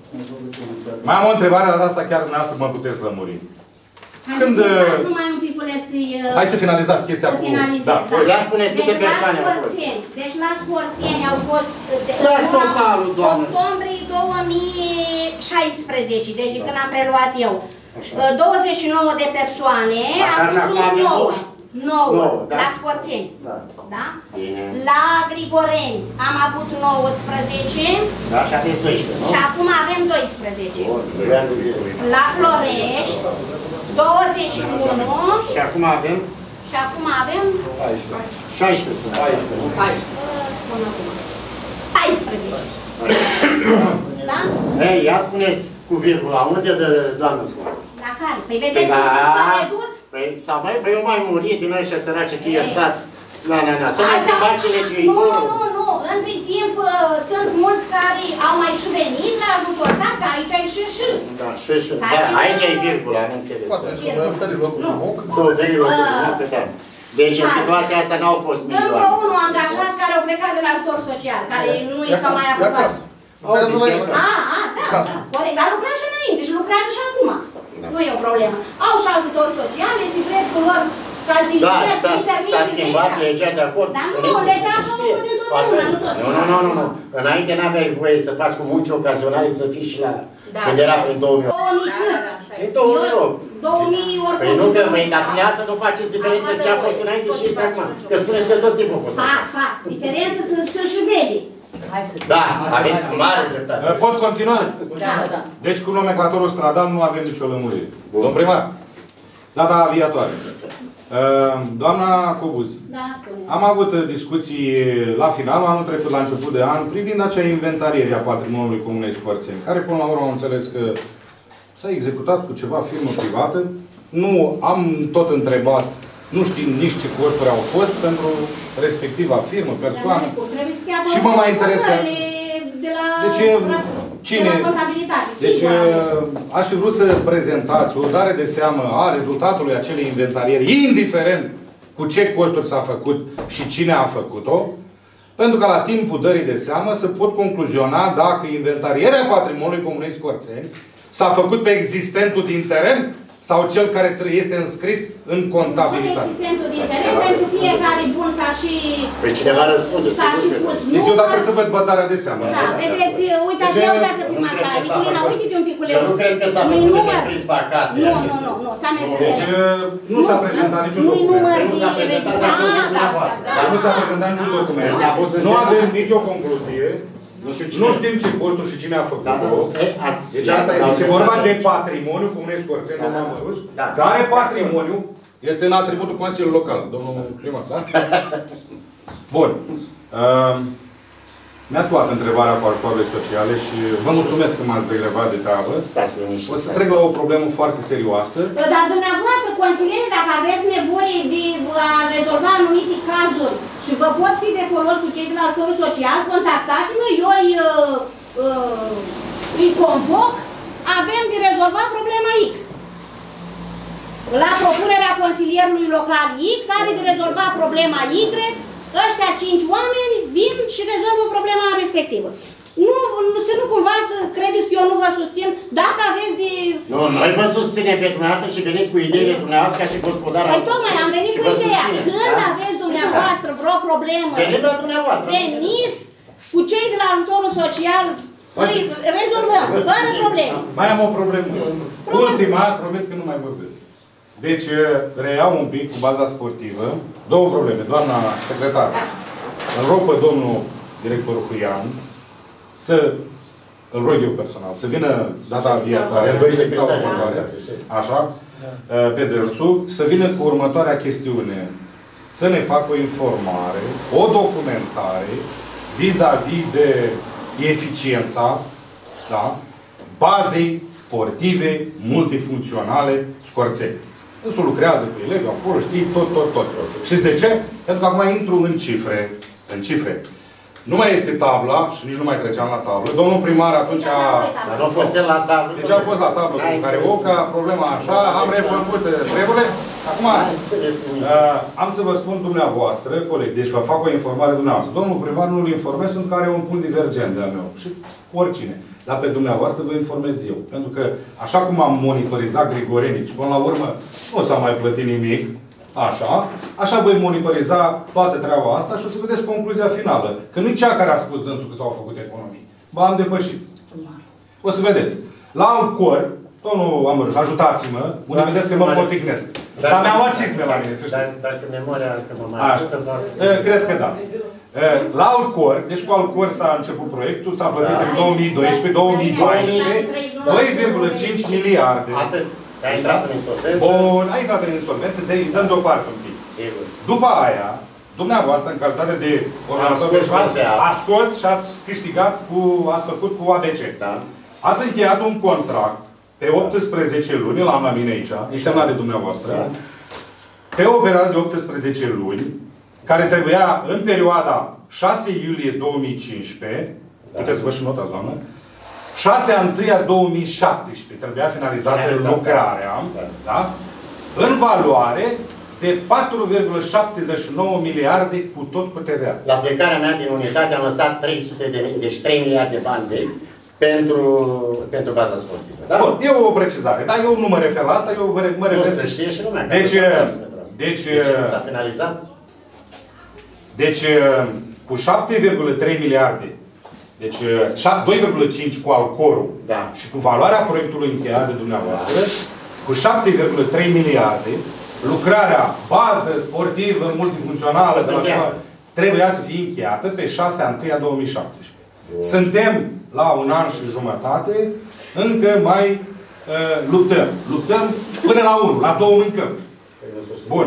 mai am o întrebare, dar asta chiar dumneavoastră mă puteți lămuri. Când... Numai un piculeț... Hai să finalizați chestia cu... Da. Da, spuneți câte persoane au fost. Deci la Scorțeni au fost... Ia totalul, doamne. Octombrie două mii șaisprezece, deci de când am preluat eu. douăzeci și nouă de persoane, acum sunt nouă. nouă, la Scorțeni. Da? La Grigoreni am avut nouăsprezece. Da, și aveți doisprezece, nu? Și acum avem doisprezece. La Florești, douăzeci și unu. Și acum avem? Și acum avem... șaisprezece. Spun acum. paisprezece. Da? Ei, ia spuneți cu virgula, unde de doamnă scurtă? La care? Păi vedeți cum s-a redus? Păi s-a mai, păi eu mai murit din ăștia săraci, fie iertați. Na, na, na, s-a mai schimbat și legiuitorul. Nu, nu, nu, între timp sunt mulți care au mai și venit la ajutor, da? Că aici e și și. Da, și și. Da, aici e virgula, am înțeles. Poate să vă oferi locul de muncă. Să oferi locul de muncă, da. Deci în situația asta n-au fost milioane. Încă unul angajat care au plecat de la ajutor social, care nu i s-au mai apucat. A, a, da, da, corect, dar lucrează și înainte și lucrează și acum. Nu e o problemă. Au și ajutor social, este dreptul lor ca zi. Da, s-a schimbat legea de acord. Dar nu, legea așa a fost dintotdeauna, nu tot. Nu, nu, nu, nu. Înainte n-aveai voie să faci cu munci ocazionale să fii și la... Când era prin două mii opt. două mii cât? În două mii opt. două mii oricum. Păi nu, că măi, dar dumneavoastră să nu faceți diferență ce a fost înainte și este acum. Că spuneți că tot timpul a fost. Fac, fac. Diferență să și vede. Da, aveți mare dreptate. Pot continua? Da, da. Deci cu nomenclatorul stradal nu avem nicio lămurire. Domn primar, data viitoare. Doamna Cobuz, da, spune. Am avut discuții la final, anul trecut, la început de an, privind acea inventariere a patrimoniului Comunei Scorțeni, care până la urmă am înțeles că s-a executat cu ceva firmă privată. Nu am tot întrebat, nu știm nici ce costuri au fost pentru respectiva firmă, persoană. Și mă mai interesează. De la, deci, cine? De la contabilitate, deci, sigur. aș fi vrut să prezentați o dare de seamă a rezultatului acelei inventarieri, indiferent cu ce costuri s-a făcut și cine a făcut-o, pentru că la timpul dării de seamă să pot concluziona dacă inventarierea patrimoniului Comunei Scorțeni s-a făcut pe existentul din teren sau cel care este înscris în contabilitate. În existentul din teren, pentru fiecare bun s-a și... Păi cineva răspunde, sigur că... Deci eu dacă să văd bătarea de seamă. Da, vedeți, uitați, ia uitați prima sa, Niculina, uite-te un piculeț. Eu nu cred că s-a făcut de prins pe acasă. Nu, nu, nu, nu, s-a mers. Deci nu s-a prezentat niciun document. Nu-i număr de registrare. Dar nu s-a prezentat niciun document. Nu avem nicio concluzie. Nu știm ce costuri și cine a făcut-o. Deci asta e vorba de patrimoniu Comunei Scorțeni, domnul Măruș, care patrimoniu este în atributul Consiliului Local, domnul primar, da? Bun. Mi-ați luat întrebarea cu ajutoarele sociale și vă mulțumesc că m-ați degrevat de treabă. O să trec la o problemă foarte serioasă. Dar dumneavoastră, consilieri, dacă aveți nevoie de a rezolva anumite cazuri și vă pot fi de folos cu cei de la ajutorul social, contactați-mă, eu îi, uh, îi convoc, avem de rezolvat problema X. La propunerea consilierului local X are de rezolvat problema Y, ăștia cinci oameni vin și rezolvă problema respectivă. Nu, nu, să nu cumva să credeți că eu nu vă susțin, dacă aveți de... Nu, noi vă susținem pe dumneavoastră și veniți cu ideile dumneavoastră ca și gospodara. Păi tocmai am venit cu ideea. Când aveți dumneavoastră vreo problemă, veniți cu cei de la ajutorul social, îi rezolvăm, fără probleme. Mai am o problemă. Ultima, promit că nu mai vorbesc. Deci, reiau un pic cu baza sportivă. Două probleme. Doamna secretar, îl rog pe domnul director Huian să, îl rog eu personal, să vină data viitoare, sau următoare, așa, pe dânsul, să vină cu următoarea chestiune. Să ne facă o informare, o documentare vis-a-vis de eficiența, da, bazei sportive multifuncționale Scorțeni. Însul lucrează cu elevi, acolo, știi, tot, tot, tot. Știți de ce? Pentru că acum intru în cifre. În cifre. Nu mai este tabla și nici nu mai treceam la tablă. Domnul primar atunci a... Dar nu a fost el la tablă. Deci a fost la tablă cu care o, ca problema așa, am refăcut treburile. Acum, uh, am să vă spun dumneavoastră, colegi, deci vă fac o informare dumneavoastră. Domnul primar nu-l informez pentru că are un punct divergent de-al meu. Și oricine. Dar pe dumneavoastră vă informez eu. Pentru că, așa cum am monitorizat Grigorenici, până la urmă nu s-a mai plătit nimic, așa, așa voi monitoriza toată treaba asta și o să vedeți concluzia finală. Că nu-i cea care a spus dânsul că s-au făcut economii. Ba, am depășit. O să vedeți. La Alcor, domnul Amăruș, ajutați-mă, unde vedeți că mă poticnesc. Dar mi-am luat cisme la mine, să știți. Dacă memoria că mă mai ajută, cred că da. La Alcor, deci cu Alcor s-a început proiectul, s-a plătit în două mii doisprezece două mii doisprezece doi virgulă cinci miliarde. Atât. A intrat în insolvență? Bun, a intrat în insolvență, de îi dăm deoparte un pic. Sigur. După aia, dumneavoastră, în calitate de ordonator, a scos și ați câștigat cu, ați făcut cu A B C. Da. Ați încheiat un contract pe optsprezece luni, l-am la mine aici, e semnat de dumneavoastră, da. Pe o perioadă de optsprezece luni, care trebuia în perioada șase iulie două mii cincisprezece, da. Puteți să vă și notați, doamnă, șase unu două mii șaptesprezece trebuia finalizată lucrarea, da. Da? În valoare de patru virgulă șaptezeci și nouă miliarde cu tot cu T V A. La plecarea mea din unitate am lăsat trei sute de mii, deci trei miliarde de bani vechi pentru, pentru baza sportivă. Da? Bun, e o precizare, dar eu nu mă refer la asta, eu mă refer... Nu, să știe și lumea. Deci, deci, deci nu s-a finalizat? Deci, cu șapte virgulă trei miliarde, deci doi virgulă cinci cu Alcorul, da. Și cu valoarea proiectului încheiat de dumneavoastră, da. Cu șapte virgulă trei miliarde, lucrarea bază, sportivă, multifuncțională, așa, trebuia să fie încheiată pe șase unu două mii șaptesprezece. Bun. Suntem la un an și jumătate, încă mai uh, luptăm. Luptăm până la unu, la două mâncăm. Bun.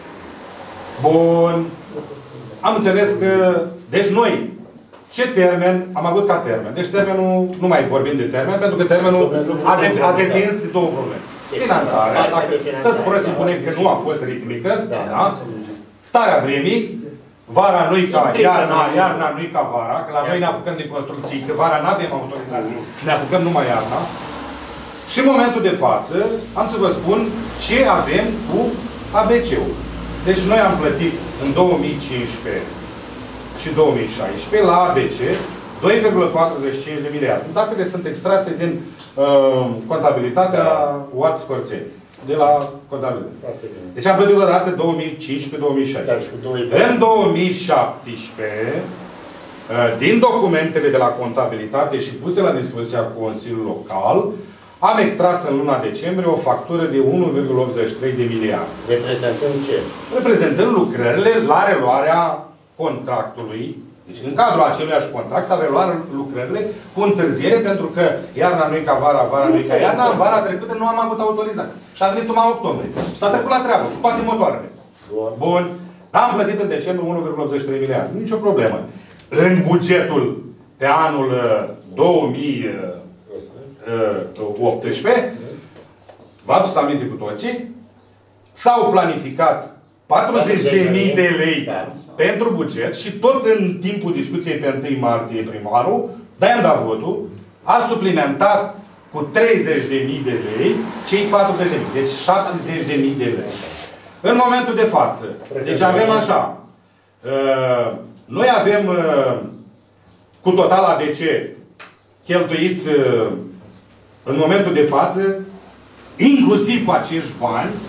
Bun. Am înțeles că, deci noi, ce termen am avut ca termen? Deci termenul, nu mai vorbim de termen, pentru că termenul a, de, a depins de două probleme. Finanțarea, dacă să presupune că nu a fost ritmică, da? Starea vremii, vara nu-i ca iarna, iarna nu-i ca vara, că la noi ne apucăm de construcții, că vara nu avem autorizații și ne apucăm numai iarna. Și în momentul de față, am să vă spun ce avem cu A B C-ul. Deci noi am plătit în două mii cincisprezece și două mii șaisprezece la A B C doi virgulă patruzeci și cinci de miliarde. Datele sunt extrase din uh, contabilitatea U A T Scorțeni. De la contabilitate. Deci am plătit odată două mii cincisprezece două mii șaisprezece. În două mii șaptesprezece, uh, din documentele de la contabilitate și puse la dispoziția Consiliului Local, am extras în luna decembrie o factură de unu virgulă optzeci și trei de miliarde. Reprezentând ce? Reprezentând lucrările la reluarea contractului. Deci în cadrul aceluiași contract s-au reluat lucrările cu întârziere, pentru că iarna nu-i ca vara, vara nu-i ca iarna. În vara trecută nu am avut autorizații. Și a venit numai octombrie. Și s-a trecut la treabă, cu toate motoarele. Bun. Bun. Dar am plătit în decembrie unu virgulă optzeci și trei miliarde. Nici o problemă. În bugetul pe anul două mii optsprezece, vă aduceți aminte cu toții, s-au planificat patruzeci de mii de lei da. Pentru buget și tot în timpul discuției pe întâi martie primarul, de-aia am dat votul, a suplimentat cu treizeci de mii de lei cei patruzeci de mii. Deci șaptezeci de mii de lei. În momentul de față, deci avem așa, uh, noi avem uh, cu total A B C cheltuiți uh, în momentul de față, inclusiv cu acești bani,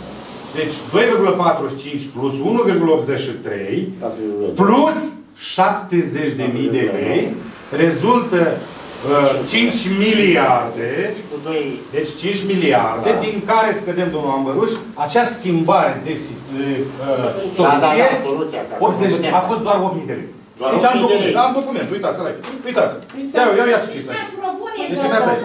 Deci doi virgulă patruzeci și cinci plus unu virgulă optzeci și trei plus șaptezeci de mii de lei rezultă uh, cinci miliarde. Deci cinci miliarde, din care scădem, domnul Ambăruș, acea schimbare de uh, soluție, optzeci, a fost doar opt mii de lei. Deci am document, am document, uitați-l aici, uitați. Ia, eu ia citiți aici. Deci uitați aici.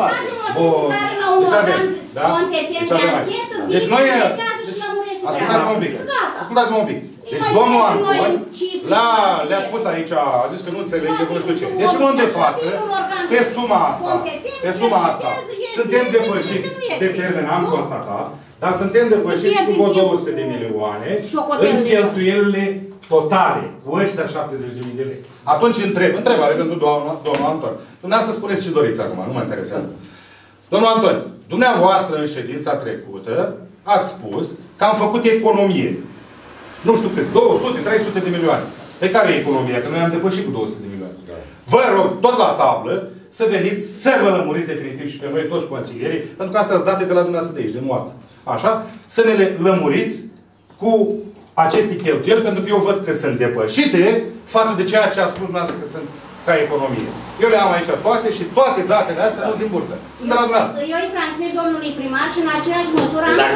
Deci avem, da? Deci avem aici. Deci noi, ascultați-mă un pic, ascultați-mă un pic. Deci domnul Anton le-a spus aici, a zis că nu înțelege, nu știu ce. Deci în mod de față, pe suma asta, pe suma asta, suntem depășiți de termen, am constatat, dar suntem depășiți cu vreo două sute de milioane în cheltuielile totale, cu ăștia șaptezeci de mii de lei. Atunci întreb, întrebare pentru domnul Anton. Dumneavoastră spuneți ce doriți acum, nu mă interesează. Domnul Anton, dumneavoastră în ședința trecută ați spus că am făcut economie. Nu știu cât, două sute, trei sute de milioane. Pe care e economia? Că noi am depășit cu două sute de milioane. Vă rog, tot la tablă, să veniți, să vă lămuriți definitiv și pe noi toți consilierii, pentru că astea sunt date de la dumneavoastră de aici, de moartă. Așa? Să ne le lămuriți cu aceste cheltuieli, pentru că eu văd că sunt depășite față de ceea ce a spus dumneavoastră că sunt ca economie. Eu le am aici toate și toate datele astea nu din burtă. Sunt de la dumneavoastră. Eu îi transmit domnului primar și în aceeași măsură am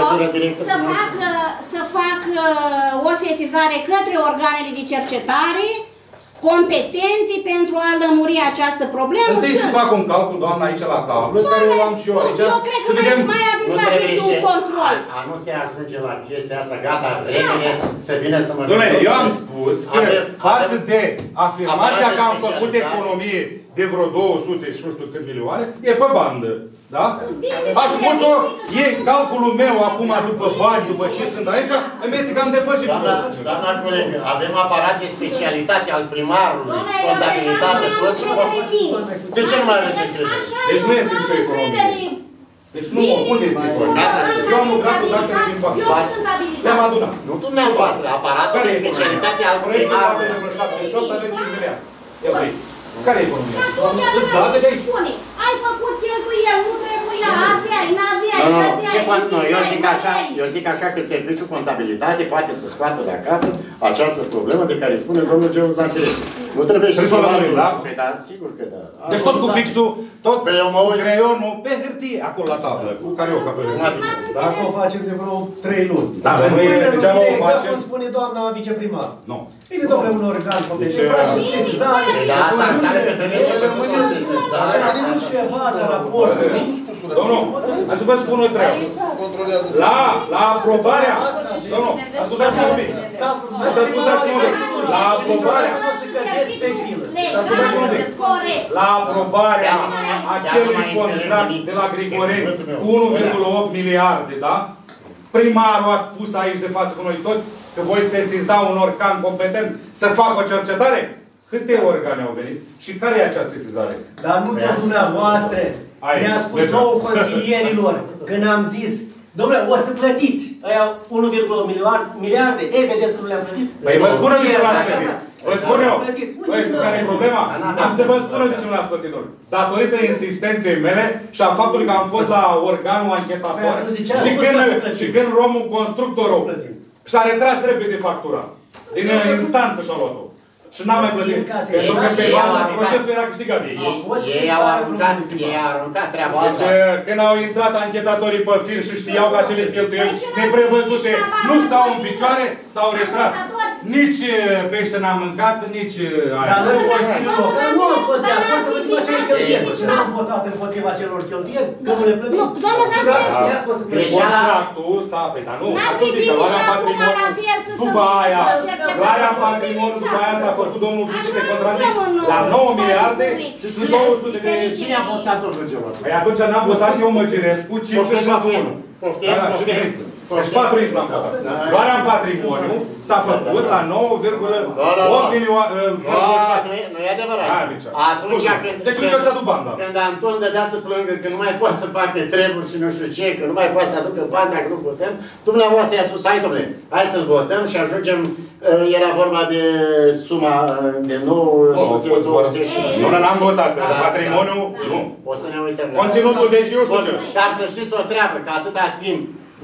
să fac, să fac o sesizare către organele de cercetare competente pentru a lămuri această problemă. Întâi să fac un calcul, doamna, aici la tablă, care o am și eu aici. Eu cred că mai, mai avizat este un control. A, a nu se ajunge la chestia asta, gata, repede, să vină să mă gândesc. Dom'le, eu am spus că față de afirmația că am făcut economie de vreo două sute și nu știu cât milioane, e pe bandă. Da? A spus-o, e calculul meu acum după bani, după ce sunt aici, îmi iese că am depășit. Doamna, doamna colegă, avem aparat de specialitate al primarului, contabilitate, toți și de ce nu mai aveți încredere? Deci nu este nicio economie. Deci nu, unde este economie? Eu am lucrat cu datele din factură. Le-am adunat. Nu dumneavoastră, aparatul de specialitate al primarului. șaptezeci și opt, avem cinci miliarde. Care e economia? Atunci ăla spune, ai făcut cheltuieli, nu trebuia, aveai, n-aveai, dădeai. Nu, eu zic așa, eu zic așa că serviciul contabilitate poate să scoată la capăt această problemă de care spune domnul Geu Zacărescu. Nu trebuie să să o da? Păi da, sigur că da. Deci tot cu pixul, tot cu creionul pe hârtie, acolo la tablă, cu carioca pe hârtie. Dar asta o facem de vreo trei luni. Da, dar noi degeaba o facem. Cum spune doamna viceprimar. Nu. Bine, domnule, un organ competent. Facem sesizare. Da, asta înseamnă că trebuie să rămâne sesizare. Nu știu baza raportului. Domnul, hai să vă spun o treabă. La, la aprobarea, domnul, ascultați-mă un pic. Ascultați-mă un pic. La aprobarea, ascultați-mă un pic. La aprobarea acelui contract de la Grigoreni cu unu virgulă opt miliarde, da? Primarul a spus aici de față cu noi toți că voi sesiza un organ competent să facă o cercetare? Câte organe au venit? Și care e acea sesizare? Dar nu tot dumneavoastră. Mi-a spus nouă consilierilor când am zis, dom'le, o să plătiți aia unu virgulă opt miliarde, ei, vedeți că nu le-am plătit. Păi vă spun de ce nu l-ați plătit. Vă spun eu. Păi știți care e problema? Am să vă spun de ce nu l-ați plătit. Datorită insistenței mele și a faptului că am fost la organul anchetator și când romul constructorul și-a retras repede factura. Din instanță și-a luat-o. Și n-am mai plătit. Pentru că pe baza procesul era câștigat de ei. Ei au aruncat, ei au aruncat treaba asta. Deci, când au intrat anchetatorii pe fir și știau că acele cheltuieli neprevăzute nu stau în picioare, s-au retras. Nici pește n-am mâncat, nici aia. Dar noi, Consiliul Local, nu am fost de acord să văzim acele cheltuieli. Și n-am votat împotriva celor cheltuieli, că nu le plătim. Contractul s-a apet, dar nu. N-ar fi bine și acum la fier să după aia, luarea patrimoniului, după aia s-a făcut domnul vice de contrazic la nouă miliarde și două sute de... Cine a votat domnul Geu? Păi atunci n-am votat eu Măgirescu, cinci și unu. Și de Hriță. Deci patru inci l-am votat. Luarea în patrimoniu s-a făcut la nouă virgulă opt milioane... Nu e adevărat. Atunci când... Deci uite ți-a aduc banda. Când Anton dădea să plângă că nu mai poate să facă treburi și nu știu ce, că nu mai poate să aducă bani dacă nu votăm, dumneavoastră i-a spus, hai dom'le, hai să-l votăm și ajungem, era vorba de suma de nouă sute douăzeci și nouă. Nu, n-am votat. Patrimoniu, nu. O să ne uităm. Conținutul, deci eu știu ce. Dar să știți o treabă, că atâta timp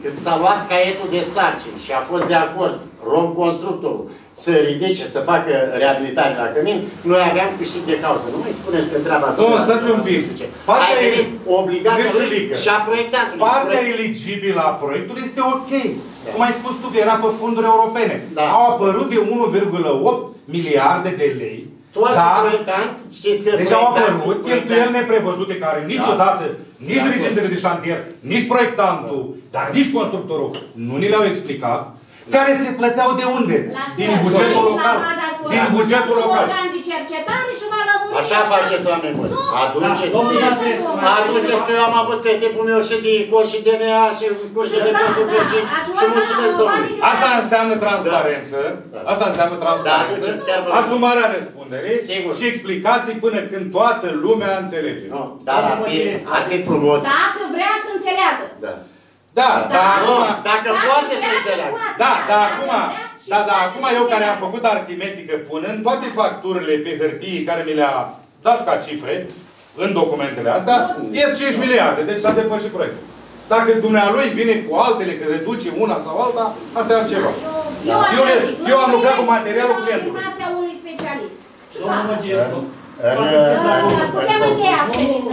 când s-a luat caietul de sarcini și a fost de acord Rom Constructorul să ridice, să facă reabilitare la cămin, noi aveam câștig de cauză. Nu mai spuneți că treaba Nu, stați un pic. Ai venit obligația lui și a proiectantului. Partea eligibilă a proiectului este ok. Cum ai spus tu că era pe fonduri europene. Au apărut de unu virgulă opt miliarde de lei. Tu așa proiectant, știți că deci au apărut cheltuieli neprevăzute care niciodată, nici dirigentele de șantier, nici proiectantul, dar nici constructorul nu ni le-au explicat, care se plăteau de unde? Din bugetul local. Din bugetul local. Așa faceți, oameni buni. Aduceți, aduceți că eu am avut pe timpul meu și de cor și de N A și cor și de patru cinci și mulțumesc domnului. Asta înseamnă transparență. Asta înseamnă transparență. Asumarea răspunderii și explicații până când toată lumea înțelege. Dar ar fi frumos. Dacă vrea să înțeleagă. Da. Da, dar acum... Dacă poate să înțeleagă. Da, dar acum... Da, da, acum eu care am făcut aritmetică punând toate facturile pe hârtie care mi le-a dat ca cifre în documentele astea, ies cinci miliarde, deci s-a depășit proiectul. Dacă dumnealui vine cu altele, că reduce una sau alta, asta e altceva. Eu, eu, eu, eu am lucrat cu materialul clientului. Partea unui specialist. Domnul Măgescu. Putem încheia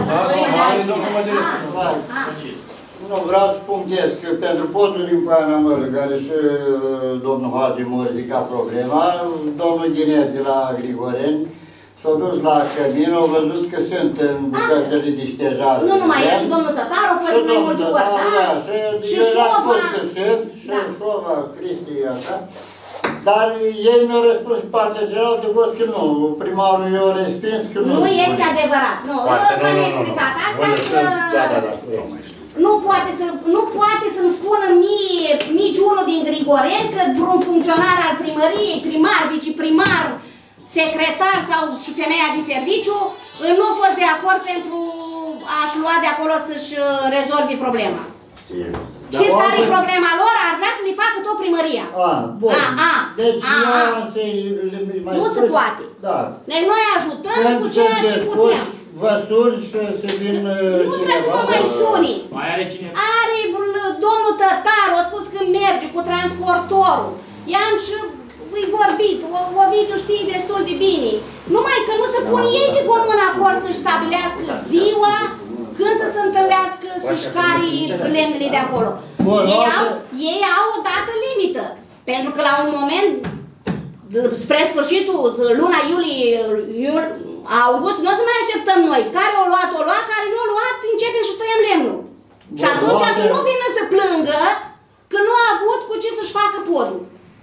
ședința. Nu, vreau să punctez că pentru podul din Poiana Mării, care și domnul Hagi m-a ridicat problema, domnul Ghinez de la Grigoreni s-a dus la cămin, au văzut că sunt în bucătării de stejare. Nu numai el, și domnul Tătaru a fost mai multe ori, da? Și Șova. spus că sunt, și Șova, Cristi, așa. Dar ei mi-au răspuns pe partea cealaltă, că nu, primarul i-a respins că nu. Nu este adevărat, nu, eu v-am explicat. Asta că... Nu poate, să, nu poate să-mi spună mie, niciunul din Grigoreni, că vreun funcționar al primăriei, primar, viceprimar, secretar sau și femeia de serviciu, nu a fost de acord pentru a-și lua de acolo să-și rezolve problema. Știți care e problema lor? Ar vrea să le facă tot primăria. A, bun. A, a, deci a, a. mai nu se poate. Da. Deci noi ajutăm cu ceea ce putem. Vă suni și să vin nu trebuie să vă mai suni. Mai are cineva? Are domnul Tătaru, a spus că merge cu transportorul. I-am și îi vorbit, Ovidiu știe destul de bine. Numai că nu se pun ei de comun acord să-și stabilească ziua, când să se întâlnească, să-și cari lemnele de acolo. Ei au, ei au o dată limită. Pentru că la un moment, spre sfârșitul, luna iulie, iulie august, nu o să mai așteptăm noi. Care o luat, o luat, care nu o luat, începem și tăiem lemnul. Și atunci să nu vină să plângă că nu a avut cu ce să-și facă podul.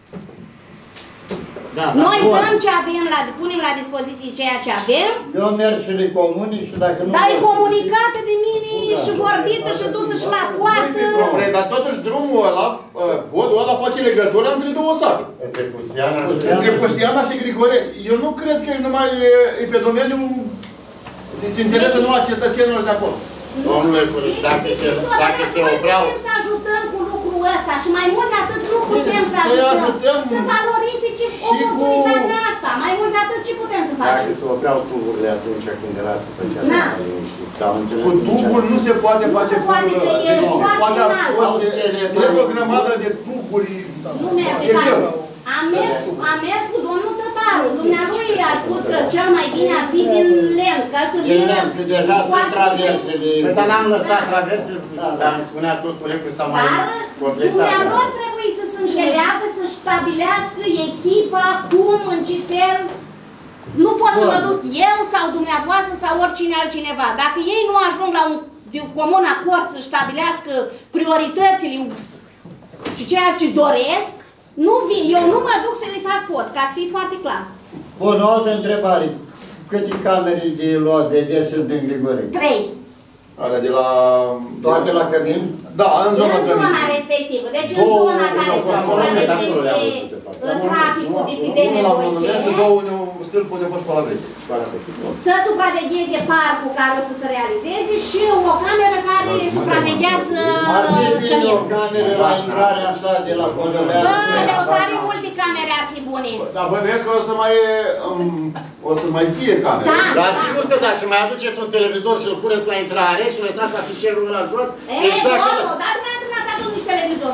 Da, noi dăm ce avem, la, punem la dispoziție ceea ce avem. Eu merg și le comunic și dacă nu... Dar e comunicată de mine da, și vorbită și dusă și la poartă. Problem, dar totuși drumul ăla, podul ăla face legătura între două sate. Între Pustiana și... Între Pustiana și Grigoreni. Eu nu cred că e numai e pe domeniul de interesul numai cetățenilor de acolo. Domnule, dacă se, dacă se opreau... Putem să ajutăm cu lucrul ăsta și mai mult de atât nu putem să ajutăm. Să valorifice oportunitatea asta. Mai mult de atât ce putem să facem? Dacă se opreau tuburile atunci când era să făcea liniștit. Cu tuburi nu se poate face podul ăla. Poate a fost, trebuie o grămadă de tuburi. E greu. Am mers, am mers cu domnul Tătaru. Dumnealui a spus că cel mai bine ar fi din lemn, ca să vină... Că deja sunt traversele... Păi, dar n-am lăsat traversele, dar îmi spunea tot colegul s-a mai completat. Dar dumnealor trebuie să se înțeleagă, să-și stabilească echipa, cum, în ce fel... Nu pot să mă duc eu sau dumneavoastră sau oricine altcineva. Dacă ei nu ajung la un, un comun acord să-și stabilească prioritățile și ceea ce doresc, nu vin, eu nu mă duc să le fac pod, ca să fie foarte clar. Bun, o altă întrebare. Câte camere de luat vederi sunt în Grigoreni? Trei. Alea de la... Toate la cămin? Da, în zona cămin. În zona respectivă. Deci în zona care se supravegheze traficul de pe D N doi C. Și două stâlpuri de fost pe la veche. Să supravegheze parcul care o să se realizeze și o cameră care supraveghează cămin. O cameră la intrarea asta de la Podoleasă. Bă, Leotare, multe camere ar fi bune. Dar bănuiesc că o să mai o să mai fie camere. Da, da, sigur că da. Și mai aduceți un televizor și îl puneți la intrare și lăsați afișerul la jos. Ei, nu, nu, dar dumneavoastră n-ați adus nici televizor.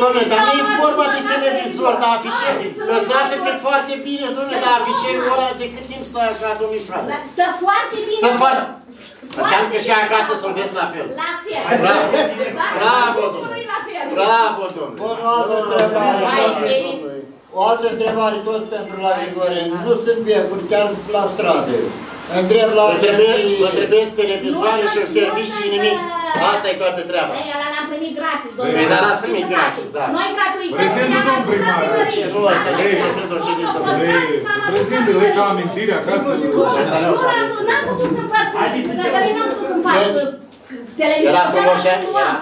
domnule, dar nu e vorba de televizor, dar afișer. Lăsați-te că foarte bine, domnule, dar afișerul ăla de cât timp stă așa, domnișoară? Stă foarte bine. Stă foarte... Înseamnă că și acasă sunteți la fel. La fel. Bravo, bravo, domnule. Bravo, domnule. O altă întrebare, o altă întrebare tot pentru la Grigoreni. Nu sunt becuri chiar la stradă. Întreb la... Vă trebuie televizoare și servicii, nimic. Asta e toată treaba. Ei, ăla l-am primit gratis, domnule. Păi, dar l-ați primit gratis, da. Noi gratuități. Prezentul domn primar. Nu, asta trebuie să cred o ședință. Prezentul e ca amintire acasă. Nu, n-am putut să împărțim. N-am putut să împărțim. Era frumoșea,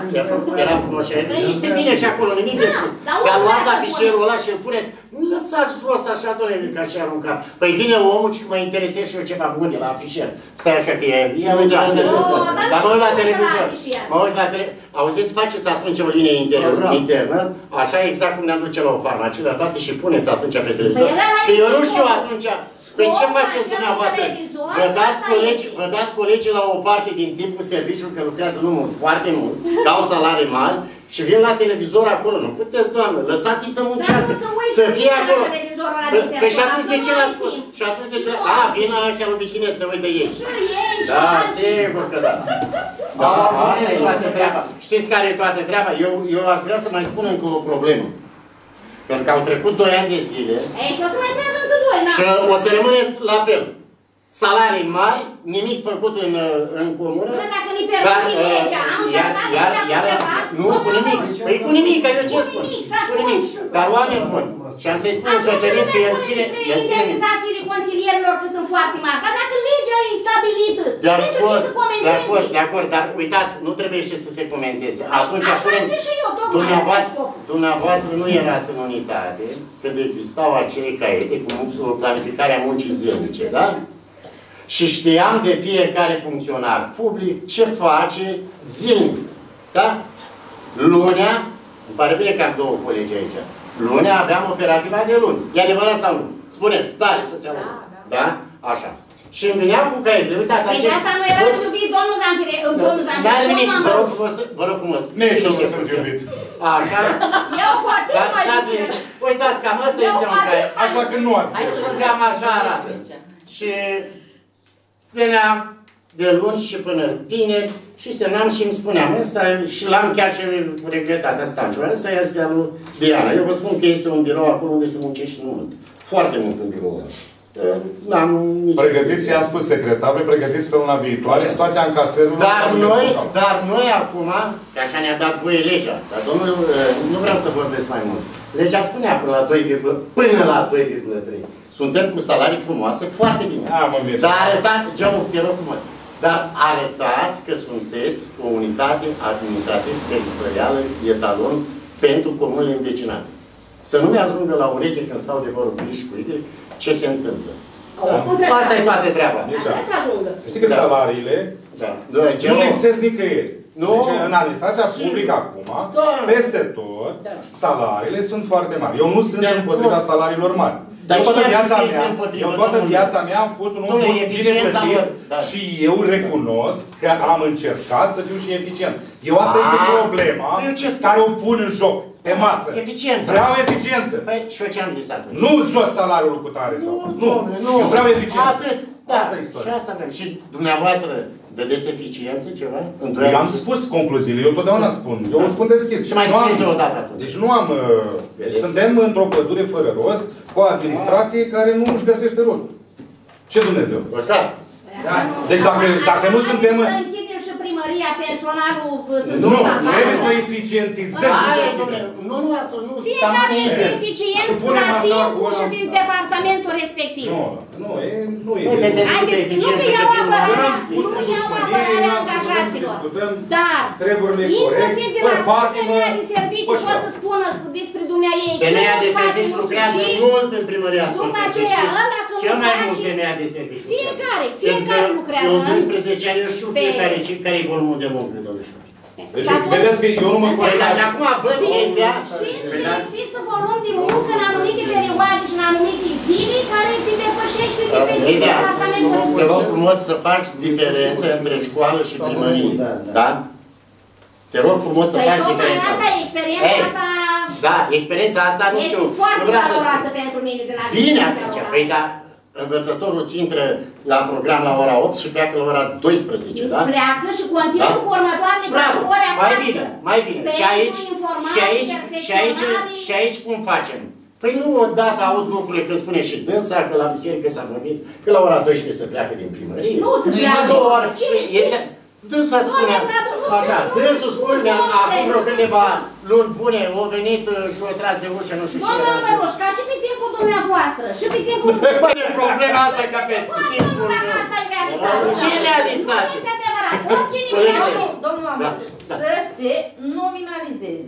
era frumoșea. Este bine și acolo, nimic de spus. Dar luați afișerul ăla și îl puneți. Nu lăsați jos așa, doamne, ca și aruncat. Păi vine omul și mă interesez și eu ceva bun de la afișer. Stai așa că e... Ia uite la televizor. Dar mă uit la televizor. Mă uit la televizor. Auziți, faceți atunci o linie internă, așa exact cum ne-am duce la o farmacie, la toate și puneți atunci pe televizor. Că eu nu știu atunci... Păi ce faceți dumneavoastră? Vă dați, colegi, vă dați colegii la o parte din timpul serviciului, că lucrează nu mult, foarte mult, dau salarii mari și vin la televizor acolo. Nu puteți, doamnă, lăsați-i să muncească, să fie acolo. Păi și atunci de ce l-ați spus? Și atunci de ce l-ați... A, vin ăștia lui bikini să uite ei. Da, sigur că da. Da, asta e toată treaba. Știți care e toată treaba? Eu, eu aș vrea să mai spun încă o problemă. Pentru că au trecut doi ani de zile. Ei, și o să mai treacă încă doi, da? Și o să rămâneți la fel. Salarii mari, nimic făcut în, în comună. Păi dacă ni permit legea, am încercat legea cu ceva? Nu, cu nimic. Păi cu nimic, că eu ce spun? Cu nimic. Dar oameni buni. Și am să-i spun Cătălin că el ține... Indemnizațiile consilierilor că sunt foarte mari. Dar dacă legea e stabilită, pentru ce să comentezi? De acord, de acord, dar uitați, nu trebuie și să se comenteze. Atunci, așa am zis și eu, tocmai. Dumneavoastră, dumneavoastră nu erați în unitate când existau acele caiete cu planificarea muncii zilnice, da? Și știam de fiecare funcționar public ce face zilnic. Da? Lunea, îmi pare bine că am două colegi aici, lunea aveam operativa de luni. E adevărat sau nu? Spuneți, tare să se audă. Da, da? Așa. Și îmi veneam cu caietele, uitați acest... Păi de asta nu era iubit domnul Zanfire, domnul Zanfire. Dar nimic, vă rog frumos, vă rog frumos. Nici nu sunt iubit. Așa. Eu poate mai zice. Uitați, cam ăsta este un caiet. Așa că nu ați. Hai să vă cam așa arată. Și venea de luni și până vineri și semnam și îmi spuneam, ăsta, și l-am chiar și regretat, asta ăsta este al lui Diana. Eu vă spun că este un birou acolo unde se muncește mult. Foarte mult în birou ăla. Pregătiți, i-am spus secretarului, pregătiți pe luna viitoare, situația în caserul... Dar noi, dar noi acum, că așa ne-a dat voie legea, dar domnul, nu vreau să vorbesc mai mult. Legea spunea până la doi, până la doi virgulă trei. Suntem cu salarii frumoase, foarte bine. A, mă, dar arătați, Geamă, te rog frumos, dar arătați că sunteți o unitate administrativ-teritorială etalon pentru comunele învecinate. Să nu mi-ajungă la ureche când stau de vorbă cu și cu idei, ce se întâmplă. Da. Asta e toată treaba. Știi că da. salariile da. nu lipsesc nicăieri. Nu? Deci în administrația publică acum, da. peste tot, da. salariile sunt foarte mari. Eu nu sunt de împotriva de salariilor mari. Dar eu toată, viața mea, eu toată viața mea am fost un om bine plătit da. și eu recunosc că am încercat să fiu și eficient. Eu asta A, este problema care o pun în joc. Pe masă. Eficiență. Vreau eficiență. Păi și eu ce-am zis atunci? Nu jos salariul cu tare sau. Nu, nu. Eu vreau eficiență. Atât. Da. Asta e istoria. Și asta vrem. Și dumneavoastră vedeți eficiență ceva? Eu am spus concluziile. Eu totdeauna spun. Eu o spun deschis. Și mai spuneți o dată atunci. Deci nu am... Deci suntem într-o pădure fără rost, cu o administrație care nu își găsește rostul. Ce Dumnezeu? Păcat. Da. Deci dacă, dacă nu suntem... Primăria, personalul... Nu, trebuie să eficientizăm. Nu, nu, nu. Fiecare este eficient la timpul și prin departamentul respectiv. Nu, nu e... Nu e. Haideți, nu că iau apărarea, nu iau apărarea angajaților. Dar, inclusiv de la femeia de servicii pot să spună despre dumneaei. Femeia de servicii lucrează mult în primăria societății. După aceea, ăla când cel mai mult femeia de servicii. Fiecare, fiecare lucrează. Eu doisprezece ani, eu știu fiecare care e volumul de muncă, domnișoare. Deci, vedeți că eu nu mă control. Dar și acum văd chestia. Știți că există volum de muncă în anumite perioade și în anumite zile care te depășește de departamentul. Te rog frumos să faci diferență între școală și primărie. Da? Te rog frumos să faci diferența. Asta e experiența asta... Da, experiența asta, nu știu. Ești foarte nu vreau să valoroasă spun. pentru mine de la Bine atunci, păi da, învățătorul ți intră la program la ora opt și pleacă la ora douăsprezece, da? Pleacă și continuă Da? cu următoarele Bravo, patru ore acasă. mai bine, mai bine. Și aici, informare, și aici, și aici, și aici cum facem? Păi nu odată aud lucrurile că spune și dânsa, că la biserică s-a vorbit, că la ora douăsprezece se pleacă din primărie. Nu se pleacă. Două ore. Cine? Este, dânsa spunea, așa, dânsul spunea, acum vreo câteva luni bune, au venit și au tras de ușă, nu știu ce. Doamna Măruș, ca și pe timpul dumneavoastră, și pe timpul... Băi, e problema asta ca pe timpul meu. Asta e realitate. Ce realitate? Nu este adevărat. Oricine Domnul, domnul Amar, să se nominalizeze.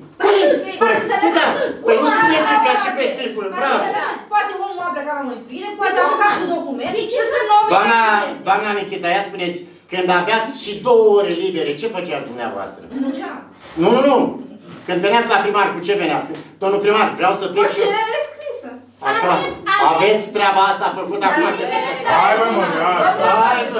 Da, păi nu spuneți ca și pe timpul, bravo. Poate omul a plecat la măistrire, poate a plecat cu documente și să nominalizeze. Doamna, doamna Nichita, ia spuneți, când aveați și două ore libere, ce făceați dumneavoastră? Munceam. Nu, nu, nu. Când veneați la primar, cu ce veneați? Domnul primar, vreau să plec și... O cerere scrisă. Așa. Aveți treaba asta făcută acum? Hai, bă, mă, hai, bă.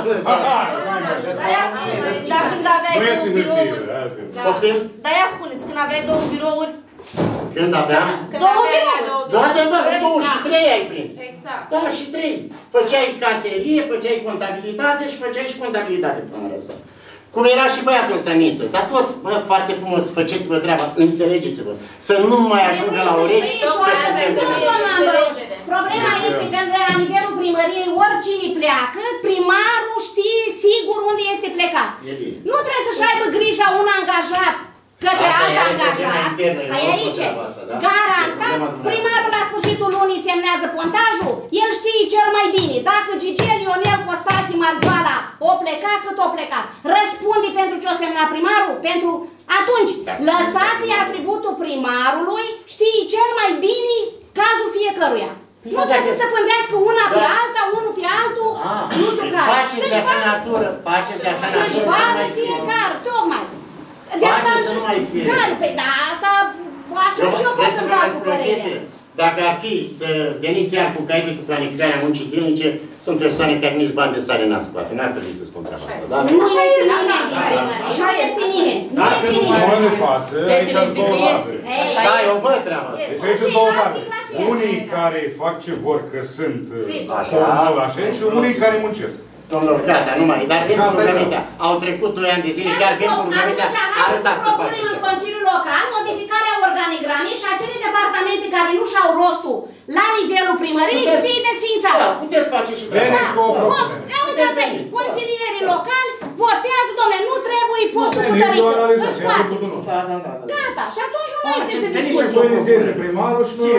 Dar ea spuneți, dar când aveai două birouri... Poftim? Dar ea spuneți, când aveai două birouri... Când aveam? Două birouri. Da, da, da, două și trei ai prins. Exact. Da, și trei. Făceai caserie, făceai contabilitate și făceai și contabilitate până la asta. Cum era și băiatul ăsta în Niță. Dar toți, bă, foarte frumos, făceți-vă treaba, înțelegeți-vă. Să nu mai ajungă la urechi că suntem de Problema este că de la nivelul primăriei, oricine pleacă, primarul știe sigur unde este plecat. Nu trebuie să-și aibă grija un angajat către alt angajat. Ai aici, garantat, primarul la sfârșitul lunii semnează pontajul, el știe cel mai bine. Dacă Gigel, Ionel, Costache, Margoala o pleca, cât o pleca. Răspunde pentru ce o semna primarul? Pentru... Atunci, lăsați-i atributul primarului, știe cel mai bine cazul fiecăruia. Nu trebuie să se pândească una pe alta, unul pe altul, nu știu care. Faceți de așa natură, faceți de așa natură. Să-și vadă fiecare, tocmai. De asta am zis, care, pe da, asta, așa și eu pot să-mi dau cu părerea. Dacă ar fi să veniți iar cu caietul cu planificarea muncii zilnice, sunt persoane care nici bani de sare n-a scoate. N-ar trebui să spun treaba asta, da? Nu este nimeni, nu este nimeni. Nu este nimeni. de față, aici sunt două date. Da, eu văd treaba. Deci aici sunt două date. Unii care fac ce vor că sunt comuni așa și unii care muncesc. Domnilor, gata, nu mai, dar vin cu rugămintea. Au trecut doi ani de zile, chiar vin cu rugămintea, arătați să faci așa. În Consiliul Local, modificarea organigramei și acele departamente care nu și-au rostul la nivelul primăriei să fie desfințate. Da, puteți face și treaba. Ia uitați aici, consilierii locali votează, domnule, nu trebuie postul cu tărică, îl scoate. Gata, și atunci nu mai este discuție. Primarul și nu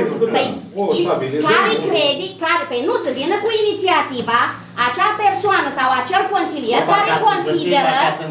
care crede, care, pe nu să vină cu inițiativa, acea persoană sau acel consilier care consideră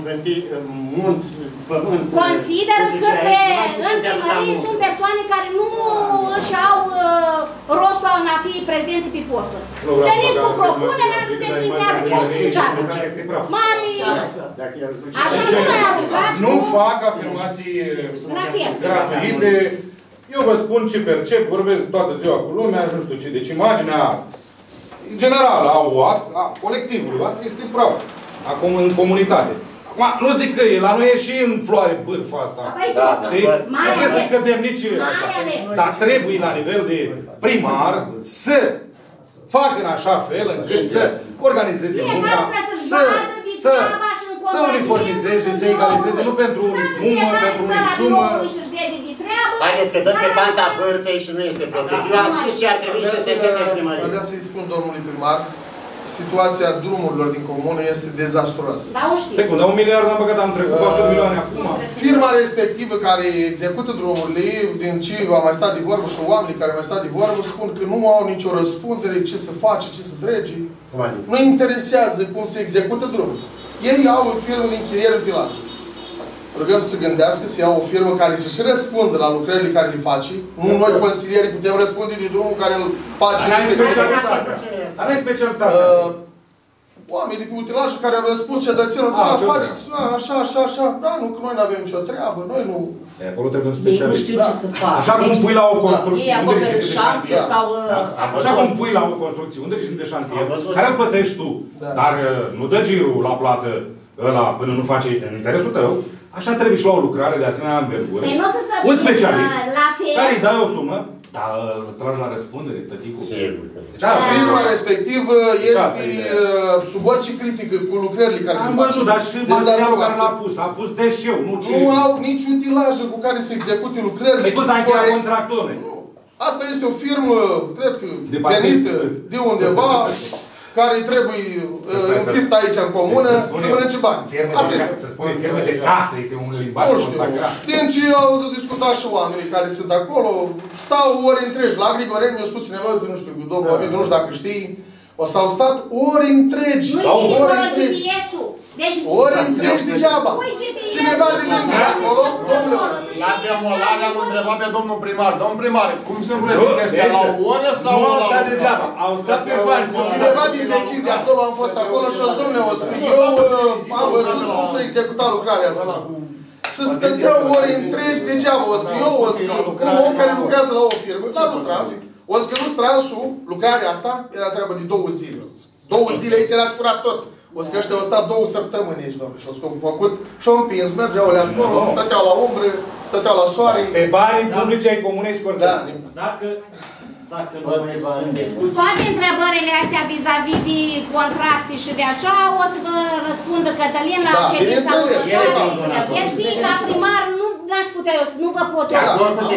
consideră că pe, în primărie sunt persoane care nu își au uh, rostul în a fi prezente pe posturi. Veniți cu propunerea să desfințează postul și gata. Mari... Așa nu mai aruncați Nu fac afirmații gratuite. Eu vă spun ce percep, vorbesc toată ziua cu lumea, nu știu ce. Deci imaginea în general, a U A T, a colectivului U A T este praf. Acum în comunitate. Acum, nu zic că e, la noi e și în floare bârfa asta. Da, știi? Nu trebuie să cădem nici așa. Dar trebuie la nivel de primar să facă în așa fel încât să organizeze munca, să, să, să uniformizeze, să egalizeze, nu pentru unii smumă, pentru unii șumă. Haideți că dăm pe banda bârfei și nu este problema. Eu am spus ce ar trebui să se întâmple în primărie. Vreau să-i spun domnului primar, situația drumurilor din comună este dezastruoasă. Da, o știu. Pe cum, dar un miliard am băgat, am trecut cu o sută de milioane acum. Firma respectivă care execută drumurile, din ce am mai stat de vorbă și oamenii care mai stat de vorbă, spun că nu au nicio răspundere, ce să face, ce să drege. Nu interesează cum se execută drumul. Ei au o firmă de închiriere utilată. Rugăm să gândească să iau o firmă care să-și răspundă la lucrările care le face. Nu noi, consilierii, putem răspunde de drumul care îl face. Dar n-ai specialitate. Dar n-ai specialitate. Oamenii de pe utilajul care au răspuns și adăților, da, faceți așa, așa, așa. Da, nu, că noi nu avem nicio treabă, noi nu... E, acolo trebuie un specialist. Ei nu știu ce să facă. Așa cum pui la o construcție, ei unde ești de șantier. Sau... Așa cum pui la o construcție, unde ești de șantier, care îl plătești tu, dar nu dă girul la plată ăla până nu face în interesul tău. Așa trebuie și la o lucrare de asemenea învergură. Un specialist. La fel care îi dai o sumă, dar îl tragi la răspundere, tăticul. Sigur. Da, firma respectivă este sub orice critică cu lucrările care am văzut, dar și materialul care l-a pus, a pus deșeu, nu ce... Nu au nici utilajă cu care să execute lucrările. Păi cum s-a încheiat contractul? Asta este o firmă, cred că, venită de undeva, care trebuie înfipt aici în comună, să mănânce bani. Să spune firmă de casă, este un limbaj consacrat. Din ce au discutat și oamenii care sunt acolo, stau ore întregi. La Grigoreni mi-a spus cineva, nu știu, domnul Ovidiu, nu știu dacă știi, o s-au stat ore întregi. Nu-i ore G P S-ul. Deci, ore întregi degeaba. Cineva de lângă acolo, domnule. La demolare am întrebat pe domnul primar. Domnul primar, cum se plătește? La o oră sau la o oră? Au stat pe bani. Cineva din vecini de acolo am fost acolo și o zis, domnule, o să eu am văzut cum să executa lucrarea asta. Să stăteau ore întregi degeaba. O să eu, o să un om care lucrează la o firmă, la Lustrans, o să că Lustransul, lucrarea asta, era treabă de două zile. Două zile aici era curat tot. O să că ăștia au stat două săptămâni aici, doamne. Și o să că au făcut și-au împins, mergeau alea acolo, stăteau la umbră, stăteau la soare. Pe banii publici ai Comunei Scorțeni. Dacă... Dacă nu mai sunt discuții... Toate întrebările astea vis-a-vis de contracte și de așa, o să vă răspundă Cătălin la ședința următoare. El știe, ca primar, nu n-aș putea eu, nu vă pot eu.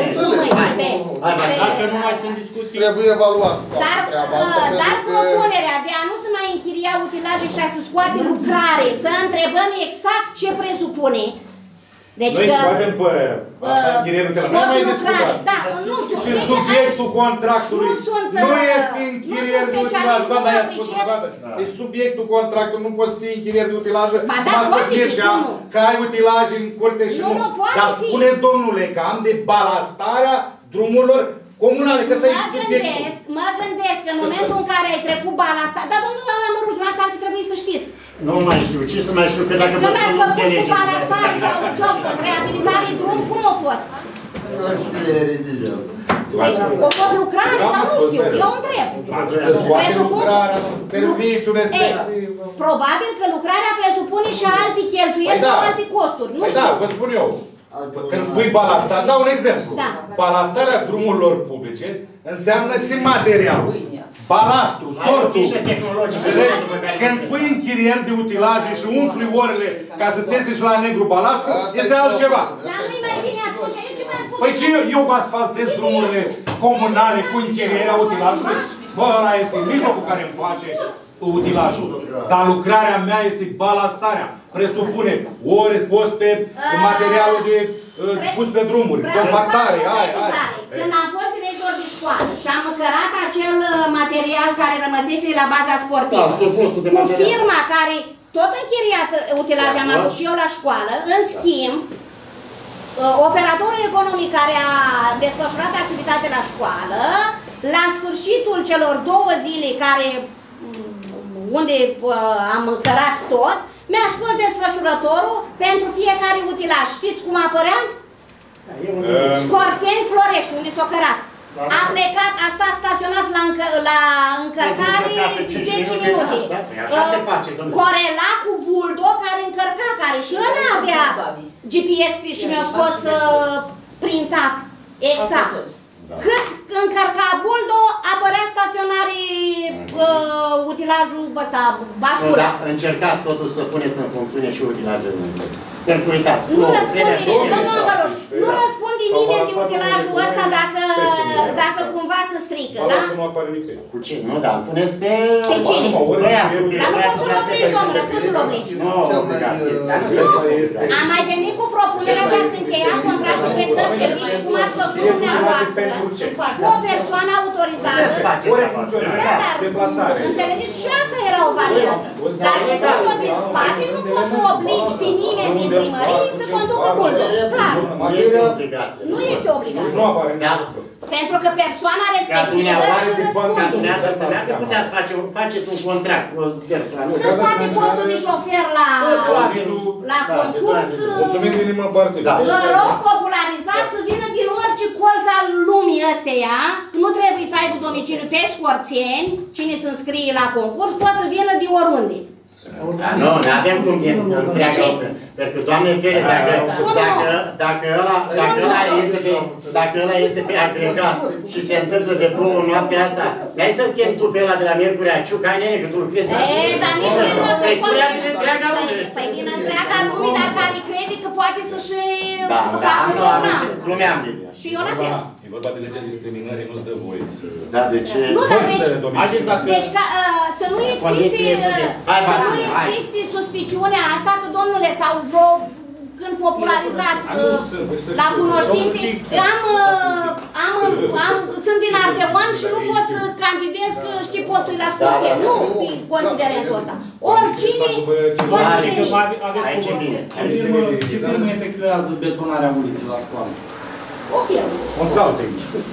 Dacă nu mai sunt discuții... Trebuie evaluat. Dar propunerea de a nu se mai închiria utilaje și a să scoate lucrare, să întrebăm exact ce presupune. Deci noi că, scoatem pe asta închirierul că scoți lucrare, da, nu știu. Și subiectul contractului nu, sunt, nu este închirier de utilaj, ba, dar i-a spus o dată. Deci subiectul contractului nu poți fi închirier de utilajă, ba da, poate fi, nu. Că ai utilaje în curte și nu. Nu, nu, poate dar fi. spune domnule că am de balastarea drumurilor comunale, că ăsta e subiectul. Mă gândesc că în momentul în care ai trecut balasta, dar domnul Amăruș, dumneavoastră ar fi trebuit să știți. Nu mai știu, ce să mai știu, că dacă vă spun nu înțelegeți. Când ați făcut cu balastare sau cu ce-a fost, reabilitare drum, cum a fost? Nu știu, e degeaba. Deci, a fost lucrare sau nu știu, eu întreb. Presupun serviciul respectiv. Probabil că lucrarea presupune și alte cheltuieli sau alte costuri, nu știu. Da, vă spun eu. Când spui balastare, dau un exemplu. Da. Balastarea drumurilor publice înseamnă și materialul. Balastru, sortul. Când spui închirier de utilaje și umfli orele ca să-ți iese și la negru balastru, este altceva. Dar nu-i mai bine atunci, ce mi-a spus? Păi ce eu, eu asfaltez drumurile comunale cu închirierea utilajului? Bă, ăla este mijlocul care îmi place utilajul. Dar lucrarea mea este balastarea. Presupune ore, cost pe materialul de pus pe drumuri, compactare, ai, ai. Când am fost director de școală și am cărat acel material care rămăsese la baza sportivă, cu firma care tot închiriat utilaje am avut și eu la școală, în schimb, operatorul economic care a desfășurat activitate la școală, la sfârșitul celor două zile care, unde am cărat tot, mi-a scos desfășurătorul pentru fiecare utilaj. Știți cum apărea? Scorțeni, Florești, unde s-a cărat. A plecat, a stat staționat la, încă, la încărcare zece minute. Corela cu Buldo care încărca, care și ăla avea G P S și mi-a scos printat. Exact. Cât încărca Buldo, apărea staționarii uh, utilajul ăsta, bascula. Da, încercați totuși să puneți în funcțiune și utilajul unității. Pentru că uitați, nu răspunde nimeni, domnul Amăruș, nu răspunde nimeni de utilajul ăsta dacă, dacă cumva se strică, da? Cu cine? Nu, da, puneți pe... Pe cine? Băia, dar nu poți să-l obligi, domnule, poți să-l obligi. Nu, obligație. Am mai venit cu propunerea de a se încheia contractul prestări servicii, cum ați făcut dumneavoastră, cu o persoană autorizată. Dar, înțelegeți, și asta era o variantă. Dar pe tot din spate nu poți să obligi pe nimeni din primărie să conducă buldo. Clar. Nu este obligație. Nu este obligație. Pentru că persoana respectivă își răspunde. Dumneavoastră puteți face, faceți un contract cu o persoană. Să scoate postul de șofer la, la concurs. Mulțumim din inimă, Bartoli. Vă rog, popularizat să vină din orice colț al lumii ăsteia. Nu trebuie să aibă domiciliu pe Scorțeni. Cine se înscrie la concurs, poate să vină de oriunde. Da, nu, nu avem cum din întreaga. Pentru că, Doamne fere, dacă, dacă, dacă, ăla, dacă, ăla este pe, dacă ăla este pe agregat și se întâmplă de plouă noaptea asta, n-ai să-l chem tu pe ăla de la Miercurea Ciuca, nene, că tu lucrezi. Eee, dar nici nu o să-i spuneam din întreaga lume. Păi din întreaga lume, dar care crede că poate să-și facă un program. Glumeam, Lilia. Și eu la fel. E vorba de legea discriminării, nu-ți dă voie să... Da, de ce? Nu, dar deci, deci ca, uh, să nu existe, uh, să nu existe suspiciunea asta că, domnule, sau vreo, când popularizați uh, la cunoștințe, am, uh, am, am, sunt din Ardeoan și nu pot să candidez că știi postul la Scoție. Nu, pe considerentul ăsta. Oricine poate veni. Ce firmă efectuează betonarea uliței la școală? O firmă. Consulting.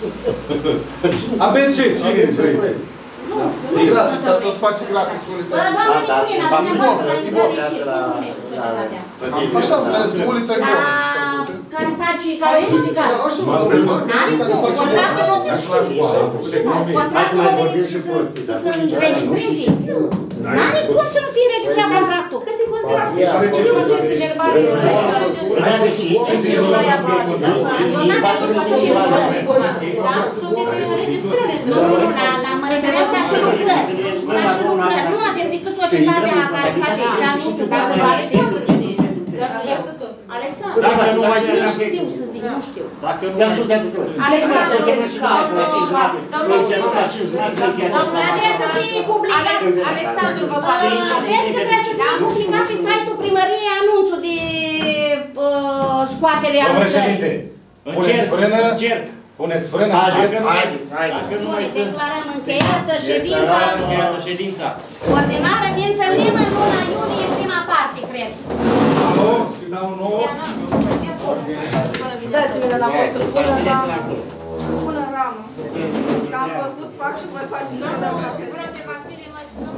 A B C, cine vrei? Nu știu, E gratis, asta se face gratis ulița. Doamne Irina, dumneavoastră la intrare și cum se numește societatea? Așa am înțeles că ulița e gratis. Care face, care e explicat. N-are cum, contractul nu contractul nu veni și să se înregistreze. N-are cum să nu fie înregistrat contractul. Câte contracte și câte procese verbale. Donate nu știu câte lucrări. Da? Sunt de înregistrări. Nu, nu, la mă referesc la și lucrări. La și lucrări. Nu avem decât societatea care face aici, nu știu, dacă nu știu. Alexandru. Dacă nu mai nu știu să zic, nu știu. Dacă nu mai Alexandru, domnul, trebuie să fie publicat. Alexandru, vă poate. Vezi că trebuie să fie publicat pe site-ul primăriei anunțul de scoatere a lucrării. Puneți frână, puneți frână, haideți, haideți. Declarăm încheiată ședința. încheiată ședința. Ordinară, ne întâlnim în luna iunie, prima parte, cred. Alo, îi dau nouă. Dați-mi de la votul, până ramă. Până ramă. Că am făcut, fac și voi faceți.